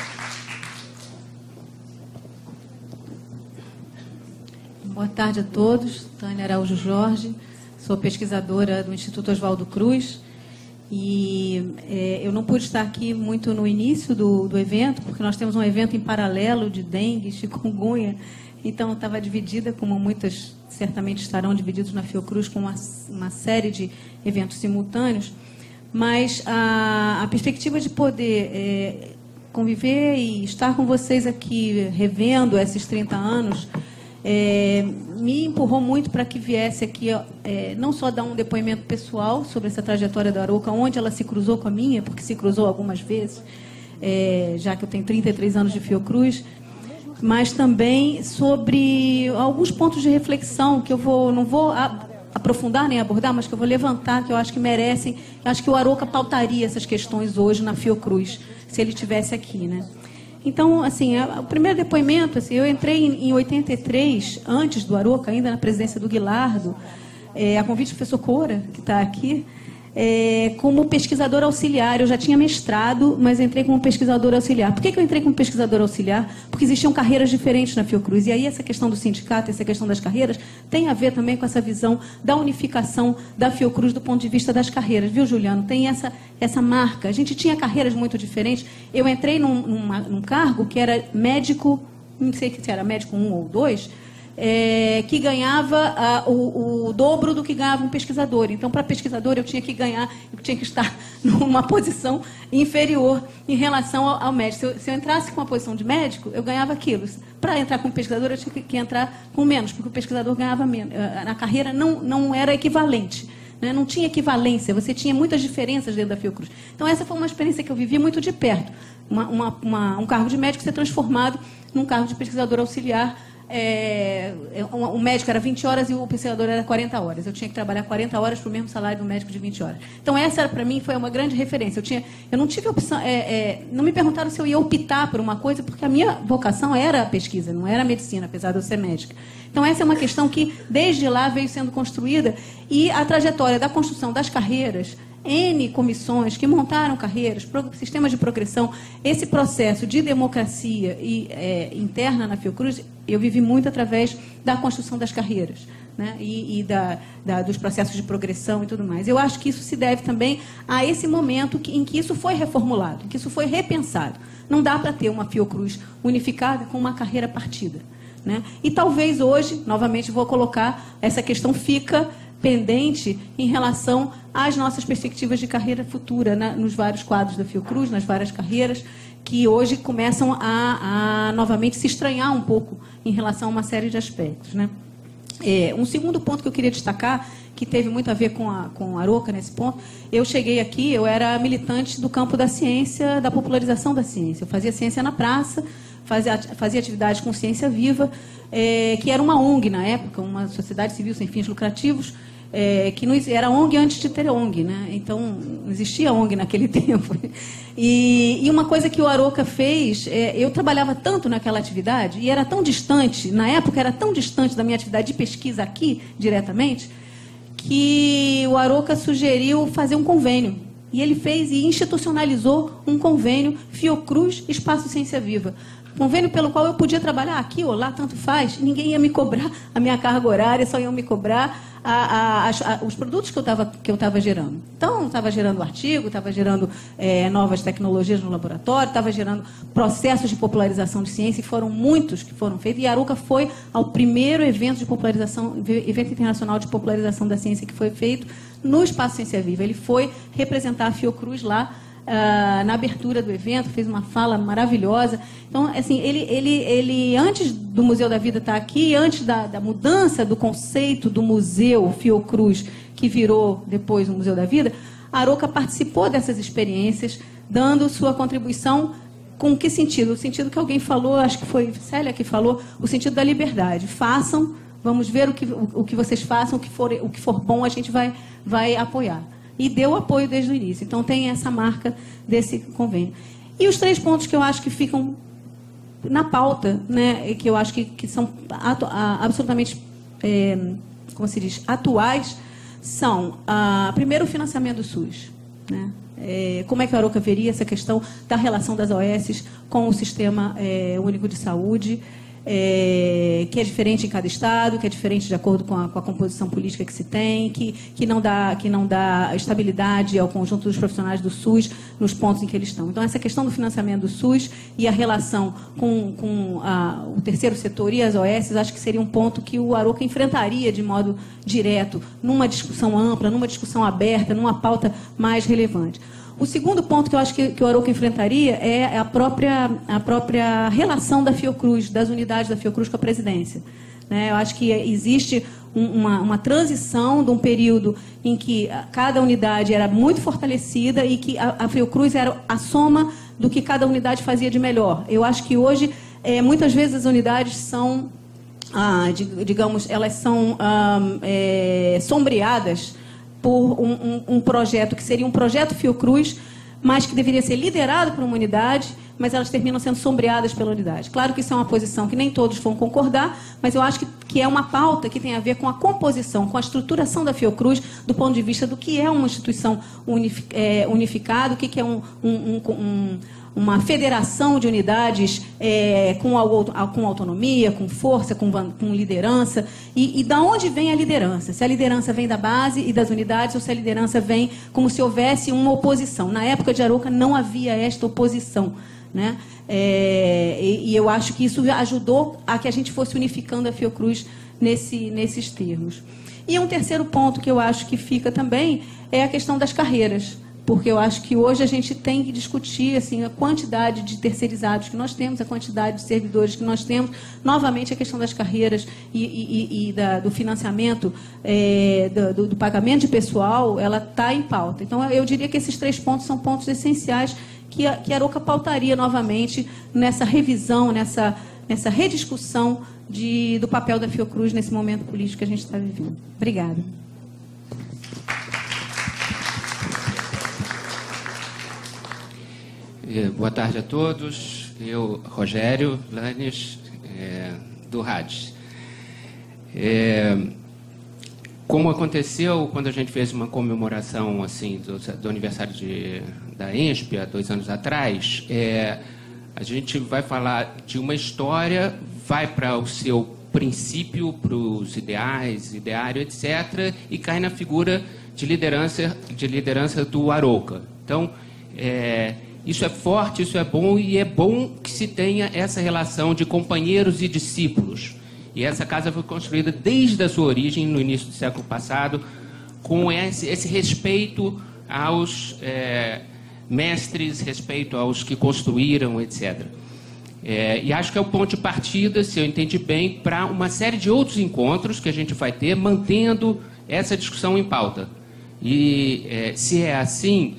Boa tarde a todos. Tânia Araújo Jorge, sou pesquisadora do Instituto Oswaldo Cruz. E eu não pude estar aqui muito no início do evento, porque nós temos um evento em paralelo de dengue, chikungunya. Então, eu estava dividida, como muitas certamente estarão divididos na Fiocruz, com uma série de eventos simultâneos. Mas a perspectiva de poder conviver e estar com vocês aqui, revendo esses 30 anos, me empurrou muito para que viesse aqui, não só dar um depoimento pessoal sobre essa trajetória da Arouca, onde ela se cruzou com a minha, porque se cruzou algumas vezes, já que eu tenho 33 anos de Fiocruz, mas também sobre alguns pontos de reflexão que eu não vou aprofundar nem abordar, mas que eu vou levantar, que eu acho que merecem. Eu acho que o Arouca pautaria essas questões hoje na Fiocruz, se ele estivesse aqui, né? Então, assim, o primeiro depoimento, assim, eu entrei em 83, antes do Arouca, ainda na presidência do Guilardo, a convite do professor Cora, que está aqui, como pesquisadora auxiliar. Eu já tinha mestrado, mas entrei como pesquisadora auxiliar. Por que eu entrei como pesquisadora auxiliar? Porque existiam carreiras diferentes na Fiocruz. E aí essa questão do sindicato, essa questão das carreiras, tem a ver também com essa visão da unificação da Fiocruz do ponto de vista das carreiras. Viu, Juliano? Tem essa marca. A gente tinha carreiras muito diferentes. Eu entrei num cargo que era médico, não sei se era médico 1 ou 2, que ganhava o dobro do que ganhava um pesquisador. Então, para pesquisador, eu tinha que estar numa posição inferior em relação ao médico. Se eu entrasse com uma posição de médico, eu ganhava aquilo. Para entrar como pesquisador, eu tinha que entrar com menos, porque o pesquisador ganhava menos. Na carreira não era equivalente. Né? Não tinha equivalência, você tinha muitas diferenças dentro da Fiocruz. Então, essa foi uma experiência que eu vivi muito de perto. Um cargo de médico ser transformado num cargo de pesquisador auxiliar. O médico era 20 horas e o pesquisador era 40 horas. Eu tinha que trabalhar 40 horas para o mesmo salário do médico de 20 horas. Então, essa, para mim, foi uma grande referência. Eu não tive opção. Não me perguntaram se eu ia optar por uma coisa, porque a minha vocação era a pesquisa, não era a medicina, apesar de eu ser médica. Então, essa é uma questão que, desde lá, veio sendo construída. E a trajetória da construção das carreiras, N comissões que montaram carreiras, sistemas de progressão, esse processo de democracia interna na Fiocruz, eu vivi muito através da construção das carreiras, né? E dos processos de progressão e tudo mais. Eu acho que isso se deve também a esse momento em que isso foi reformulado, em que isso foi repensado. Não dá para ter uma Fiocruz unificada com uma carreira partida, né? E talvez hoje, novamente vou colocar, essa questão fica pendente em relação às nossas perspectivas de carreira futura, nos vários quadros da Fiocruz, nas várias carreiras, que hoje começam a novamente se estranhar um pouco em relação a uma série de aspectos, né? Um segundo ponto que eu queria destacar, que teve muito a ver com a Arouca nesse ponto, eu cheguei aqui, eu era militante do campo da ciência, da popularização da ciência. Eu fazia ciência na praça, fazia atividades com Ciência Viva, que era uma ONG na época, uma sociedade civil sem fins lucrativos, que não era ONG antes de ter ONG, né? Então, não existia ONG naquele tempo. E uma coisa que o Arouca fez, eu trabalhava tanto naquela atividade, e era tão distante, na época era tão distante da minha atividade de pesquisa aqui, diretamente, que o Arouca sugeriu fazer um convênio. E ele fez e institucionalizou um convênio Fiocruz Espaço Ciência Viva. Convênio pelo qual eu podia trabalhar aqui ou lá, tanto faz, ninguém ia me cobrar a minha carga horária, só iam me cobrar os produtos que eu estava gerando. Então, estava gerando artigo, estava gerando novas tecnologias no laboratório, estava gerando processos de popularização de ciência, e foram muitos que foram feitos. E a Arouca foi ao primeiro evento internacional de popularização da ciência que foi feito no Espaço Ciência Viva. Ele foi representar a Fiocruz lá, na abertura do evento, fez uma fala maravilhosa. Então, assim, ele antes do Museu da Vida estar aqui, antes da mudança do conceito do Museu Fiocruz, que virou depois o Museu da Vida, a Arouca participou dessas experiências, dando sua contribuição. Com que sentido? O sentido que alguém falou, acho que foi Célia que falou, o sentido da liberdade. Façam, vamos ver o que vocês façam, o que for bom a gente vai apoiar. E deu apoio desde o início. Então, tem essa marca desse convênio. E os 3 pontos que eu acho que ficam na pauta, né, que eu acho que são absolutamente, como se diz, atuais, são, primeiro, o financiamento do SUS. Né? Como é que a Arouca veria essa questão da relação das OS com o Sistema Único de Saúde? que é diferente em cada estado, que é diferente de acordo com a composição política que se tem, que não dá estabilidade ao conjunto dos profissionais do SUS nos pontos em que eles estão. Então, essa questão do financiamento do SUS e a relação com o terceiro setor e as OS, acho que seria um ponto que o Arouca enfrentaria de modo direto, numa discussão ampla, numa discussão aberta, numa pauta mais relevante. O segundo ponto que eu acho que o Arouca enfrentaria é a própria relação da Fiocruz, das unidades da Fiocruz com a presidência. Eu acho que existe uma transição de um período em que cada unidade era muito fortalecida e que a Fiocruz era a soma do que cada unidade fazia de melhor. Eu acho que hoje, muitas vezes, as unidades são, digamos, elas são sombreadas por um projeto que seria um projeto Fiocruz, mas que deveria ser liderado por uma unidade, mas elas terminam sendo sombreadas pela unidade. Claro que isso é uma posição que nem todos vão concordar, mas eu acho que é uma pauta que tem a ver com a composição, com a estruturação da Fiocruz, do ponto de vista do que é uma instituição unificada, o que é uma federação de unidades com autonomia, com força, com liderança. E da onde vem a liderança? Se a liderança vem da base e das unidades ou se a liderança vem como se houvesse uma oposição. Na época de Arouca não havia esta oposição. E eu acho que isso ajudou a que a gente fosse unificando a Fiocruz nesses termos. E um terceiro ponto que eu acho que fica também é a questão das carreiras. Porque eu acho que hoje a gente tem que discutir assim, a quantidade de terceirizados que nós temos, a quantidade de servidores que nós temos. Novamente, a questão das carreiras e do financiamento, do pagamento de pessoal, ela está em pauta. Então, eu diria que esses 3 pontos são pontos essenciais que a Arouca pautaria novamente nessa revisão, nessa rediscussão do papel da Fiocruz nesse momento político que a gente está vivendo. Obrigada. Boa tarde a todos. Eu, Rogério Lanes, do RADES. Como aconteceu quando a gente fez uma comemoração assim, do aniversário da ENSP, há 2 anos atrás, a gente vai falar de uma história, vai para o seu princípio, para os ideais, ideário, etc., e cai na figura de liderança do Arouca. Então, isso é forte, isso é bom, e é bom que se tenha essa relação de companheiros e discípulos. E essa casa foi construída desde a sua origem, no início do século passado, com esse respeito aos mestres, respeito aos que construíram, etc. E acho que é o ponto de partida, se eu entendi bem, para uma série de outros encontros que a gente vai ter, mantendo essa discussão em pauta. E se é assim...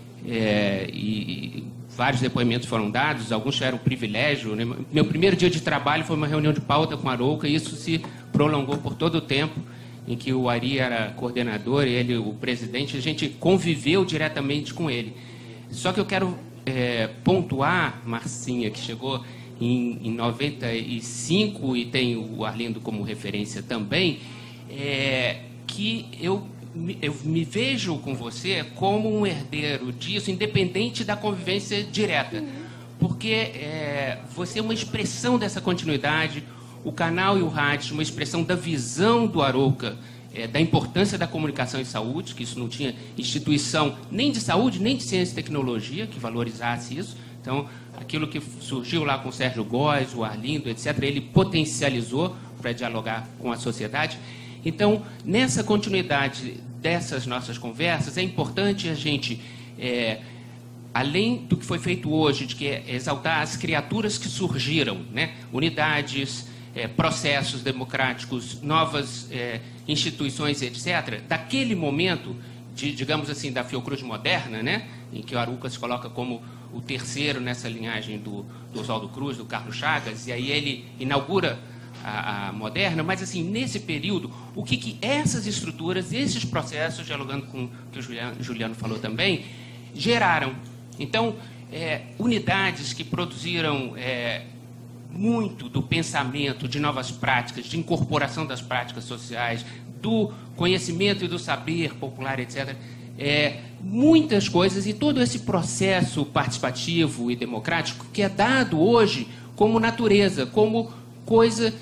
e vários depoimentos foram dados, alguns tiveram privilégio. Meu primeiro dia de trabalho foi uma reunião de pauta com a Arouca, e isso se prolongou por todo o tempo em que o Ari era coordenador e ele o presidente. A gente conviveu diretamente com ele. Só que eu quero pontuar, Marcinha, que chegou em 95 e tem o Arlindo como referência também, que eu me vejo com você como um herdeiro disso, independente da convivência direta. Porque você é uma expressão dessa continuidade, o canal e o rádio, uma expressão da visão do Arouca, da importância da comunicação em saúde, que isso não tinha instituição nem de saúde, nem de ciência e tecnologia que valorizasse isso. Então, aquilo que surgiu lá com o Sérgio Góes, o Arlindo, etc., ele potencializou para dialogar com a sociedade. Então, nessa continuidade dessas nossas conversas, é importante a gente, além do que foi feito hoje, de exaltar as criaturas que surgiram, né? Unidades, processos democráticos, novas instituições, etc., daquele momento, digamos assim, da Fiocruz moderna, né? Em que o Arouca se coloca como o terceiro nessa linhagem do Oswaldo Cruz, do Carlos Chagas, e aí ele inaugura a moderna, mas assim, nesse período, o que essas estruturas, esses processos, dialogando com o que o Juliano falou também, geraram. Então, unidades que produziram muito do pensamento, de novas práticas, de incorporação das práticas sociais, do conhecimento e do saber popular, etc., muitas coisas, e todo esse processo participativo e democrático que é dado hoje como natureza, como coisa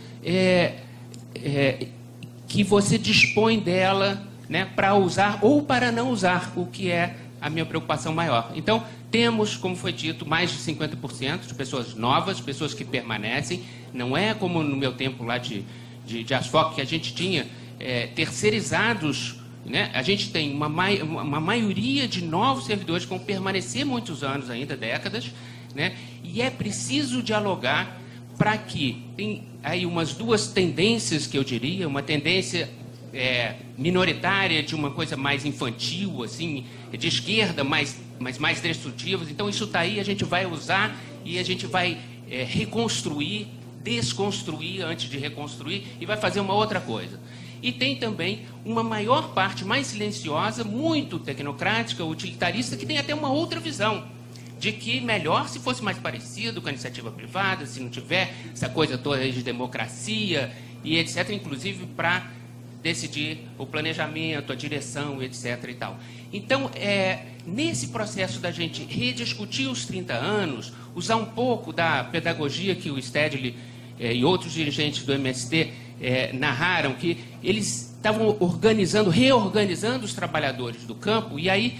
que você dispõe dela, né, para usar ou para não usar, o que é a minha preocupação maior. Então, temos, como foi dito, mais de 50% de pessoas novas, pessoas que permanecem. Não é como no meu tempo lá de ASFOC, que a gente tinha terceirizados, né? A gente tem uma maioria de novos servidores que vão permanecer muitos anos ainda, décadas, né? E é preciso dialogar para que tem aí umas duas tendências que eu diria, uma tendência minoritária de uma coisa mais infantil, assim, de esquerda, mas mais destrutivas. Então isso está aí, a gente vai usar e a gente vai reconstruir, desconstruir antes de reconstruir e vai fazer uma outra coisa. E tem também uma maior parte mais silenciosa, muito tecnocrática, utilitarista, que tem até uma outra visão de que melhor se fosse mais parecido com a iniciativa privada, se não tiver essa coisa toda de democracia e etc., inclusive para decidir o planejamento, a direção, etc. e tal. Então, nesse processo da gente rediscutir os 30 anos, usar um pouco da pedagogia que o Stedley e outros dirigentes do MST narraram, que eles estavam reorganizando os trabalhadores do campo, e aí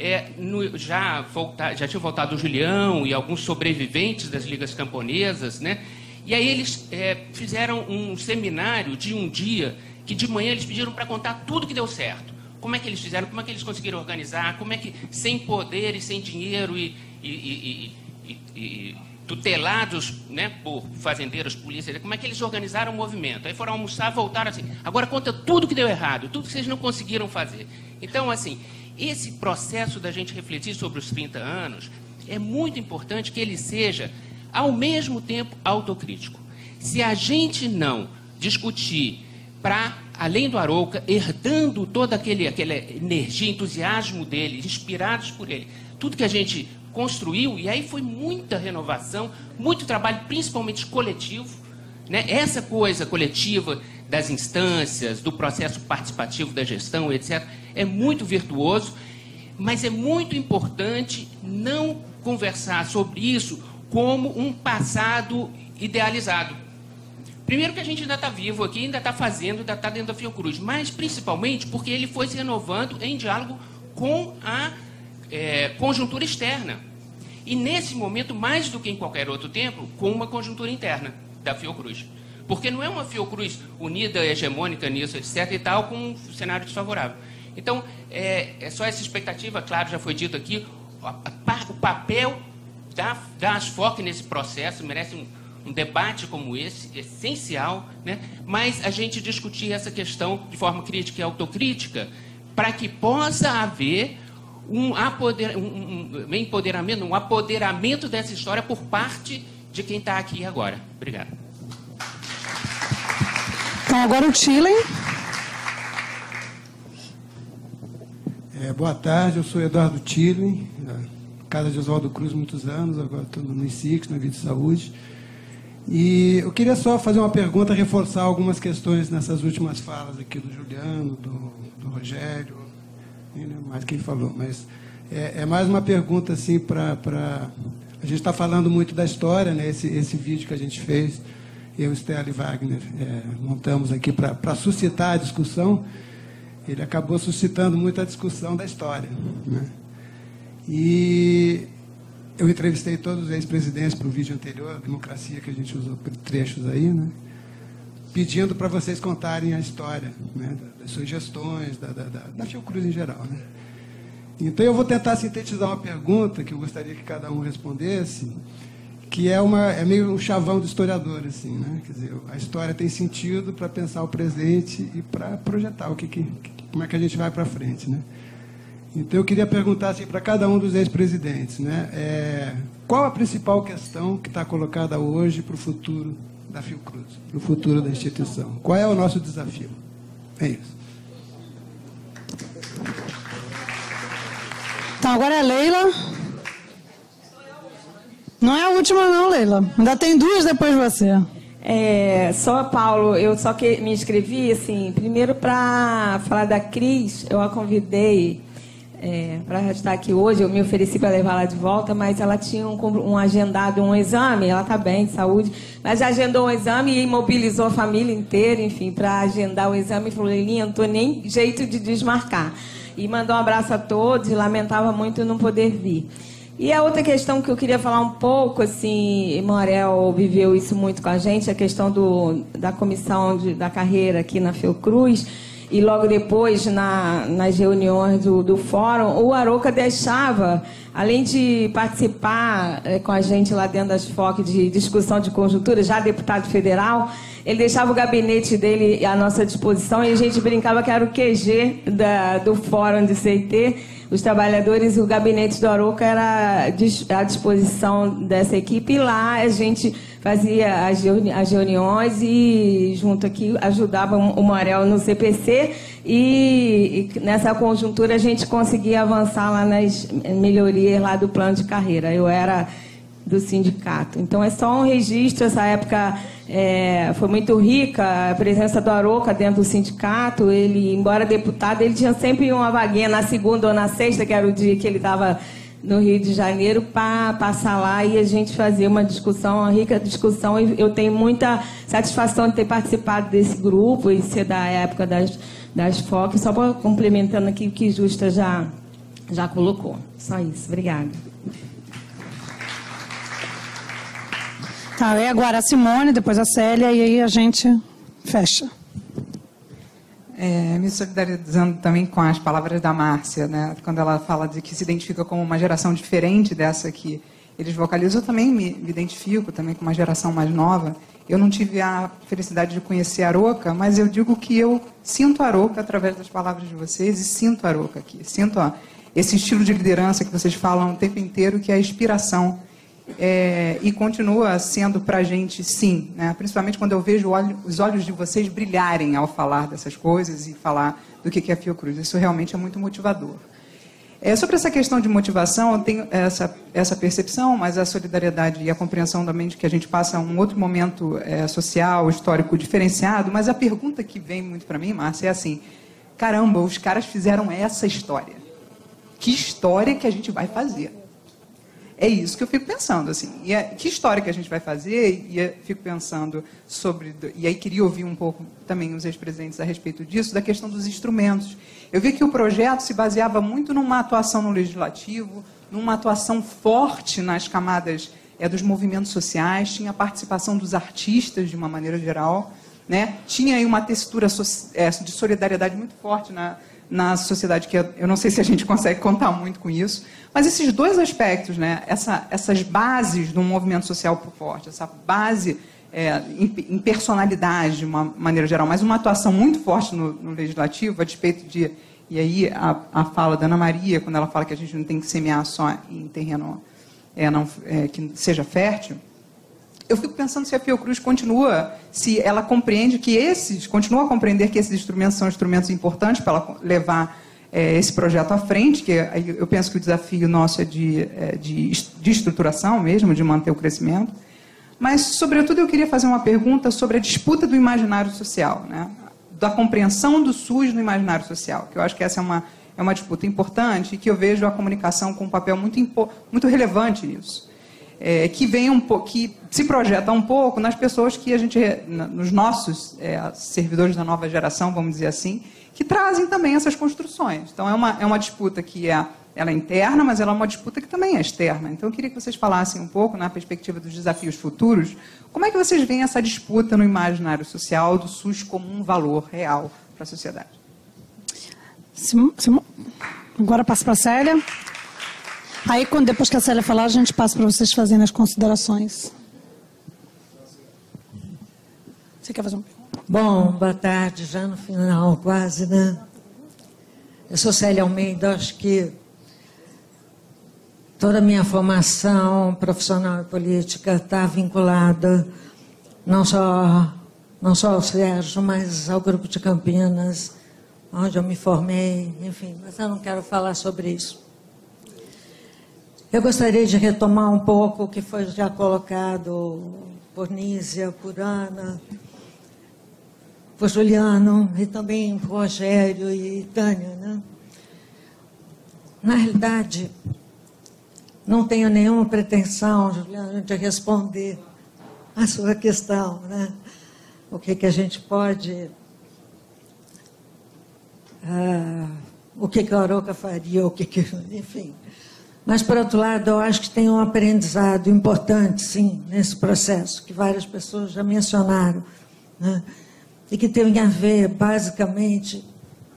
já tinha voltado o Julião e alguns sobreviventes das ligas camponesas, né? E aí eles fizeram um seminário de um dia, que de manhã eles pediram para contar tudo que deu certo. Como é que eles fizeram, como é que eles conseguiram organizar, como é que, sem poder e sem dinheiro e tutelados, né, por fazendeiros, polícia, como é que eles organizaram o movimento. Aí foram almoçar, voltaram assim, agora conta tudo que deu errado, tudo que vocês não conseguiram fazer. Então, assim, esse processo da gente refletir sobre os 30 anos é muito importante que ele seja, ao mesmo tempo, autocrítico. Se a gente não discutir para, além do Arouca, herdando toda aquela energia, entusiasmo dele, inspirados por ele, tudo que a gente construiu, e aí foi muita renovação, muito trabalho, principalmente coletivo, né? Essa coisa coletiva das instâncias, do processo participativo da gestão, etc., é muito virtuoso, mas é muito importante não conversar sobre isso como um passado idealizado. Primeiro que a gente ainda está vivo aqui, ainda está fazendo, ainda está dentro da Fiocruz, mas principalmente porque ele foi se renovando em diálogo com a conjuntura externa. E nesse momento, mais do que em qualquer outro tempo, com uma conjuntura interna da Fiocruz. Porque não é uma Fiocruz unida, hegemônica nisso, etc. e tal, com um cenário desfavorável. Então, é só essa expectativa, claro, já foi dito aqui, o papel da ASFOC nesse processo merece um debate como esse, essencial, né? Mas a gente discutir essa questão de forma crítica e autocrítica para que possa haver um apoderamento dessa história por parte de quem está aqui agora. Obrigado. Então, agora o Chillen. Boa tarde, eu sou Eduardo Chillen, da Casa de Oswaldo Cruz, muitos anos, agora estou no ICIX, na Vida de Saúde. E eu queria só fazer uma pergunta, reforçar algumas questões nessas últimas falas aqui do Juliano, do Rogério, mais quem falou, mas é mais uma pergunta assim para... A gente está falando muito da história, né? Esse vídeo que a gente fez, eu e Stella e Wagner montamos aqui para suscitar a discussão, ele acabou suscitando muito a discussão da história, né? E eu entrevistei todos os ex-presidentes para o vídeo anterior, a democracia, que a gente usou trechos aí, né? Pedindo para vocês contarem a história, né? Das suas gestões, da Fiocruz em geral, né? Então, eu vou tentar sintetizar uma pergunta que eu gostaria que cada um respondesse, que é meio um chavão do historiador, assim, né? Quer dizer, a história tem sentido para pensar o presente e para projetar como é que a gente vai para frente, né? Então, eu queria perguntar assim, para cada um dos ex-presidentes, né? Qual a principal questão que está colocada hoje para o futuro da Fiocruz, para o futuro da instituição? Qual é o nosso desafio? É isso. Então, agora é a Leila. Não é a última não, Leila. Ainda tem duas depois de você. Só, Paulo, eu só me inscrevi, assim, primeiro para falar da Cris, eu a convidei para estar aqui hoje. Eu me ofereci para levar ela de volta, mas ela tinha um agendado um exame, ela está bem, de saúde, mas agendou um exame e mobilizou a família inteira, enfim, para agendar o exame, e falou: Lilinha, não estou nem jeito de desmarcar. E mandou um abraço a todos e lamentava muito não poder vir. E a outra questão que eu queria falar um pouco, assim, Morel viveu isso muito com a gente, a questão da comissão da carreira aqui na Fiocruz. E logo depois, nas reuniões do fórum, o Arouca deixava, além de participar com a gente lá dentro das FOC de discussão de conjuntura, já deputado federal, ele deixava o gabinete dele à nossa disposição e a gente brincava que era o QG do fórum de CIT. Os trabalhadores, o gabinete do Arouca era à disposição dessa equipe, e lá a gente fazia as reuniões e junto aqui ajudava o Morel no CPC, e nessa conjuntura a gente conseguia avançar lá nas melhorias lá do plano de carreira. Eu era do sindicato. Então é só um registro. Essa época foi muito rica a presença do Arouca dentro do sindicato. Ele, embora deputado, ele tinha sempre uma vaguinha na segunda ou na sexta, que era o dia que ele estava no Rio de Janeiro, para passar lá e a gente fazia uma discussão, uma rica discussão. E eu tenho muita satisfação de ter participado desse grupo e ser da época das FOC. Só complementando aqui o que Justa já colocou. Só isso. Obrigada. Tá, e agora a Simone, depois a Célia, e aí a gente fecha. Me solidarizando também com as palavras da Márcia, né? Quando ela fala de que se identifica como uma geração diferente dessa que eles vocalizam, eu também me identifico também com uma geração mais nova. Eu não tive a felicidade de conhecer a Arouca, mas eu digo que eu sinto a Arouca através das palavras de vocês, e sinto a Arouca aqui. Sinto esse estilo de liderança que vocês falam o tempo inteiro, que é a inspiração. E continua sendo para a gente, sim, né? Principalmente quando eu vejo os olhos de vocês brilharem ao falar dessas coisas e falar do que é a Fiocruz. Isso realmente é muito motivador. Sobre essa questão de motivação, eu tenho essa percepção, mas a solidariedade e a compreensão também de que a gente passa um outro momento social, histórico diferenciado. Mas a pergunta que vem muito para mim, Márcia, é assim: caramba, os caras fizeram essa história. Que história que a gente vai fazer? É isso que eu fico pensando, assim. Que história que a gente vai fazer? E eu fico pensando sobre... E aí queria ouvir um pouco também os ex-presidentes a respeito disso, da questão dos instrumentos. Eu vi que o projeto se baseava muito numa atuação no legislativo, numa atuação forte nas camadas dos movimentos sociais, tinha a participação dos artistas, de uma maneira geral, né? Tinha aí uma textura de solidariedade muito forte na sociedade, que eu não sei se a gente consegue contar muito com isso, mas esses dois aspectos, né, essas bases de um movimento social forte, essa base em personalidade, de uma maneira geral, mas uma atuação muito forte no legislativo, a despeito de... E aí a fala da Ana Maria, quando ela fala que a gente não tem que semear só em terreno que seja fértil, eu fico pensando se a Fiocruz se ela compreende continua a compreender que esses instrumentos são instrumentos importantes para ela levar esse projeto à frente, que eu penso que o desafio nosso é de estruturação mesmo, de manter o crescimento. Mas, sobretudo, eu queria fazer uma pergunta sobre a disputa do imaginário social, né? Da compreensão do SUS no imaginário social, que eu acho que essa é uma disputa importante e que eu vejo a comunicação com um papel muito relevante nisso. Que se projeta um pouco nas pessoas que nos nossos servidores da nova geração, vamos dizer assim, que trazem também essas construções. Então, é uma disputa que ela é interna, mas ela é uma disputa que também é externa. Então, eu queria que vocês falassem um pouco, na perspectiva dos desafios futuros, como é que vocês veem essa disputa no imaginário social do SUS como um valor real para a sociedade? Agora passo para a Célia. Aí, depois que a Célia falar, a gente passa para vocês fazerem as considerações. Você quer fazer uma pergunta? Bom, boa tarde, já no final, quase, né? Eu sou Célia Almeida, acho que toda a minha formação profissional e política está vinculada não só ao Sérgio, mas ao Grupo de Campinas, onde eu me formei, enfim, mas eu não quero falar sobre isso. Eu gostaria de retomar um pouco o que foi já colocado por Nízia, por Ana, por Juliano e também por Rogério e Tânia, né? Na realidade, não tenho nenhuma pretensão, Juliana, de responder a sua questão, né? O que a gente pode... o que a Arouca faria, enfim. Mas, por outro lado, eu acho que tem um aprendizado importante, sim, nesse processo, que várias pessoas já mencionaram, né? E que tem a ver, basicamente,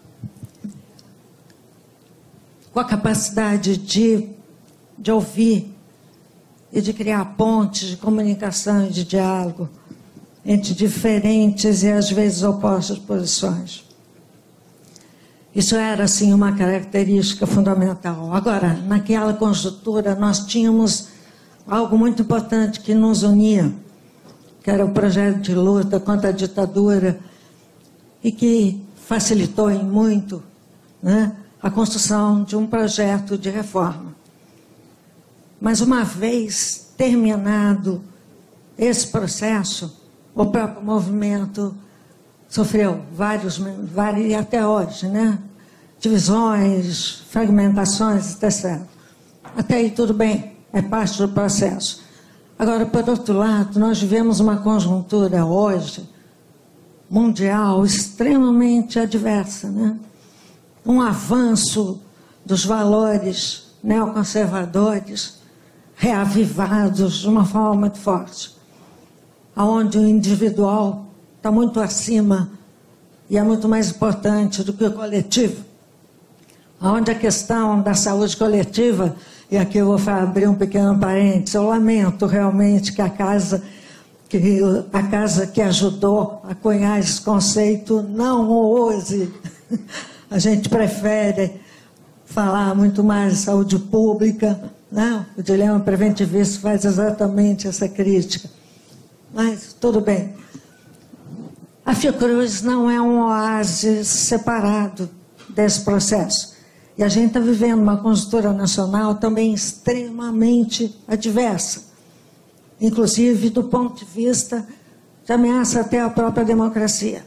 com a capacidade de ouvir e de criar pontes de comunicação e de diálogo entre diferentes e, às vezes, opostas posições. Isso era, assim, uma característica fundamental. Agora, naquela conjuntura, nós tínhamos algo muito importante que nos unia, que era o projeto de luta contra a ditadura e que facilitou em muito, né, a construção de um projeto de reforma. Mas, uma vez terminado esse processo, o próprio movimento sofreu vários e até hoje, né? Divisões, fragmentações, etc. Até aí tudo bem, é parte do processo. Agora, por outro lado, nós vivemos uma conjuntura hoje, mundial, extremamente adversa, né? Um avanço dos valores neoconservadores reavivados de uma forma muito forte, onde o individual está muito acima e é muito mais importante do que o coletivo, onde a questão da saúde coletiva, e aqui eu vou abrir um pequeno parênteses, eu lamento realmente que a casa que ajudou a cunhar esse conceito não o use. A gente prefere falar muito mais de saúde pública, né? O dilema preventivista faz exatamente essa crítica. Mas tudo bem. A Fiocruz não é um oásis separado desse processo. E a gente está vivendo uma conjuntura nacional também extremamente adversa, inclusive do ponto de vista de ameaça até à própria democracia.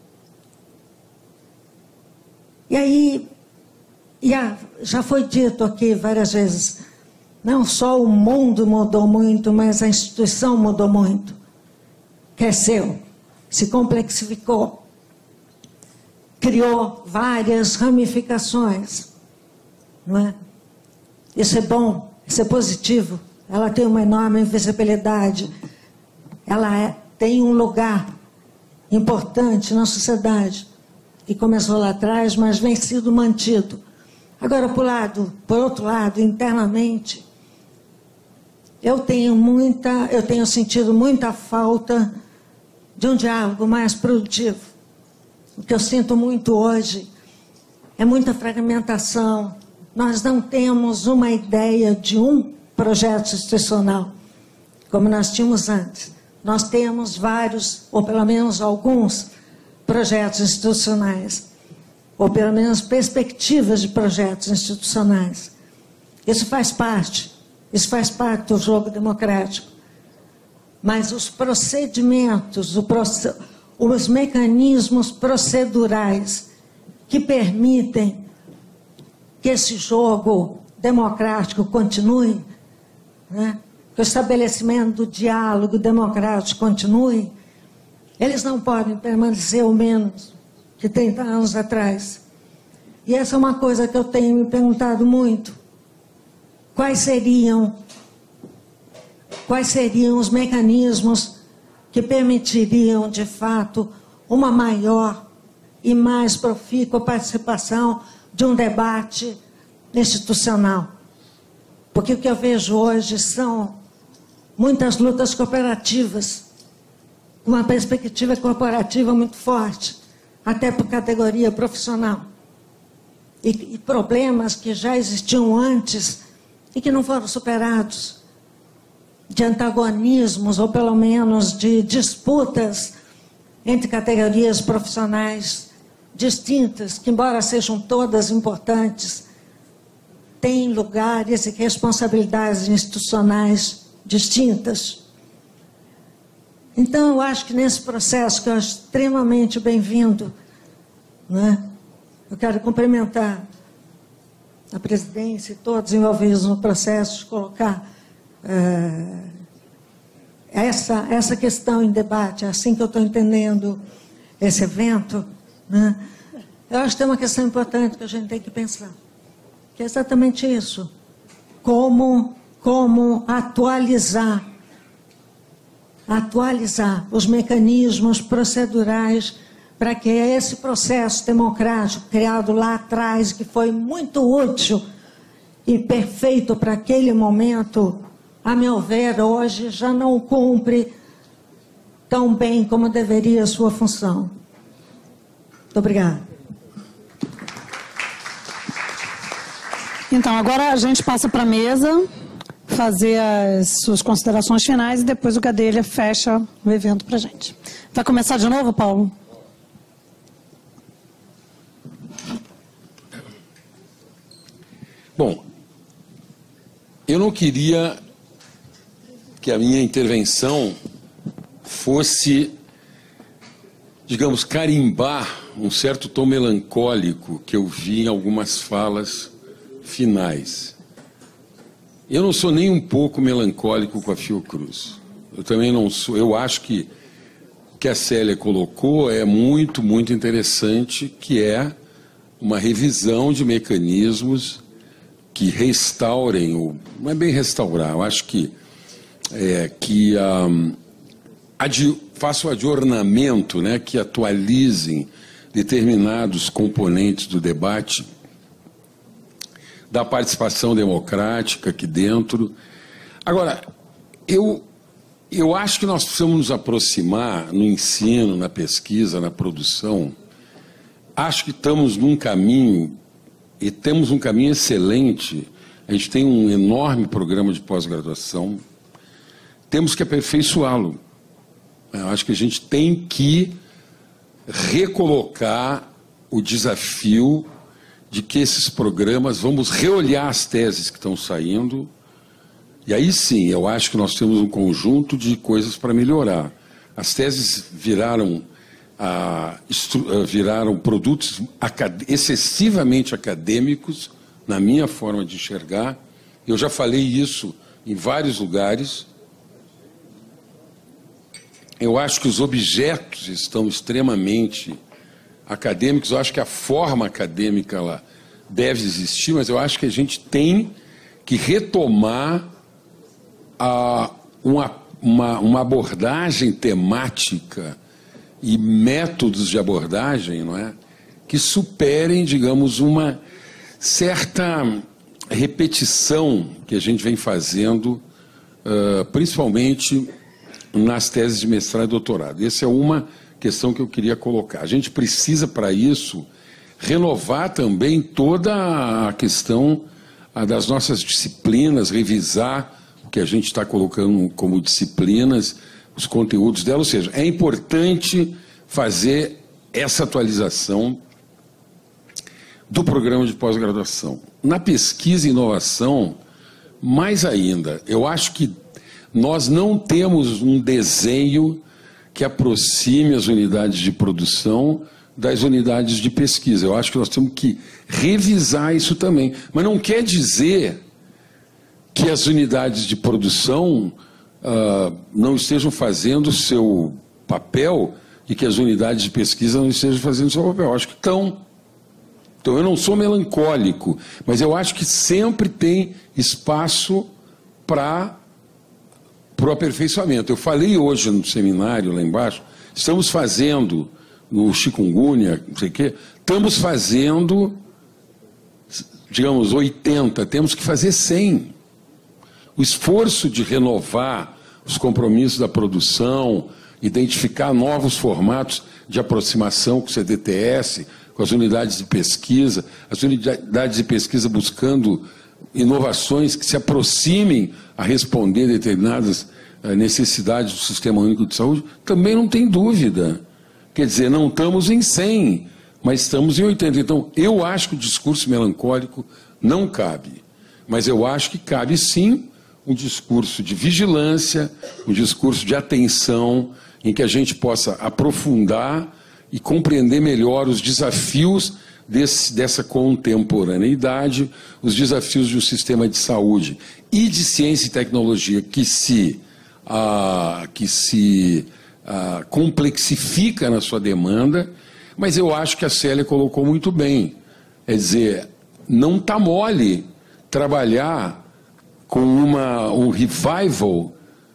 E aí, já foi dito aqui várias vezes, não só o mundo mudou muito, mas a instituição mudou muito. Cresceu, se complexificou, criou várias ramificações, não é? Isso é bom, isso é positivo. Ela tem uma enorme visibilidade, ela tem um lugar importante na sociedade, que começou lá atrás, mas vem sendo mantido. Agora, por outro lado, internamente, eu tenho sentido muita falta de um diálogo mais produtivo. O que eu sinto muito hoje é muita fragmentação. Nós não temos uma ideia de um projeto institucional, como nós tínhamos antes. Nós temos vários, ou pelo menos alguns, projetos institucionais, ou pelo menos perspectivas de projetos institucionais. Isso faz parte do jogo democrático. Mas os procedimentos, os mecanismos procedurais que permitem que esse jogo democrático continue, né? Que o estabelecimento do diálogo democrático continue, eles não podem permanecer o menos que 30 anos atrás. E essa é uma coisa que eu tenho me perguntado muito. Quais seriam os mecanismos que permitiriam, de fato, uma maior e mais profícua participação de um debate institucional? Porque o que eu vejo hoje são muitas lutas cooperativas, uma perspectiva corporativa muito forte, até por categoria profissional. E problemas que já existiam antes e que não foram superados, de antagonismos, ou pelo menos de disputas entre categorias profissionais distintas, que, embora sejam todas importantes, têm lugares e responsabilidades institucionais distintas. Então, eu acho que nesse processo, que eu acho extremamente bem-vindo, né? Eu quero cumprimentar a presidência e todos envolvidos no processo de colocar essa questão em debate, é assim que eu estou entendendo esse evento, né? Eu acho que tem uma questão importante que a gente tem que pensar, que é exatamente isso. Como atualizar os mecanismos procedurais para que esse processo democrático criado lá atrás, que foi muito útil e perfeito para aquele momento, a meu ver, hoje já não cumpre tão bem como deveria a sua função. Muito obrigada. Então, agora a gente passa para a mesa fazer as suas considerações finais e depois o Gadelha fecha o evento para a gente. Vai começar de novo, Paulo? Bom, eu não queria que a minha intervenção fosse, digamos, carimbar um certo tom melancólico que eu vi em algumas falas finais. Eu não sou nem um pouco melancólico com a Fiocruz. Eu também não sou. Eu acho que o que a Célia colocou é muito, muito interessante, que é uma revisão de mecanismos que restaurem, ou não é bem restaurar, eu acho que façam o adornamento, né, que atualizem determinados componentes do debate, da participação democrática aqui dentro. Agora, eu acho que nós precisamos nos aproximar no ensino, na pesquisa, na produção. Acho que estamos num caminho, e temos um caminho excelente. A gente tem um enorme programa de pós-graduação. Temos que aperfeiçoá-lo. Eu acho que a gente tem que recolocar o desafio de que esses programas, vamos reolhar as teses que estão saindo, e aí sim, eu acho que nós temos um conjunto de coisas para melhorar. As teses viraram produtos excessivamente acadêmicos, na minha forma de enxergar. Eu já falei isso em vários lugares. Eu acho que os objetos estão extremamente acadêmicos. Eu acho que a forma acadêmica ela deve existir, mas eu acho que a gente tem que retomar uma abordagem temática e métodos de abordagem, não é, que superem, digamos, uma certa repetição que a gente vem fazendo, principalmente nas teses de mestrado e doutorado. Essa é uma questão que eu queria colocar. A gente precisa, para isso, renovar também toda a questão das nossas disciplinas, revisar o que a gente está colocando como disciplinas, os conteúdos dela. Ou seja, é importante fazer essa atualização do programa de pós-graduação. Na pesquisa e inovação, mais ainda, eu acho que nós não temos um desenho que aproxime as unidades de produção das unidades de pesquisa. Eu acho que nós temos que revisar isso também. Mas não quer dizer que as unidades de produção não estejam fazendo o seu papel e que as unidades de pesquisa não estejam fazendo o seu papel. Eu acho que estão. Então, eu não sou melancólico, mas eu acho que sempre tem espaço para o aperfeiçoamento. Eu falei hoje no seminário, lá embaixo, estamos fazendo, no chikungunya, não sei o quê, estamos fazendo, digamos, 80, temos que fazer 100. O esforço de renovar os compromissos da produção, identificar novos formatos de aproximação com o CDTS, com as unidades de pesquisa, as unidades de pesquisa buscando inovações que se aproximem a responder determinadas necessidades do Sistema Único de Saúde, também não tem dúvida. Quer dizer, não estamos em 100, mas estamos em 80. Então, eu acho que o discurso melancólico não cabe, mas eu acho que cabe sim um discurso de vigilância, um discurso de atenção, em que a gente possa aprofundar e compreender melhor os desafios dessa contemporaneidade, os desafios de um sistema de saúde e de ciência e tecnologia que se complexifica na sua demanda, mas eu acho que a Célia colocou muito bem. Quer dizer, não está mole trabalhar com um revival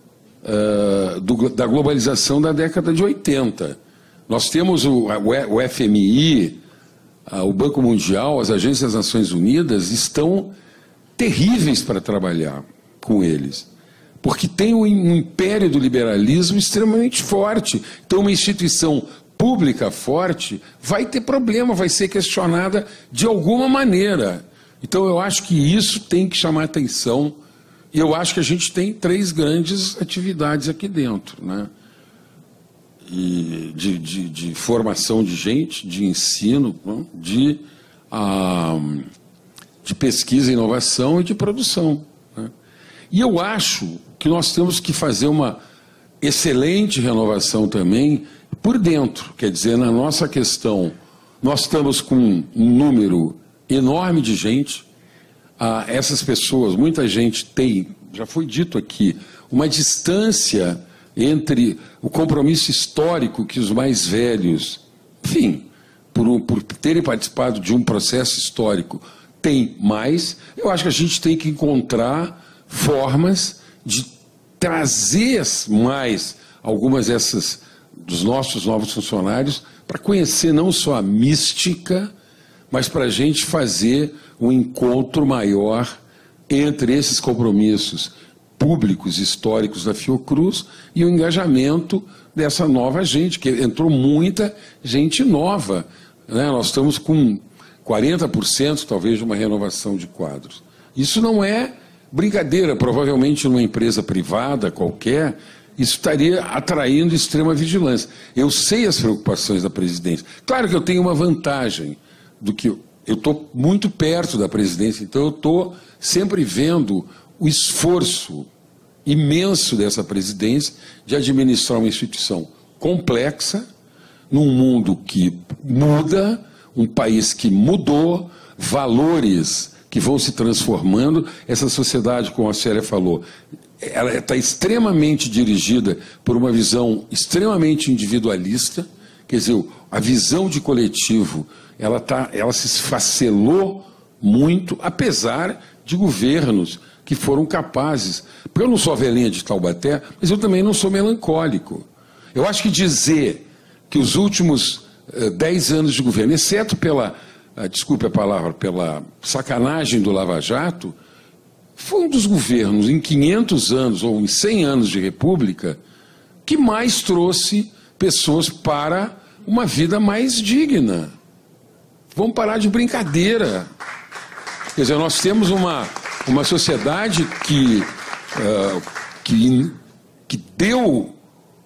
da globalização da década de 80. Nós temos o FMI, o Banco Mundial, as agências das Nações Unidas estão terríveis para trabalhar com eles, porque tem um império do liberalismo extremamente forte. Então, uma instituição pública forte vai ter problema, vai ser questionada de alguma maneira. Então, eu acho que isso tem que chamar atenção, e eu acho que a gente tem 3 grandes atividades aqui dentro, né? E de formação de gente, de ensino, de pesquisa e inovação e de produção, né? E eu acho que nós temos que fazer uma excelente renovação também por dentro, quer dizer, na nossa questão, nós estamos com um número enorme de gente, essas pessoas, muita gente tem, já foi dito aqui, uma distância entre o compromisso histórico que os mais velhos, enfim, por terem participado de um processo histórico, têm mais. Eu acho que a gente tem que encontrar formas de trazer mais algumas dessas dos nossos novos funcionários para conhecer não só a mística, mas para a gente fazer um encontro maior entre esses compromissos públicos, históricos da Fiocruz e o engajamento dessa nova gente, que entrou muita gente nova, né? Nós estamos com 40% talvez de uma renovação de quadros. Isso não é brincadeira, provavelmente numa empresa privada qualquer, isso estaria atraindo extrema vigilância. Eu sei as preocupações da presidência. Claro que eu tenho uma vantagem, do que eu estou muito perto da presidência, então eu estou sempre vendo o esforço imenso dessa presidência de administrar uma instituição complexa, num mundo que muda, um país que mudou, valores que vão se transformando. Essa sociedade, como a Célia falou, ela está extremamente dirigida por uma visão extremamente individualista, quer dizer, a visão de coletivo, ela se esfacelou muito, apesar de governos que foram capazes, porque eu não sou a velhinha de Taubaté, mas eu também não sou melancólico. Eu acho que dizer que os últimos 10 anos de governo, exceto pela, desculpe a palavra, pela sacanagem do Lava Jato, foi um dos governos em 500 anos ou em 100 anos de república que mais trouxe pessoas para uma vida mais digna. Vamos parar de brincadeira. Quer dizer, nós temos uma sociedade que deu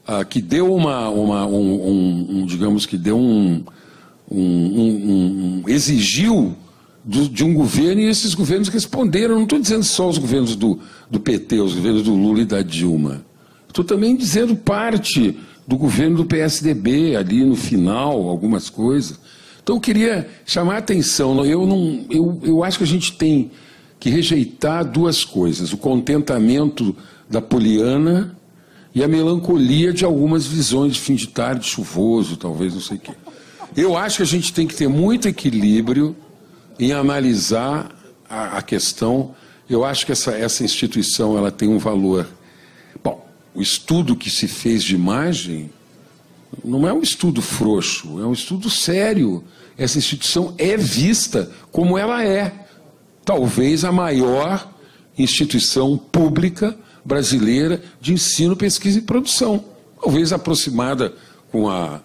exigiu de um governo, e esses governos responderam. Eu não estou dizendo só os governos do PT, os governos do Lula e da Dilma. Estou também dizendo parte do governo do PSDB, ali no final, algumas coisas. Então eu queria chamar a atenção. Eu acho que a gente tem que rejeitar 2 coisas: o contentamento da poliana e a melancolia de algumas visões de fim de tarde chuvoso, talvez, não sei o quê. Eu acho que a gente tem que ter muito equilíbrio em analisar a questão. Eu acho que essa instituição ela tem um valor. Bom, o estudo que se fez de imagem não é um estudo frouxo, é um estudo sério. Essa instituição é vista como ela é. Talvez a maior instituição pública brasileira de ensino, pesquisa e produção. Talvez aproximada com a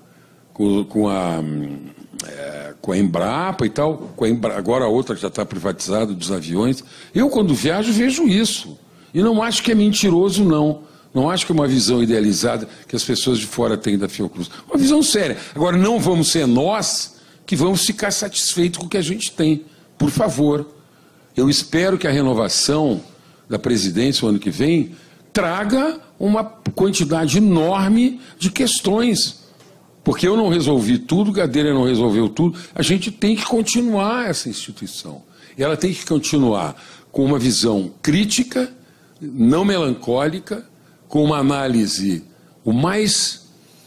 Embrapa e tal, agora a outra que já está privatizada, dos aviões. Eu, quando viajo, vejo isso. E não acho que é mentiroso, não. Não acho que é uma visão idealizada que as pessoas de fora têm da Fiocruz. Uma visão séria. Agora, não vamos ser nós que vamos ficar satisfeitos com o que a gente tem. Por favor. Eu espero que a renovação da presidência o ano que vem traga uma quantidade enorme de questões Porque eu não resolvi tudo, Gadelha não resolveu tudo. A gente tem que continuar essa instituição. E ela tem que continuar com uma visão crítica, não melancólica, com uma análise o mais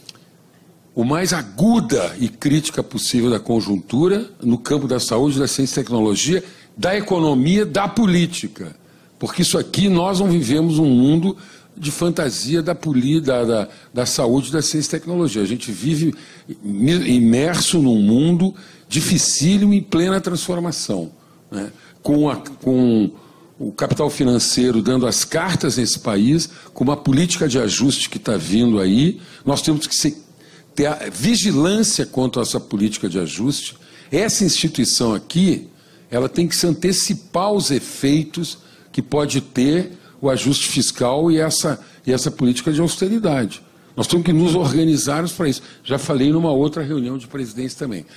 aguda e crítica possível da conjuntura no campo da saúde, da ciência e tecnologia, da economia, da política. Porque isso aqui, nós não vivemos um mundo de fantasia da saúde, da ciência e tecnologia. A gente vive imerso num mundo dificílimo em plena transformação, né? Com o capital financeiro dando as cartas nesse país, com uma política de ajuste que está vindo aí, nós temos que ter a vigilância quanto a essa política de ajuste. Essa instituição aqui, ela tem que se antecipar aos efeitos que pode ter o ajuste fiscal e essa política de austeridade. Nós temos que nos organizarmos para isso. Já falei numa outra reunião de presidentes também.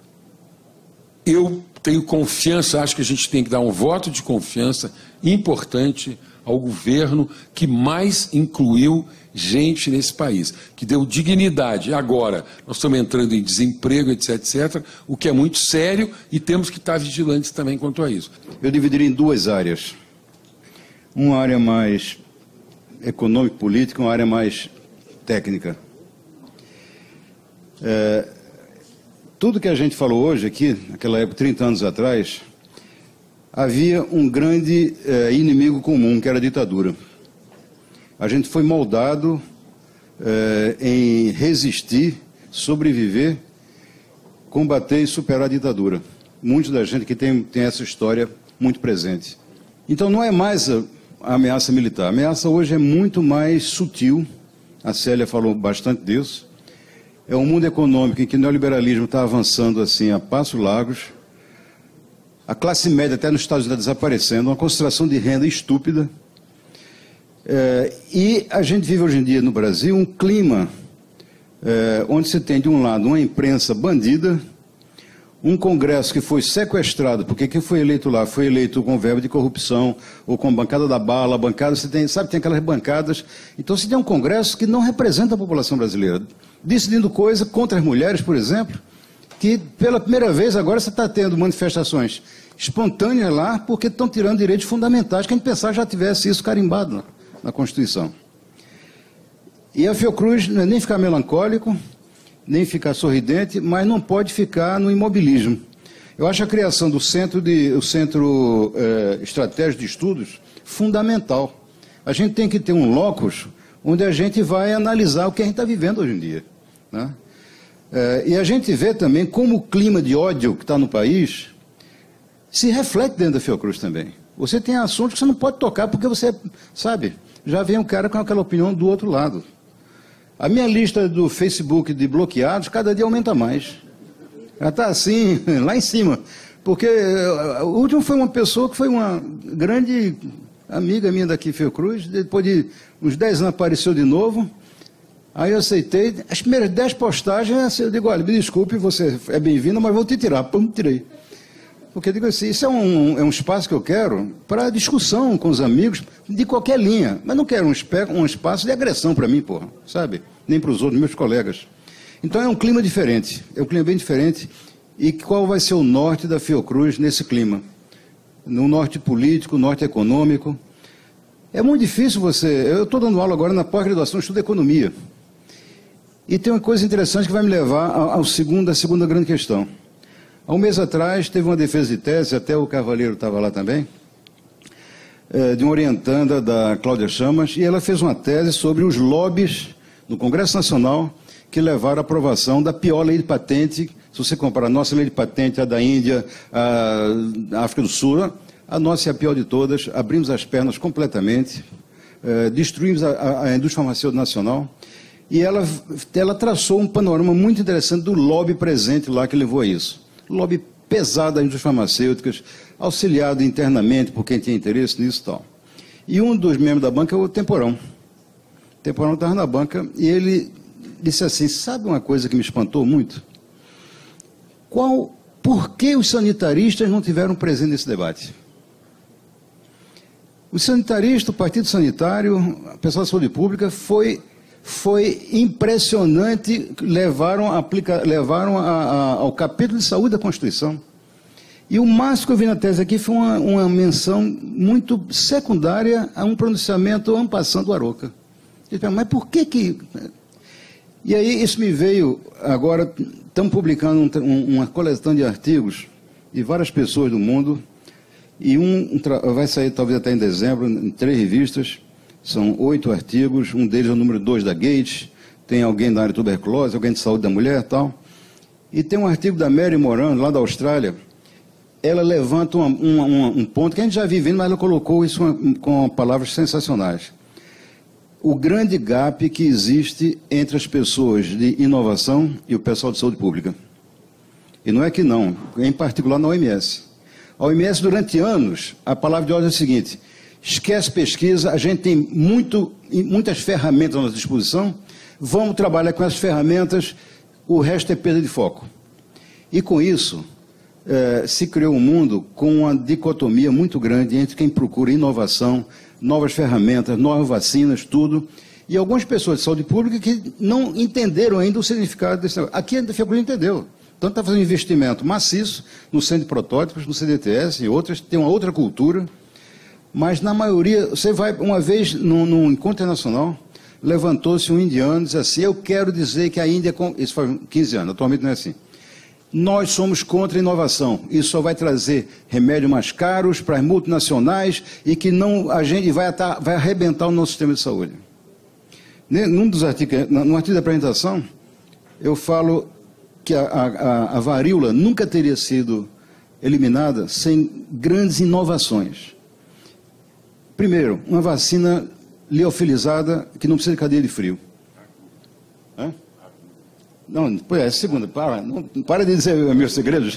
Eu tenho confiança, acho que a gente tem que dar um voto de confiança importante ao governo que mais incluiu gente nesse país, que deu dignidade. Agora, nós estamos entrando em desemprego, etc., etc., o que é muito sério e temos que estar vigilantes também quanto a isso. Eu dividiria em duas áreas. Uma área mais econômico-política, uma área mais técnica. Tudo que a gente falou hoje aqui, naquela época, 30 anos atrás, havia um grande inimigo comum, que era a ditadura. A gente foi moldado em resistir, sobreviver, combater e superar a ditadura. Muita da gente que tem essa história muito presente. Então não é mais a ameaça militar. A ameaça hoje é muito mais sutil. A Célia falou bastante disso. É um mundo econômico em que o neoliberalismo está avançando assim a passos largos. A classe média até nos Estados Unidos está desaparecendo, uma concentração de renda estúpida. E a gente vive hoje em dia no Brasil um clima onde se tem de um lado uma imprensa bandida, um Congresso que foi sequestrado, porque quem foi eleito lá foi eleito com verba de corrupção, ou com bancada da bala, bancada, você tem, sabe, tem aquelas bancadas. Então você tem um Congresso que não representa a população brasileira, decidindo coisa contra as mulheres, por exemplo, que pela primeira vez agora você está tendo manifestações espontâneas lá, porque estão tirando direitos fundamentais, que a gente pensava já tivesse isso carimbado na Constituição. E a Fiocruz não é nem ficar melancólico, nem ficar sorridente, mas não pode ficar no imobilismo. Eu acho a criação do Centro Estratégico de Estudos fundamental. A gente tem que ter um locus onde a gente vai analisar o que a gente está vivendo hoje em dia, né? E a gente vê também como o clima de ódio que está no país se reflete dentro da Fiocruz também. Você tem assuntos que você não pode tocar porque você, sabe, já vem um cara com aquela opinião do outro lado. A minha lista do Facebook de bloqueados cada dia aumenta mais. Ela está assim, lá em cima. Porque o último foi uma pessoa que foi uma grande amiga minha daqui, Fiocruz. Depois de uns 10 anos apareceu de novo. Aí eu aceitei. As primeiras 10 postagens, eu digo, olha, me desculpe, você é bem-vinda, mas vou te tirar. Pum, tirei. Porque eu digo assim, isso é um espaço que eu quero para discussão com os amigos de qualquer linha. Mas não quero um espaço de agressão para mim, porra, sabe? Nem para os outros, meus colegas. Então é um clima diferente, é um clima bem diferente. E qual vai ser o norte da Fiocruz nesse clima? No norte político, norte econômico. É muito difícil você... Eu estou dando aula agora na pós-graduação, estudo economia. E tem uma coisa interessante que vai me levar à segunda grande questão. Há um mês atrás, teve uma defesa de tese, até o Carvalheiro estava lá também, de uma orientanda da Cláudia Chamas, e ela fez uma tese sobre os lobbies no Congresso Nacional que levaram à aprovação da pior lei de patente. Se você comparar a nossa lei de patente, a da Índia, a África do Sul, a nossa é a pior de todas, abrimos as pernas completamente, destruímos a indústria farmacêutica nacional, e ela traçou um panorama muito interessante do lobby presente lá que levou a isso. Lobby pesado das indústrias farmacêuticas, auxiliado internamente por quem tinha interesse nisso e tal. E um dos membros da banca é o Temporão. O Temporão estava na banca e ele disse assim, sabe uma coisa que me espantou muito? Por que os sanitaristas não tiveram presente nesse debate? Os sanitaristas, o Partido Sanitário, o pessoal da saúde pública, foi foi impressionante, levaram ao capítulo de saúde da Constituição. E o máximo que eu vi na tese aqui foi uma menção muito secundária a um pronunciamento en passant do Arouca. Mas por que... E aí isso me veio, agora estamos publicando uma coletânea de artigos de várias pessoas do mundo, e vai sair talvez até em dezembro, em 3 revistas, são 8 artigos, um deles é o número 2 da Gates, tem alguém da área de tuberculose, alguém de saúde da mulher e tal, e tem um artigo da Mary Moran, lá da Austrália. Ela levanta um ponto que a gente já vive, mas ela colocou isso com palavras sensacionais. O grande gap que existe entre as pessoas de inovação e o pessoal de saúde pública. E não é que não, em particular na OMS. A OMS, durante anos, a palavra de ordem é a seguinte: esquece pesquisa, a gente tem muitas ferramentas à nossa disposição, vamos trabalhar com essas ferramentas, o resto é perda de foco. E com isso, se criou um mundo com uma dicotomia muito grande entre quem procura inovação, novas ferramentas, novas vacinas, tudo, e algumas pessoas de saúde pública que não entenderam ainda o significado desse negócio. Aqui a Fiocruz entendeu. Então está fazendo investimento maciço no centro de protótipos, no CDTS e outras, tem uma outra cultura, mas na maioria, você vai uma vez num encontro internacional, levantou-se um indiano e disse assim: eu quero dizer que a Índia, isso faz 15 anos, atualmente não é assim, nós somos contra a inovação, isso só vai trazer remédios mais caros para as multinacionais e que não, a gente vai arrebentar o nosso sistema de saúde. Num dos artigos, no artigo da apresentação, eu falo que a varíola nunca teria sido eliminada sem grandes inovações. Primeiro, uma vacina liofilizada que não precisa de cadeia de frio. Hã? Não, é a segunda. Para de dizer meus segredos.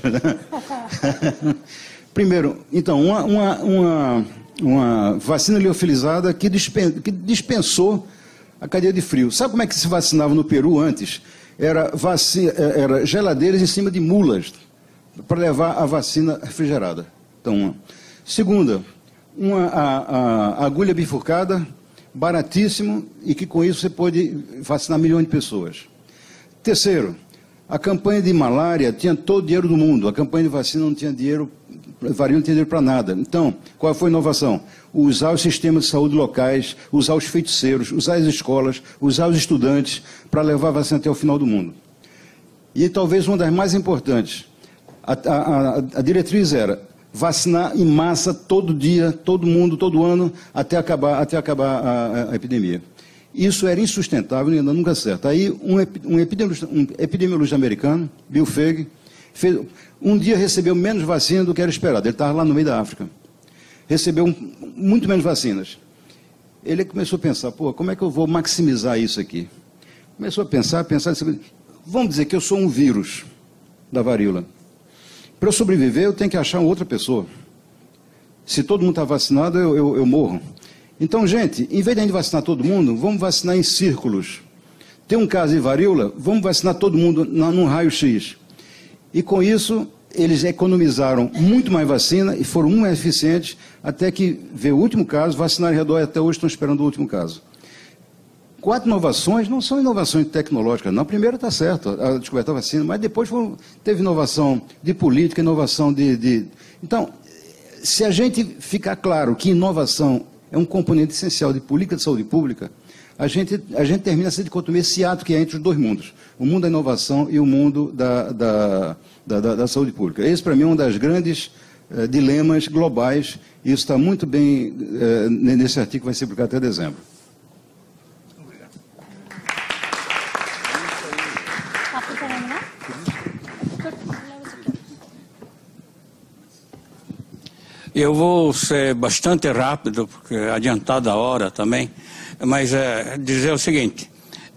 Primeiro, então, uma vacina liofilizada que dispensou a cadeia de frio. Sabe como é que se vacinava no Peru antes? Era geladeiras em cima de mulas para levar a vacina refrigerada. Então, uma. Segunda, a agulha bifurcada, baratíssimo, e que com isso você pode vacinar milhões de pessoas. Terceiro, a campanha de malária tinha todo o dinheiro do mundo, a campanha de vacina não tinha dinheiro, varíola não tinha dinheiro para nada. Então, qual foi a inovação? Usar os sistemas de saúde locais, usar os feiticeiros, usar as escolas, usar os estudantes para levar a vacina até o final do mundo. E talvez uma das mais importantes, a diretriz era vacinar em massa todo dia, todo mundo, todo ano, até acabar a epidemia. Isso era insustentável e ainda nunca certo. Aí um epidemiologista americano, Bill Foege, um dia recebeu menos vacina do que era esperado. Ele estava lá no meio da África. Recebeu muito menos vacinas. Ele começou a pensar, pô, como é que eu vou maximizar isso aqui? Começou a pensar, vamos dizer que eu sou um vírus da varíola. Para eu sobreviver, eu tenho que achar uma outra pessoa. Se todo mundo está vacinado, eu morro. Então, gente, em vez de a gente vacinar todo mundo, vamos vacinar em círculos. Tem um caso de varíola, vamos vacinar todo mundo num raio-x. E com isso, eles economizaram muito mais vacina e foram mais eficientes, até que veio o último caso, vacinaram em redor, até hoje estão esperando o último caso. 4 inovações não são inovações tecnológicas, não. A primeira está certa, a descoberta da vacina, mas depois teve inovação de política, inovação de... Então, se a gente ficar claro que inovação é um componente essencial de política de saúde pública, a gente termina essa dicotomia, esse ato que é entre os dois mundos, o mundo da inovação e o mundo da saúde pública. Esse, para mim, é um dos grandes dilemas globais, e isso está muito bem nesse artigo que vai ser publicado até dezembro. Eu vou ser bastante rápido, porque é adiantada a hora também, mas dizer o seguinte,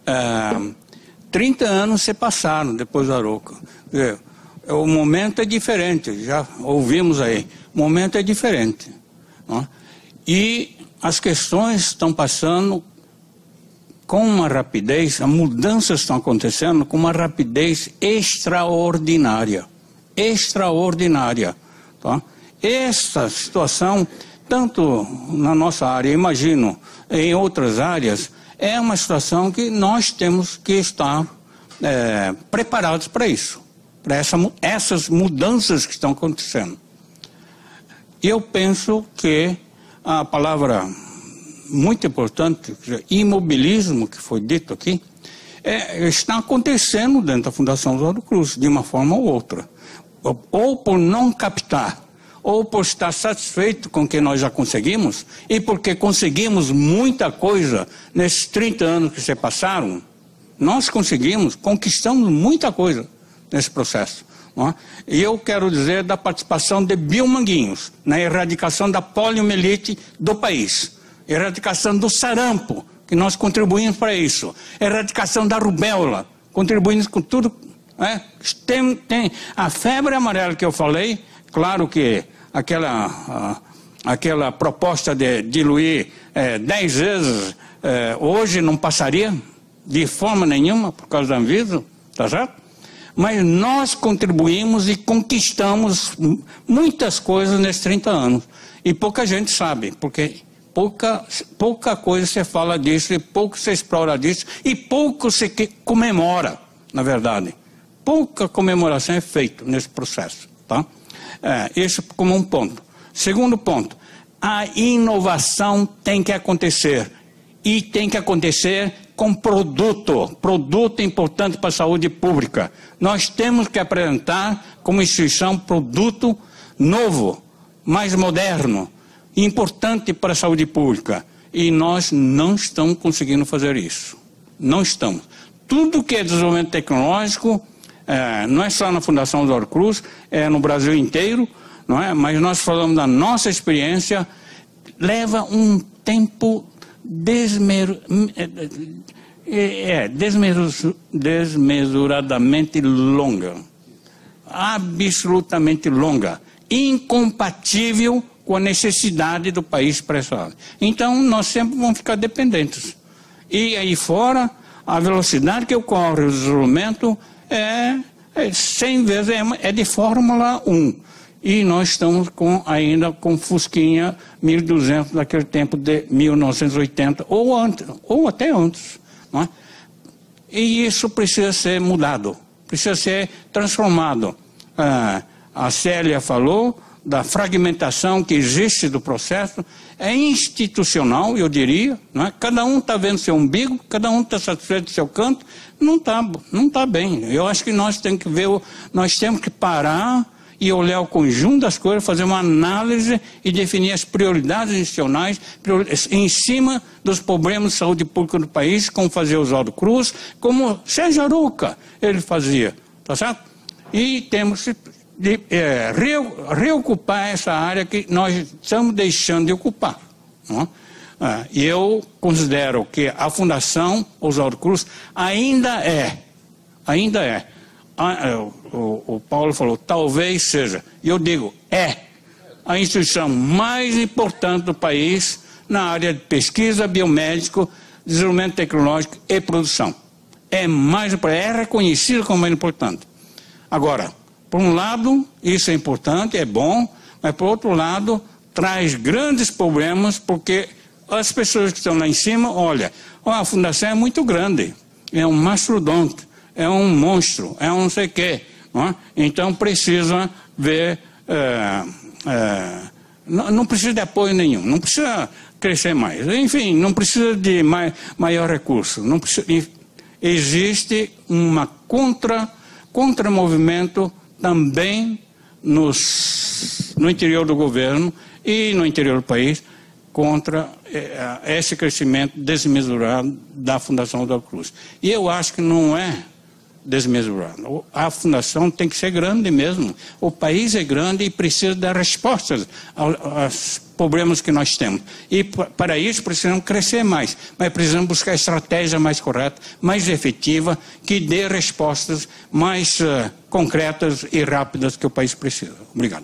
30 anos se passaram depois do Arouca. O momento é diferente, já ouvimos aí, o momento é diferente. Não é? E as questões estão passando com uma rapidez, as mudanças estão acontecendo com uma rapidez extraordinária. Extraordinária. Tá? Esta situação, tanto na nossa área, imagino, em outras áreas, é uma situação que nós temos que estar preparados para isso, para essas mudanças que estão acontecendo. Eu penso que a palavra muito importante, imobilismo, que foi dito aqui, está acontecendo dentro da Fundação Oswaldo Cruz, de uma forma ou outra. Ou por não captar, ou por estar satisfeito com o que nós já conseguimos, e porque conseguimos muita coisa nesses 30 anos que se passaram, nós conquistamos muita coisa nesse processo. Não é? E eu quero dizer da participação de Biomanguinhos na erradicação da poliomielite do país, erradicação do sarampo, que nós contribuímos para isso, erradicação da rubéola, contribuímos com tudo. Tem a febre amarela que eu falei, claro que aquela proposta de diluir 10 vezes, hoje não passaria de forma nenhuma por causa da Anvisa, tá certo? Mas nós contribuímos e conquistamos muitas coisas nesses 30 anos. E pouca gente sabe, porque pouca coisa se fala disso, e pouco se explora disso, e pouco se comemora, na verdade. Pouca comemoração é feita nesse processo. Tá? Isso como um ponto. Segundo ponto, a inovação tem que acontecer. E tem que acontecer com produto importante para a saúde pública. Nós temos que apresentar como instituição produto novo, mais moderno, importante para a saúde pública. E nós não estamos conseguindo fazer isso. Não estamos. Tudo que é desenvolvimento tecnológico, não é só na Fundação Oswaldo Cruz, é no Brasil inteiro, não é? Mas nós falamos da nossa experiência, leva um tempo desmesuradamente longa, absolutamente longa, incompatível com a necessidade do país para essa área. Então, nós sempre vamos ficar dependentes. E aí fora, a velocidade que ocorre o desenvolvimento é 100 vezes, é de Fórmula 1. E nós estamos ainda com Fusquinha 1200 daquele tempo de 1980, ou até antes. Não é? E isso precisa ser mudado, precisa ser transformado. A Célia falou da fragmentação que existe do processo, é institucional, eu diria. Não é? Cada um está vendo seu umbigo, cada um está satisfeito do seu canto, não tá bem. Eu acho que nós temos que parar e olhar o conjunto das coisas, fazer uma análise e definir as prioridades institucionais em cima dos problemas de saúde pública do país, como fazia Oswaldo Cruz, como Sérgio Arouca ele fazia, tá certo? E temos de reocupar essa área que nós estamos deixando de ocupar. Não é? E eu considero que a Fundação Oswaldo Cruz ainda é, o Paulo falou, talvez seja, e eu digo, a instituição mais importante do país na área de pesquisa, biomédico, desenvolvimento tecnológico e produção. É reconhecido como mais importante. Agora, por um lado, isso é importante, é bom, mas por outro lado, traz grandes problemas, porque as pessoas que estão lá em cima, olha, a fundação é muito grande, é um mastodonte, é um monstro, é um não sei o quê. Não é? Então precisa ver, não precisa de apoio nenhum, não precisa crescer mais. Enfim, não precisa de maior recurso. Não precisa, existe uma contramovimento também no interior do governo e no interior do país contra esse crescimento desmesurado da Fundação Oswaldo Cruz. E eu acho que não é desmesurado. A fundação tem que ser grande mesmo. O país é grande e precisa dar respostas aos problemas que nós temos. E para isso precisamos crescer mais, mas precisamos buscar estratégia mais correta, mais efetiva, que dê respostas mais concretas e rápidas que o país precisa. Obrigado.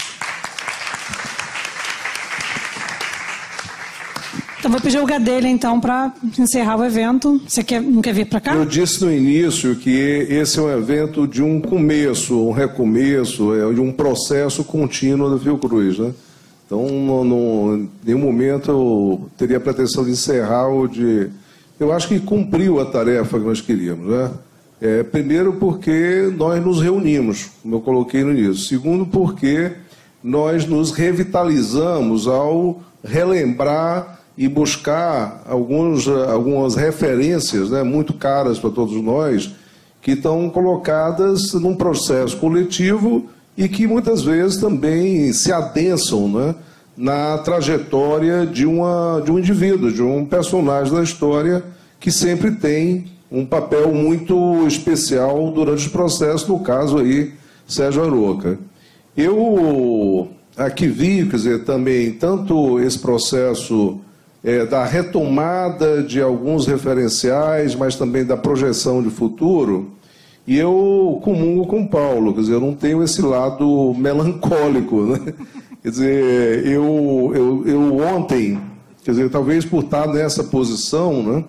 Então, vou pedir o Gadelha, então, para encerrar o evento. Você não quer vir para cá? Eu disse no início que esse é um evento de um começo, um recomeço, de um processo contínuo da Fiocruz, né? Então, em nenhum momento eu teria a pretensão de encerrar ou de eu acho que cumpriu a tarefa que nós queríamos, né? Primeiro porque nós nos reunimos, como eu coloquei no início. Segundo porque nós nos revitalizamos ao relembrar e buscar algumas referências, né, muito caras para todos nós, que estão colocadas num processo coletivo e que muitas vezes também se adensam, né, na trajetória de um indivíduo, de um personagem da história que sempre tem um papel muito especial durante o processo, no caso aí, Sérgio Aroca. Eu aqui vi, quer dizer, também tanto esse processo da retomada de alguns referenciais, mas também da projeção de futuro, e eu comungo com o Paulo, quer dizer, eu não tenho esse lado melancólico, né? Quer dizer, eu ontem, quer dizer, talvez por estar nessa posição, né,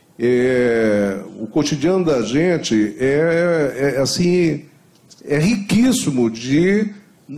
o cotidiano da gente assim, é riquíssimo de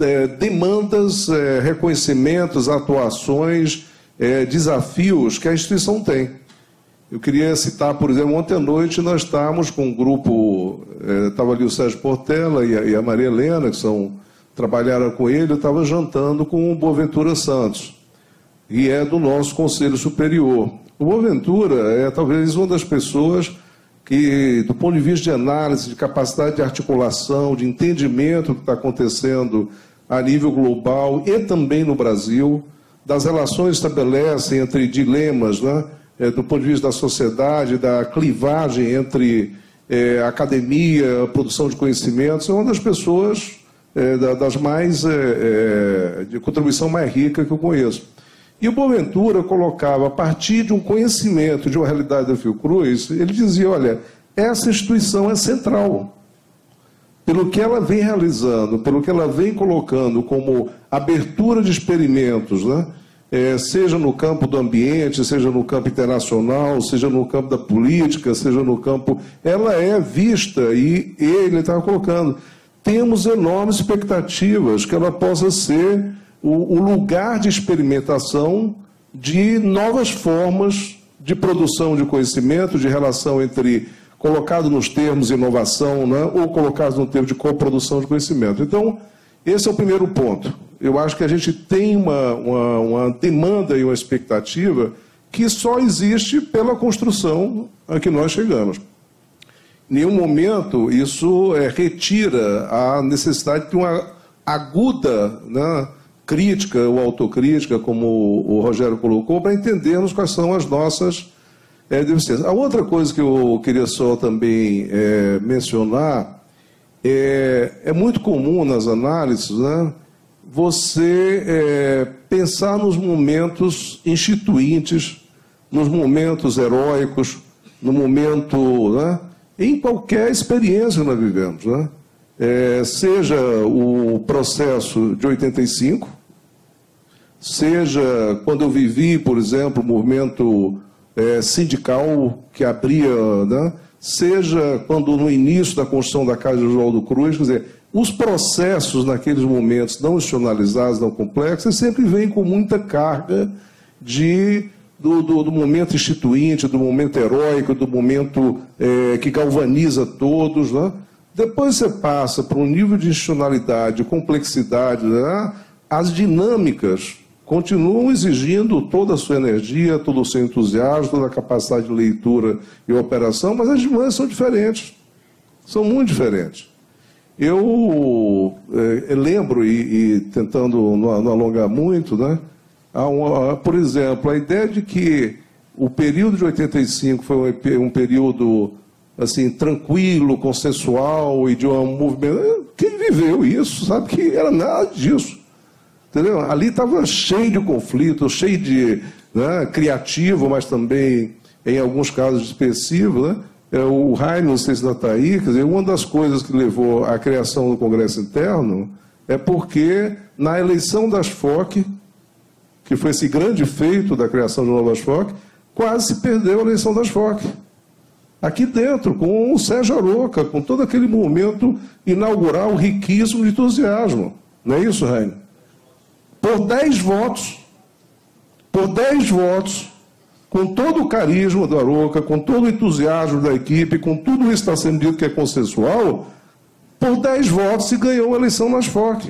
demandas, reconhecimentos, atuações, desafios que a instituição tem. Eu queria citar, por exemplo, ontem à noite nós estávamos com um grupo, estava ali o Sérgio Portela e a Maria Helena, que trabalharam com ele, eu estava jantando com o Boaventura Santos, e é do nosso Conselho Superior. O Boaventura é talvez uma das pessoas que, do ponto de vista de análise, de capacidade de articulação, de entendimento do que está acontecendo a nível global e também no Brasil, das relações que estabelecem entre dilemas, né, do ponto de vista da sociedade, da clivagem entre academia, produção de conhecimentos, é uma das pessoas das mais de contribuição mais rica que eu conheço. E o Boaventura colocava, a partir de um conhecimento de uma realidade da Fiocruz, ele dizia, olha, essa instituição é central. Pelo que ela vem realizando, pelo que ela vem colocando como abertura de experimentos, né? Seja no campo do ambiente, seja no campo internacional, seja no campo da política, seja no campo... Ela é vista, e ele estava colocando, temos enormes expectativas que ela possa ser o lugar de experimentação de novas formas de produção de conhecimento, de relação entre, colocado nos termos inovação, né, ou colocado no termo de coprodução de conhecimento. Então, esse é o primeiro ponto. Eu acho que a gente tem uma demanda e uma expectativa que só existe pela construção a que nós chegamos. Em nenhum momento isso retira a necessidade de uma aguda, né, crítica ou autocrítica, como o Rogério colocou, para entendermos quais são as nossas deficiências. A outra coisa que eu queria só também mencionar é muito comum nas análises, né, você pensar nos momentos instituintes, nos momentos heróicos, no momento, né, em qualquer experiência que nós vivemos, né? Seja o processo de 85, seja quando eu vivi, por exemplo, o movimento sindical que abria, né? Seja quando no início da construção da Casa de Oswaldo Cruz, quer dizer, os processos naqueles momentos não institucionalizados, não complexos, sempre vêm com muita carga do momento instituinte, do momento heróico, do momento que galvaniza todos, né? Depois você passa para um nível de institucionalidade, de complexidade, né? As dinâmicas continuam exigindo toda a sua energia, todo o seu entusiasmo, toda a capacidade de leitura e operação, mas as dinâmicas são diferentes, são muito diferentes. Eu lembro, e tentando não alongar muito, né? Por exemplo, a ideia de que o período de 85 foi um período assim, tranquilo, consensual e de um movimento... Quem viveu isso sabe que era nada disso. Entendeu? Ali estava cheio de conflito, cheio de... né, criativo, mas também, em alguns casos, expressivo, né? O Heine, não sei se ainda está aí, quer dizer, uma das coisas que levou à criação do Congresso Interno é porque, na eleição das FOC, que foi esse grande feito da criação de novas FOC, quase se perdeu a eleição das FOC. Aqui dentro, com o Sérgio Aroca, com todo aquele momento inaugural riquíssimo de entusiasmo. Não é isso, Heine? Por 10 votos, com todo o carisma do Arouca, com todo o entusiasmo da equipe, com tudo isso que está sendo dito que é consensual, por 10 votos se ganhou a eleição nas FOC.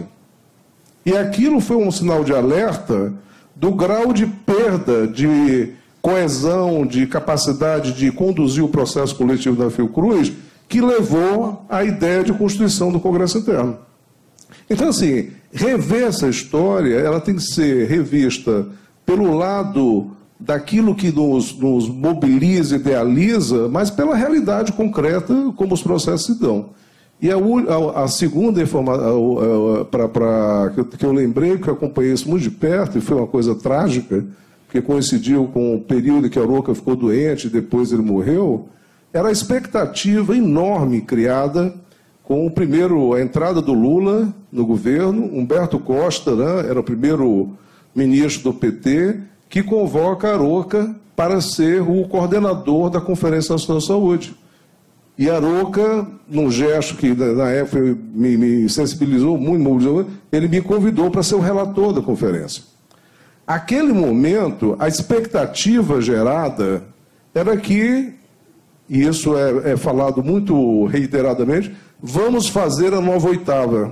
E aquilo foi um sinal de alerta do grau de perda de coesão, de capacidade de conduzir o processo coletivo da Fiocruz, que levou à ideia de constituição do Congresso Interno. Então, assim, rever essa história, ela tem que ser revista pelo lado daquilo que nos mobiliza, idealiza, mas pela realidade concreta como os processos se dão. E a segunda informação que eu lembrei, que eu acompanhei isso muito de perto, e foi uma coisa trágica, porque coincidiu com o período que a Arouca ficou doente e depois ele morreu, era a expectativa enorme criada com a entrada do Lula no governo. Humberto Costa, né, era o primeiro ministro do PT, que convoca a Arouca para ser o coordenador da Conferência Nacional de Saúde. E a Arouca, num gesto que na época me sensibilizou muito, ele me convidou para ser o relator da conferência. Aquele momento, a expectativa gerada era que, e isso é falado muito reiteradamente, vamos fazer a nova oitava.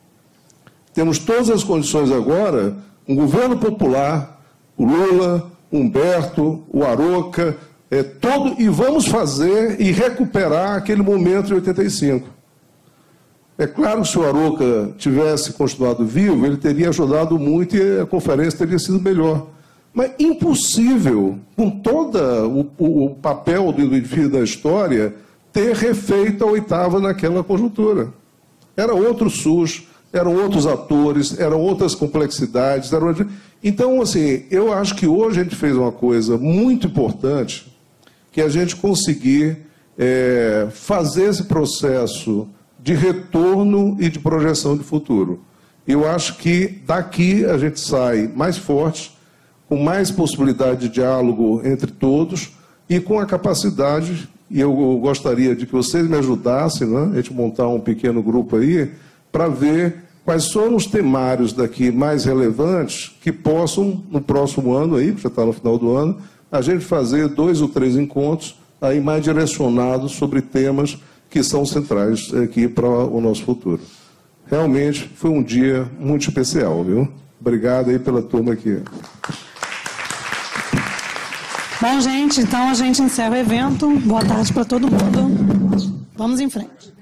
Temos todas as condições agora, um governo popular, o Lula, o Humberto, o Arouca, e vamos fazer e recuperar aquele momento de 85. É claro que se o Arouca tivesse continuado vivo, ele teria ajudado muito e a conferência teria sido melhor. Mas impossível, com todo o papel do indivíduo da história, ter refeito a oitava naquela conjuntura. Era outro SUS, eram outros atores, eram outras complexidades. Então, assim, eu acho que hoje a gente fez uma coisa muito importante, que é a gente conseguir fazer esse processo de retorno e de projeção de futuro. Eu acho que daqui a gente sai mais forte, com mais possibilidade de diálogo entre todos e com a capacidade, e eu gostaria de que vocês me ajudassem, né, a gente montar um pequeno grupo aí, para ver quais são os temários daqui mais relevantes que possam, no próximo ano, aí, já está no final do ano, a gente fazer 2 ou 3 encontros aí mais direcionados sobre temas que são centrais aqui para o nosso futuro. Realmente foi um dia muito especial, viu? Obrigado aí pela turma aqui. Bom, gente, então a gente encerra o evento. Boa tarde para todo mundo. Vamos em frente.